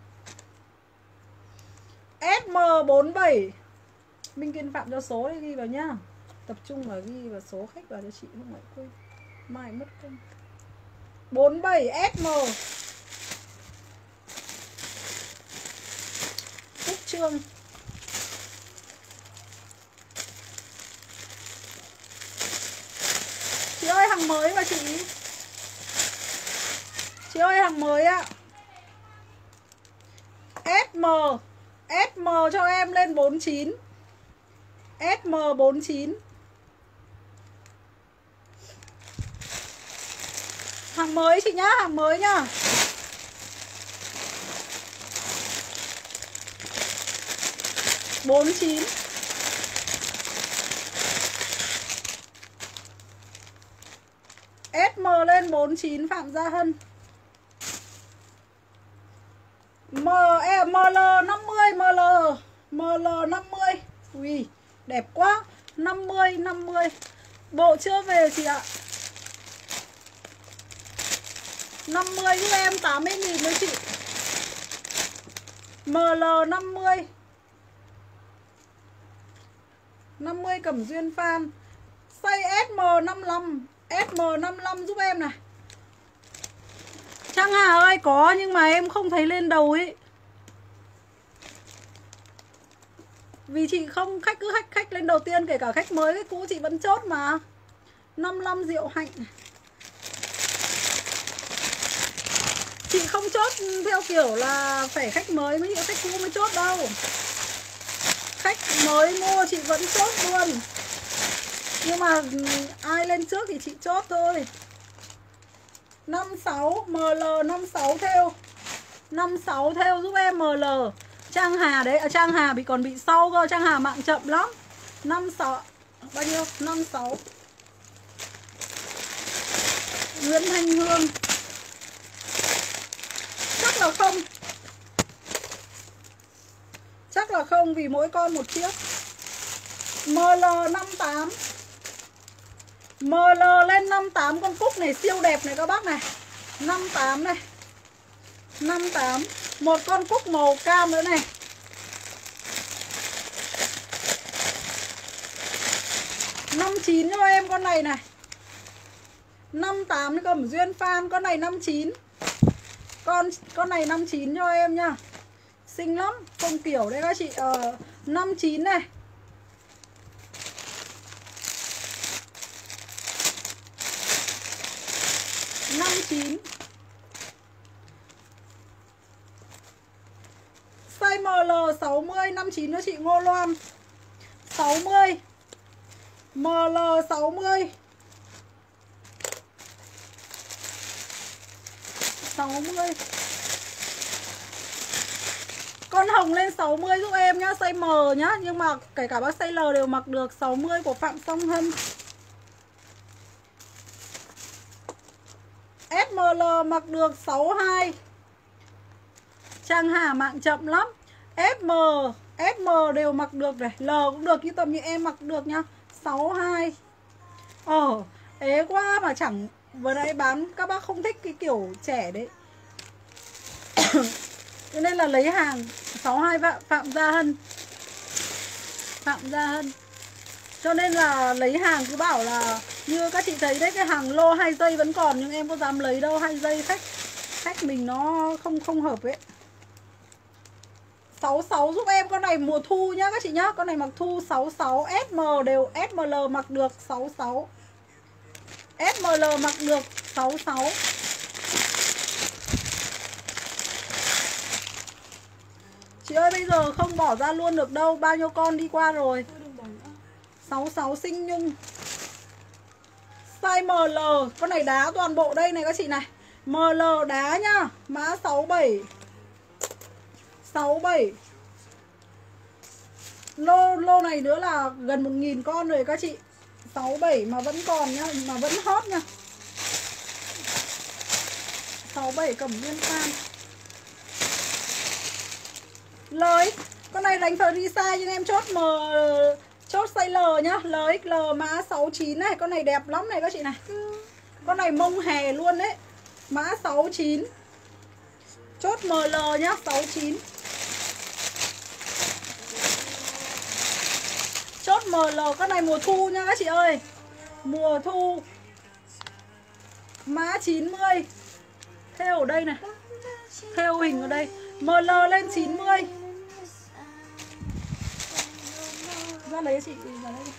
S M bốn bảy. Minh Kiên Phạm cho số đi ghi vào nhá. Tập trung vào ghi vào số khách vào cho chị không lại quên. Mai mất công. bốn bảy S M. Phúc Trương. Chị ơi hàng mới mà chị. Chị ơi hàng mới ạ. S M. S M cho em lên bốn chín. S M bốn chín. Hàng mới chị nhá, hàng mới nhá. bốn chín. S M lên bốn chín Phạm Gia Hân. M e, M L năm mươi, M L M L năm mươi. Ui, đẹp quá. năm mươi, năm mươi. Bộ chưa về chị ạ. năm mươi giúp em tám mươi nghìn đấy chị. M L năm mươi. năm mươi Cẩm Duyên Phan. Size S M năm mươi lăm. S M năm mươi lăm giúp em này. Trang Hà ơi, có nhưng mà em không thấy lên đầu ấy. Vì chị không, khách cứ khách khách lên đầu tiên, kể cả khách mới, khách cũ chị vẫn chốt mà. năm mươi lăm Diệu Hạnh. Chị không chốt theo kiểu là phải khách mới mới khách cũ mới chốt đâu. Khách mới mua chị vẫn chốt luôn. Nhưng mà ai lên trước thì chị chốt thôi. năm mươi sáu M L năm mươi sáu theo. năm mươi sáu theo giúp em M L. Trang Hà đấy, à, Trang Hà bị còn bị sau cơ, Trang Hà mạng chậm lắm. năm mươi sáu bao nhiêu? năm mươi sáu. Nguyễn Thanh Hương. Chắc là không. Chắc là không vì mỗi con một chiếc. M L năm mươi tám. M L lên năm mươi tám, con cúc này siêu đẹp này các bác này. năm mươi tám này. năm mươi tám. Một con cúc màu cam nữa này. năm mươi chín cho em con này này. năm mươi tám Cẩm Duyên Phan, con này năm mươi chín. Con con này năm mươi chín cho em nhá. Xinh lắm, không kiểu đấy các chị. Ờ năm mươi chín này. năm mươi chín. Size M L sáu mươi, năm mươi chín cho chị Ngô Loan. sáu mươi. M L sáu mươi. sáu mươi. Con hồng lên sáu mươi giúp em nhá, size M nhá, nhưng mà kể cả bác size L đều mặc được. Sáu mươi của Phạm Song Hân. S M L mặc được sáu mươi hai. Trang Hà mạng chậm lắm. S M, S M đều mặc được này, L cũng được, như tầm như em mặc được nhá. sáu mươi hai. Ờ, ế quá mà chẳng, vừa nãy bán các bác không thích cái kiểu trẻ đấy. Cho nên là lấy hàng sáu mươi hai Phạm, Phạm Gia Hân. Phạm Gia Hân. Cho nên là lấy hàng cứ bảo là như các chị thấy đấy, cái hàng lô hai giây vẫn còn, nhưng em có dám lấy đâu, hai giây khách khách mình nó không không hợp ấy. sáu mươi sáu giúp em, con này mùa thu nhá các chị nhá, con này mặc thu. Sáu mươi sáu S M đều, S M L mặc được. Sáu mươi sáu S M L mặc được. Sáu mươi sáu. Chị ơi bây giờ không bỏ ra luôn được đâu, bao nhiêu con đi qua rồi. Sáu mươi sáu Sinh Nhung. Size M L, con này đá toàn bộ đây này các chị này. M L đá nhá, mã sáu mươi bảy. sáu mươi bảy. Lô lô này nữa là gần một nghìn con rồi các chị. sáu mươi bảy mà vẫn còn nhá, mà vẫn hot nha. sáu mươi bảy Cẩm Duyên Phan. Lời, con này đánh free size nhưng em chốt M, Chốt size L nhá, lờ ích lờ mã sáu chín này. Con này đẹp lắm này các chị này. Con này mông hè luôn đấy. Mã sáu chín. Chốt em lờ nhá, sáu chín. Chốt em lờ, con này mùa thu nha các chị ơi. Mùa thu. Mã chín mươi. Theo ở đây này. Theo hình ở đây. em lờ lên chín mươi. Ra lấy chị, ra đây.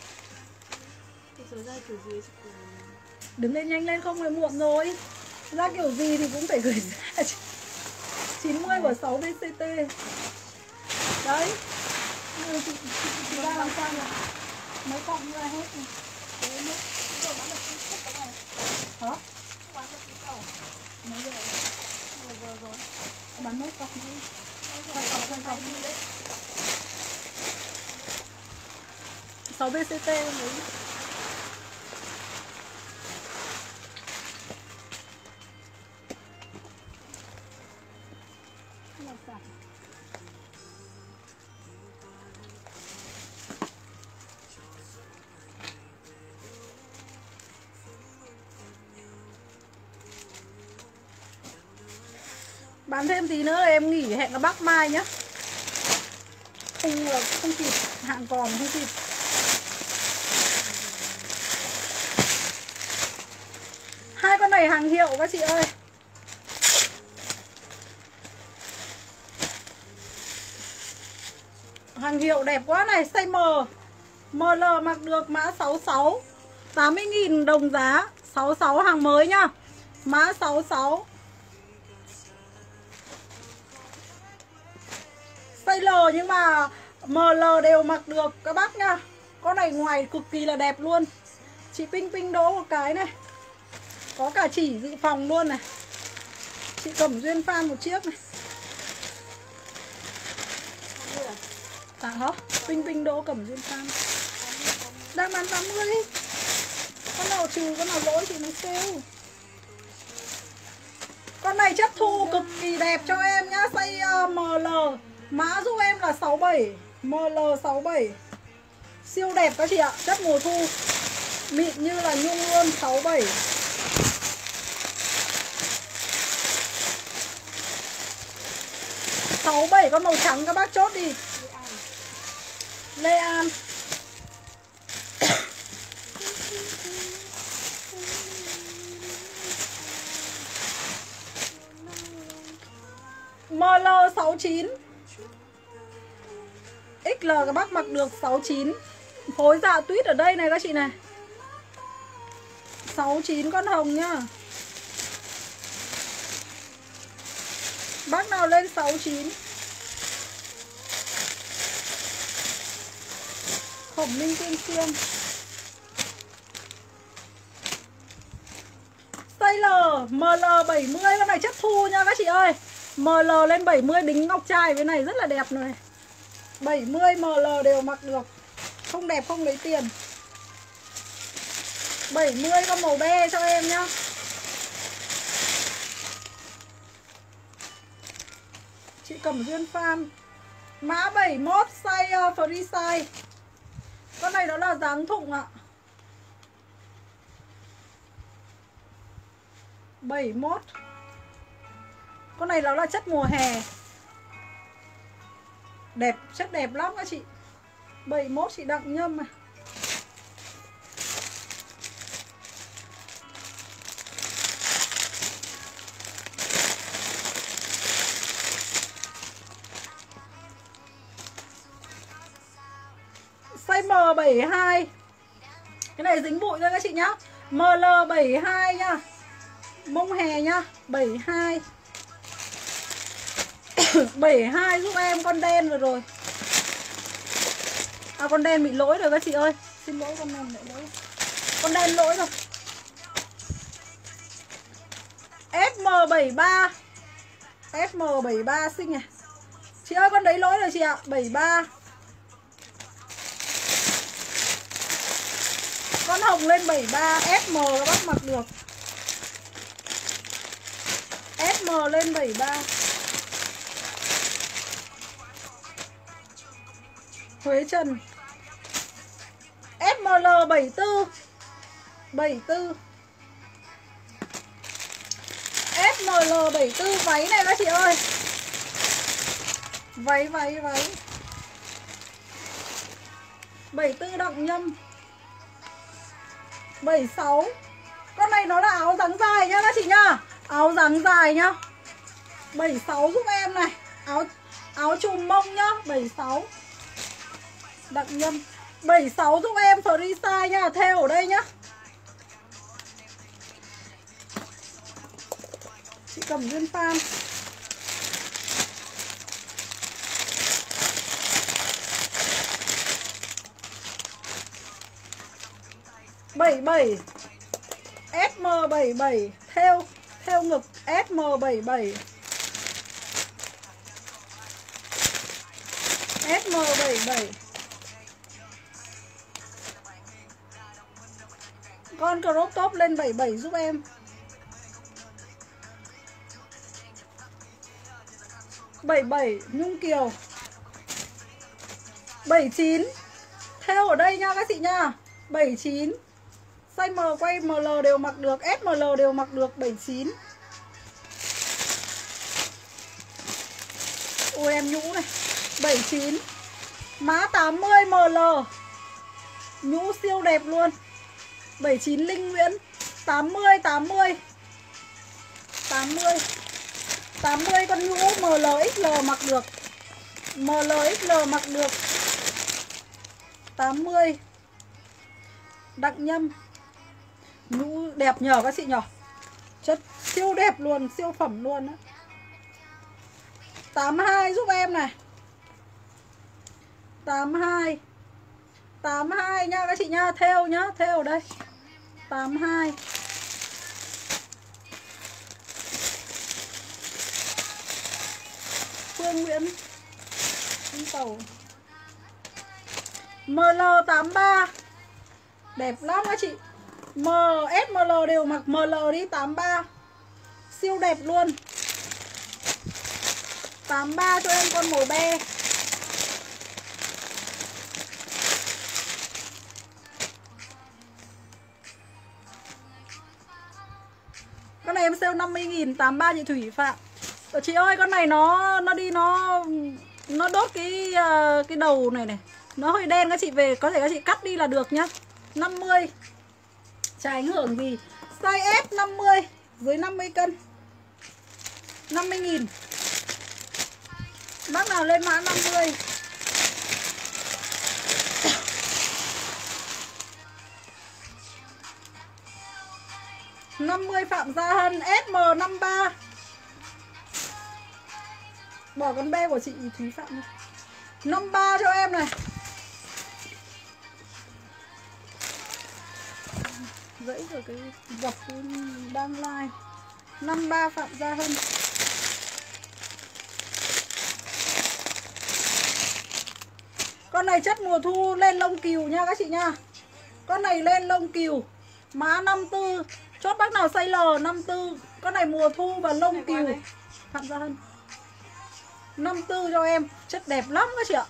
Đứng lên nhanh lên không là muộn rồi. Ra kiểu gì thì cũng phải gửi ra. chín mươi của sáu bê xê tê. Đấy. Chị, chị, chị ra làm sao nhỉ? Mấy cọng ra hết này. Hả? Mấy giờ? Rồi rồi. Bán mấy cọng đi. Hai cọng, hai cọng đi đấy. sáu bê xê tê đấy. Bán thêm tí nữa là em nghỉ, hẹn các bác mai nhá. Không là không kịp, hạn còn không kịp. Hai con này hàng hiệu các chị ơi. Hàng hiệu đẹp quá này, size M. em lờ mặc được mã sáu sáu. tám mươi nghìn đồng giá. sáu mươi sáu hàng mới nhá. Mã sáu mươi sáu. Size L nhưng mà em lờ đều mặc được các bác nha. Con này ngoài cực kỳ là đẹp luôn. Chị Pinh Pinh đỗ một cái này. Có cả chỉ dự phòng luôn này. Chị Cẩm Duyên fan một chiếc này. À hả? Pinh Pinh đỗ Cẩm Duyên fan. Đang bán tám mươi. Con nào trừ, con nào lỗi thì nó sale. Con này chất thu cực kỳ đẹp cho em nhá. Size em lờ. Mã giúp em là sáu bảy. em lờ sáu bảy. Siêu đẹp các chị ạ. Chất mùa thu. Mịn như là nhung luôn. sáu bảy. sáu bảy con màu trắng các bác chốt đi. Lê An. em lờ sáu chín. ích lờ các bác mặc được sáu chín. Phối dạ tuyết ở đây này các chị này. sáu chín con hồng nhá. Bác nào lên sáu chín. Khổng Minh Kim Xuyên. Size L, em lờ bảy mươi. Con này chất thu nha các chị ơi. em lờ lên bảy mươi đính ngọc trai. Cái này rất là đẹp này. bảy mươi em lờ đều mặc được. Không đẹp không lấy tiền. bảy mươi con màu be cho em nhá. Chị Cẩm Duyên fan. Mã bảy mốt size uh, free size. Con này nó là dáng thụng ạ. bảy mốt. Con này nó là chất mùa hè. Đẹp, chất đẹp lắm các chị. bảy mốt chị Đặng Nhâm này. Size M bảy hai. Cái này dính bụi thôi các chị nhá. em lờ bảy hai nhá. Mông hè nhá. bảy hai. bảy hai giúp em con đen rồi rồi. À con đen bị lỗi rồi các chị ơi. Xin lỗi con đen lại lỗi. Con đen lỗi rồi. ét em bảy ba. ét em bảy ba xinh này. Chị ơi con đấy lỗi rồi chị ạ. bảy ba. Con hồng lên bảy ba. ét em các bác mặc được. ét em lên bảy ba. Huế Trần. ét em lờ bảy tư bảy tư ét em lờ bảy tư váy này các chị ơi. Váy váy váy bảy tư đặng nhâm. bảy sáu. Con này nó là áo dáng dài nhá các chị nhá. Áo dáng dài nhá. bảy sáu giúp em này. Áo áo trùm mông nhá, bảy sáu. Đặng nhâm. bảy sáu giúp em free size nhá, theo ở đây nhá. Chị Cẩm Duyên Phan. bảy bảy ét em bảy bảy theo theo ngực ét em bảy bảy. ét em bảy bảy. Con crop top lên bảy bảy giúp em. bảy bảy Nhung Kiều. bảy chín theo ở đây nha các chị nha. bảy chín size M quay em lờ đều mặc được, ét em lờ đều mặc được. bảy chín. Ôi em nhũ này. bảy chín. Má tám mươi em lờ. Nhũ siêu đẹp luôn. bảy chín Linh Nguyễn. tám mươi tám mươi tám mươi tám mươi con nhũ em lờ ích lờ mặc được. em lờ ích lờ mặc được. tám mươi Đặng Nhâm. Nhũ đẹp nhờ các chị nhờ. Chất siêu đẹp luôn, siêu phẩm luôn á. tám hai giúp em này. tám hai tám hai nha các chị nha, theo nhá, theo ở đây. tám hai. Phương Nguyễn Tàu. em lờ tám ba. Đẹp lắm các chị. M, S, em lờ đều mặc em lờ đi. Tám ba siêu đẹp luôn. Tám ba cho em con màu be. Con này em sale năm mươi nghìn. Tám ba chị Thủy Phạm. Chị ơi con này nó nó đi nó nó đốt cái uh, cái đầu này này, nó hơi đen, các chị về có thể các chị cắt đi là được nhá. năm mươi chả ảnh hưởng gì. Size S năm mươi, dưới năm mươi cân, năm mươi nghìn. Bác nào lên mã năm mươi. năm mươi Phạm Gia Hân. S M năm ba. Bỏ con be của chị Thúy Phạm đi. năm ba cho em này. Dãy rồi cái dọc đang like. năm ba Phạm Gia Hân. Con này chất mùa thu lên lông cừu nha các chị nha. Con này lên lông cừu. Má năm tư. Chốt bác nào size L năm tư. Con này mùa thu và lông cừu. Phạm Gia Hân. năm tư cho em. Chất đẹp lắm các chị ạ.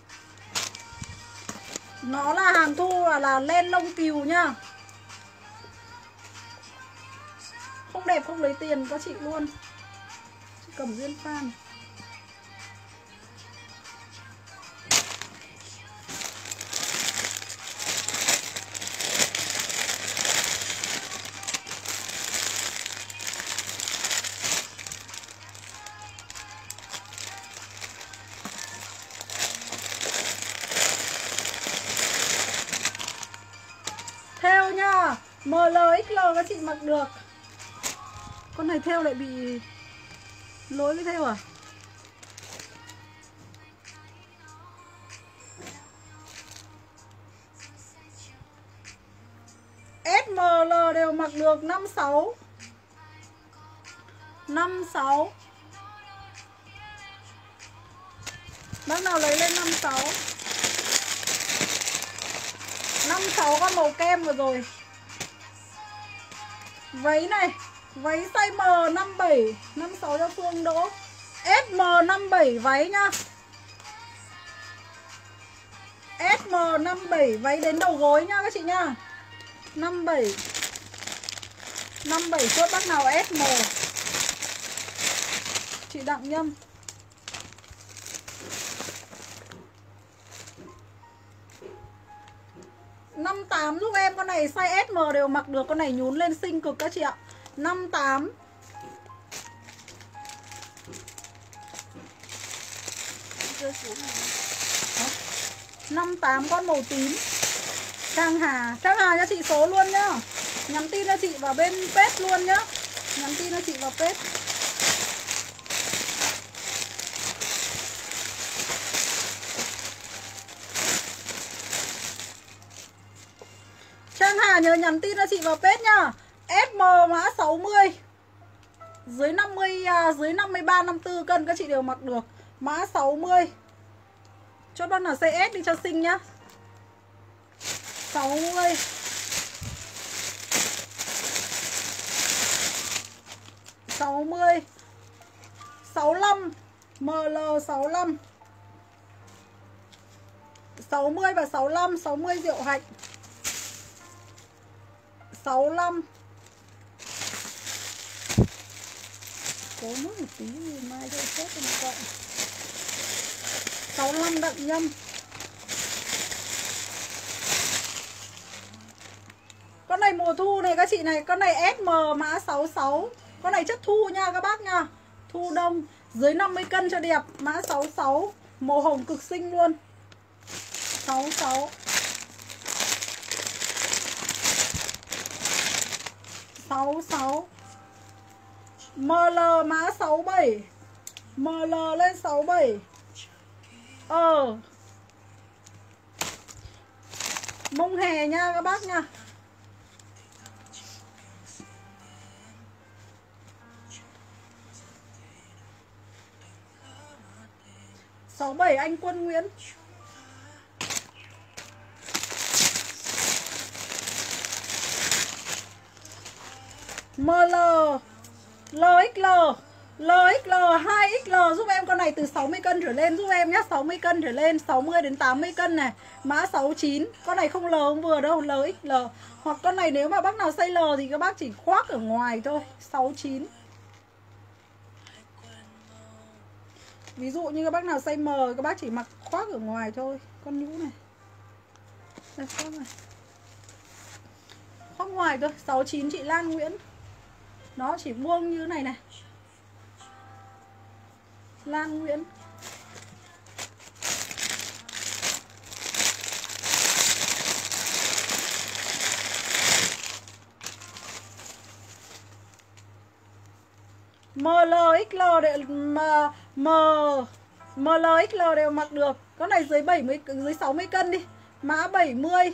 Nó là hàng thu và là lên lông cừu nhá. Không đẹp không lấy tiền các chị luôn. Chị Cẩm Duyên Phan. Theo nha. M L X L các chị mặc được. Con này theo lại bị lỗi với theo à? S M L đều mặc được. Năm sáu. Năm sáu. Bác nào lấy lên năm sáu. Năm sáu con màu kem vừa rồi. Váy này. Váy size M năm bảy. Năm sáu cho Phương Đỗ. S M năm bảy váy nhá. ét em năm bảy váy đến đầu gối nha các chị nha. năm bảy năm bảy chốt bác nào ét em. Chị Đặng Nhâm. năm tám giúp em, con này size ét em đều mặc được, con này nhún lên xinh cực các chị ạ. năm tám. năm tám con màu tím. Trang Hà, Trang Hà cho chị số luôn nhá. Nhắn tin cho chị vào bên page luôn nhá. Nhắn tin cho chị vào page. Trang Hà nhớ nhắn tin cho chị vào page nhá. ét em mã sáu mươi. Dưới năm mươi, dưới năm mươi ba, năm mươi tư cân các chị đều mặc được. Mã sáu mươi. Chốt bác nào size S đi cho xinh nhá. sáu mươi. sáu mươi. sáu mươi lăm. em lờ sáu mươi lăm. sáu mươi và sáu mươi lăm, sáu mươi Diệu Hạnh. sáu mươi lăm. Cố nước một tí thì mai cho chết cho mọi người. sáu mươi lăm Đặng Nhâm. Con này mùa thu này các chị này, con này ét em mã sáu mươi sáu. Con này chất thu nha các bác nha. Thu đông, dưới năm mươi cân cho đẹp, mã sáu mươi sáu, màu hồng cực xinh luôn. sáu mươi sáu. sáu mươi sáu. em lờ mã sáu mươi bảy. em lờ lên sáu mươi bảy. Ờ mông hè nha các bác nha. sáu mươi bảy anh Quân Nguyễn. em lờ lờ ích lờ lờ ích lờ hai ích lờ giúp em, con này từ sáu mươi cân trở lên giúp em nhé. sáu mươi cân trở lên, sáu mươi đến tám mươi cân này. Mã sáu mươi chín. Con này không L không vừa đâu, lờ ích lờ. Hoặc con này nếu mà bác nào size L thì các bác chỉ khoác ở ngoài thôi. sáu mươi chín. Ví dụ như các bác nào size M các bác chỉ mặc khoác ở ngoài thôi. Con nhũ này. Đây, khoác này. Khoác ngoài thôi. sáu mươi chín chị Lan Nguyễn. Nó chỉ buông như này này. Lan Nguyễn. em lờ ích lờ đều M M em lờ ích lờ đều mặc được. Con này dưới bảy mươi, dưới sáu mươi cân đi. Mã bảy mươi.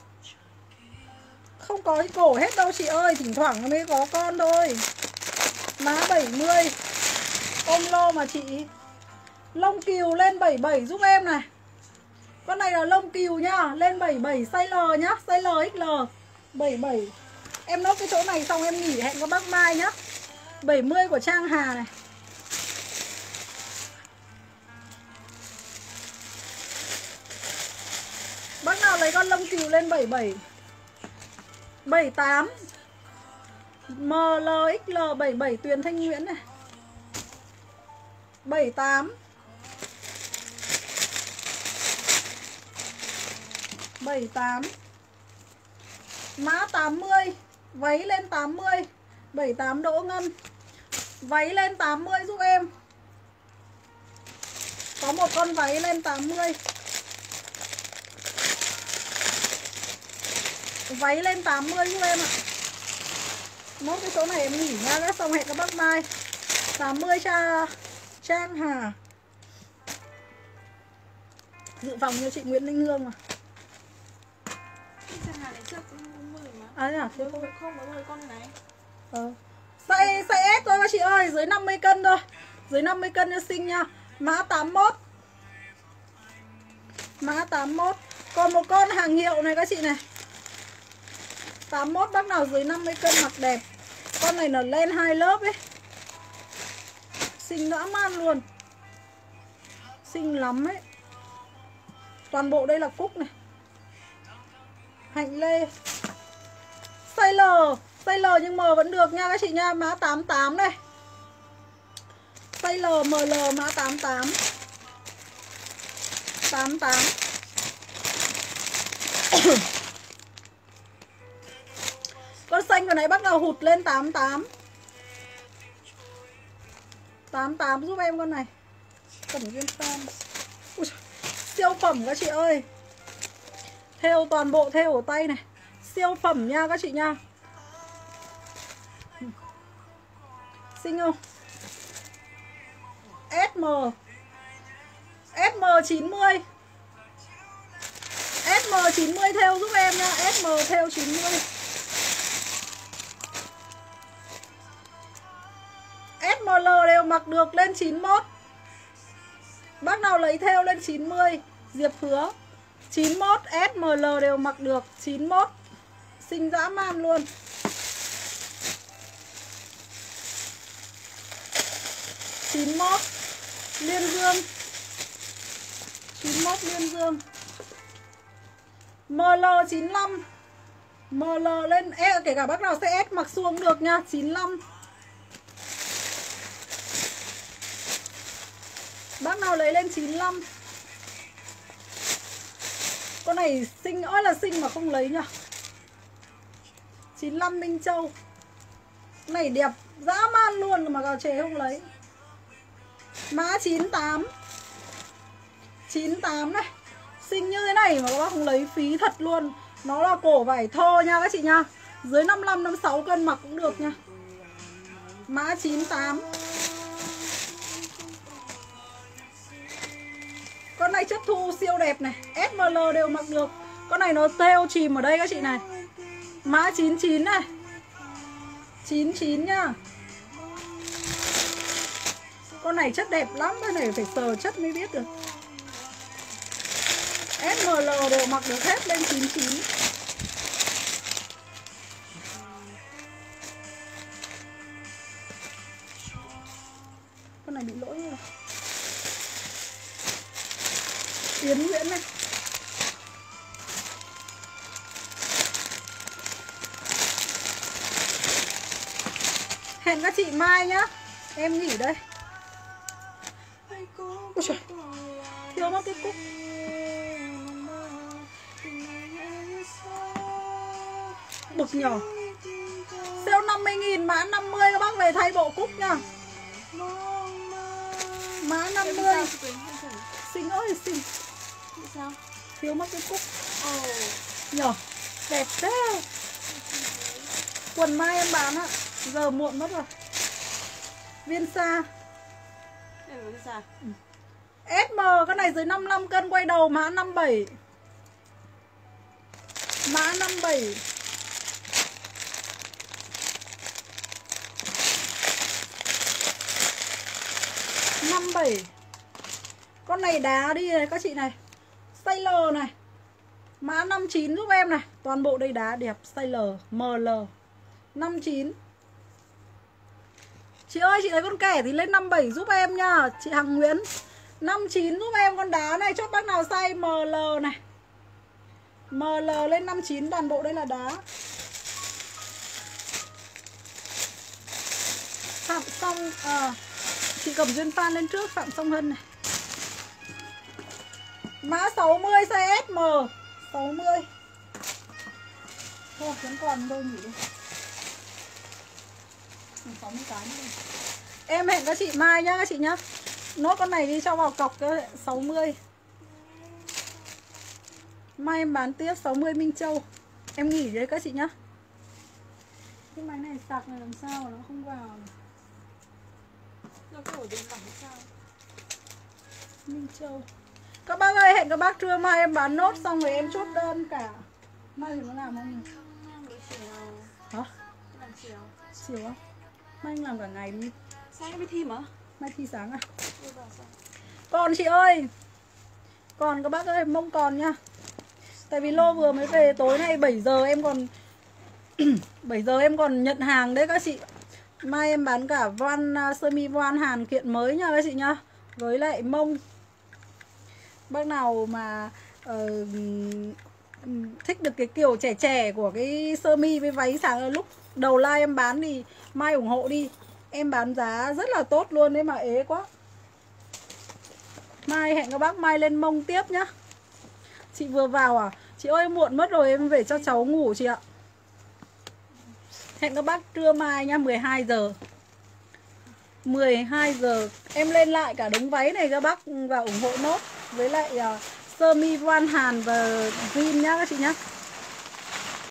Không có cái cổ hết đâu chị ơi, thỉnh thoảng mới có con thôi. Mã bảy mươi. Ôm lô mà chị. Lông cừu lên bảy mươi bảy giúp em này. Con này là lông cừu nhá, lên bảy mươi bảy size L nhá, size L ích lờ. bảy mươi bảy. Em nốt cái chỗ này xong em nghỉ, hẹn có bác mai nhá. bảy mươi của Trang Hà này. Bác nào lấy con lông cừu lên bảy mươi bảy. bảy mươi tám. em lờ ích lờ bảy mươi bảy Tuyền Thanh Nguyễn này. bảy mươi tám. bảy mươi tám. Mã tám mươi. Váy lên tám mươi. bảy mươi tám Đỗ Ngân. Váy lên tám mươi giúp em. Có một con váy lên tám mươi. Váy lên tám mươi giúp em ạ. Nốt cái số này em nghỉ nha, đã xong hẹn các bác mai. tám mươi cha Trang Hà. Dự phòng cho chị Nguyễn Linh Hương mà. Trang Hà này trước cũng mười mà. À thế à? Thế không, không có mười con này. Ờ. Size, size S thôi các chị ơi, dưới năm mươi cân thôi. Dưới năm mươi cân cho xinh nha. Mã tám mươi mốt. Mã tám mươi mốt. Còn một con hàng hiệu này các chị này. tám mươi mốt bác nào dưới năm mươi cân mặc đẹp. Con này nó lên hai lớp ấy. Xinh dã man luôn. Xinh lắm ấy. Toàn bộ đây là cúc này. Hạnh lê. Size L, size L nhưng M vẫn được nha các chị nha. Mã tám tám này. Size L, em lờ, mã tám tám. tám tám. Con xanh vừa nãy bắt đầu hụt lên tám tám. tám tám giúp em con này. Cẩm Duyên Phan. Ui, siêu phẩm các chị ơi. Thêu toàn bộ thêu ở tay này. Siêu phẩm nha các chị nha. Xinh không? ét em. ét em chín mươi. ét em chín mươi thêu giúp em nha. ét em thêu chín mươi. ét em lờ đều mặc được lên chín mốt. Bác nào lấy thêu lên chín mươi. Diệp Hứa. chín mốt ét em lờ đều mặc được. chín mốt. Xinh dã man luôn. chín mốt Liên Dương. chín mốt Liên Dương. em lờ chín lăm. em lờ lên e, kể cả bác nào xê ét mặc xuống được nha. chín lăm. Bác nào lấy lên chín lăm. Con này xinh ơi là xinh mà không lấy nhá. chín lăm Minh Châu. Này đẹp dã man luôn mà gào chế không lấy. Mã chín tám. chín tám này. Xinh như thế này mà các bác không lấy phí thật luôn. Nó là cổ vải thô nha các chị nha. Dưới năm mươi lăm năm mươi sáu cân mặc cũng được nha. Mã chín tám. Con này chất thu siêu đẹp này. ét em lờ đều mặc được. Con này nó thêu chìm ở đây các chị này. Mã chín chín này. chín chín nhá. Con này chất đẹp lắm. Cái này phải sờ chất mới biết được. ét em lờ đều mặc được hết lên chín chín. Con này bị lỗi rồi. Tiến Nguyễn này. Hẹn các chị mai nhá. Em nghỉ đây. Ôi trời, thiếu mất cái cúc. Bực nhỏ. Sale năm mươi nghìn mã năm mươi các bác về thay bộ cúc nha. Mã năm mươi. Xinh ơi xinh. Sao? Thiếu mất cái cúc. Ồ. Nhỏ. Đẹp thế. Quần mai em bán ạ. Giờ muộn mất rồi. Viên Sa. Đây là sao? Ừ. ét em cái này dưới năm mươi lăm cân quay đầu mã năm mươi bảy. Mã năm mươi bảy. năm mươi bảy. Con này đá đi này các chị này. Size L này. Mã năm mươi chín giúp em này. Toàn bộ đây đá đẹp. Size L, em lờ. năm mươi chín. Chị ơi chị thấy con kẻ thì lên năm mươi bảy giúp em nha. Chị Hằng Nguyễn. năm mươi chín giúp em con đá này. Chốt bác nào size em lờ này. em lờ lên năm mươi chín. Toàn bộ đây là đá. Phạm Song à, chị Cẩm Duyên Phan lên trước. Phạm Song Hân này. Mã sáu mươi size ét em. sáu mươi. Thôi vẫn còn đâu nhỉ. sáu mươi cái nữa. Em hẹn các chị mai nhá các chị nhá. Nốt con này đi cho vào cọc cái sáu mươi. Mai em bán tiếp sáu mươi Minh Châu. Em nghỉ đấy các chị nhá. Cái máy này sạc này làm sao mà nó không vào này. Nó có ổ điện lỏng sao? Minh Châu. Các bác ơi hẹn các bác trưa mai em bán nốt xong rồi em chốt đơn cả. Mai thì nó làm không? Buổi chiều. Hả? Làm chiều. Chiều á? Mai anh làm cả ngày đi. Sáng em đi thi mà. Mai thi sáng à? Đi vào sáng. Còn chị ơi. Còn các bác ơi mông còn nha. Tại vì lô vừa mới về tối nay bảy giờ em còn bảy giờ em còn nhận hàng đấy các chị. Mai em bán cả voan sơ mi voan Hàn kiện mới nha các chị nhá. Với lại mông. Bác nào mà uh, thích được cái kiểu trẻ trẻ của cái sơ mi với váy sáng lúc đầu live em bán thì Mai ủng hộ đi. Em bán giá rất là tốt luôn đấy mà ế quá. Mai hẹn các bác Mai lên mông tiếp nhá. Chị vừa vào à? Chị ơi muộn mất rồi, em về cho cháu ngủ chị ạ. Hẹn các bác trưa mai nha, mười hai giờ. mười hai giờ em lên lại cả đống váy này các bác vào ủng hộ nốt. Với lại uh, sơ mi voan hàn và jean nhá các chị nhá.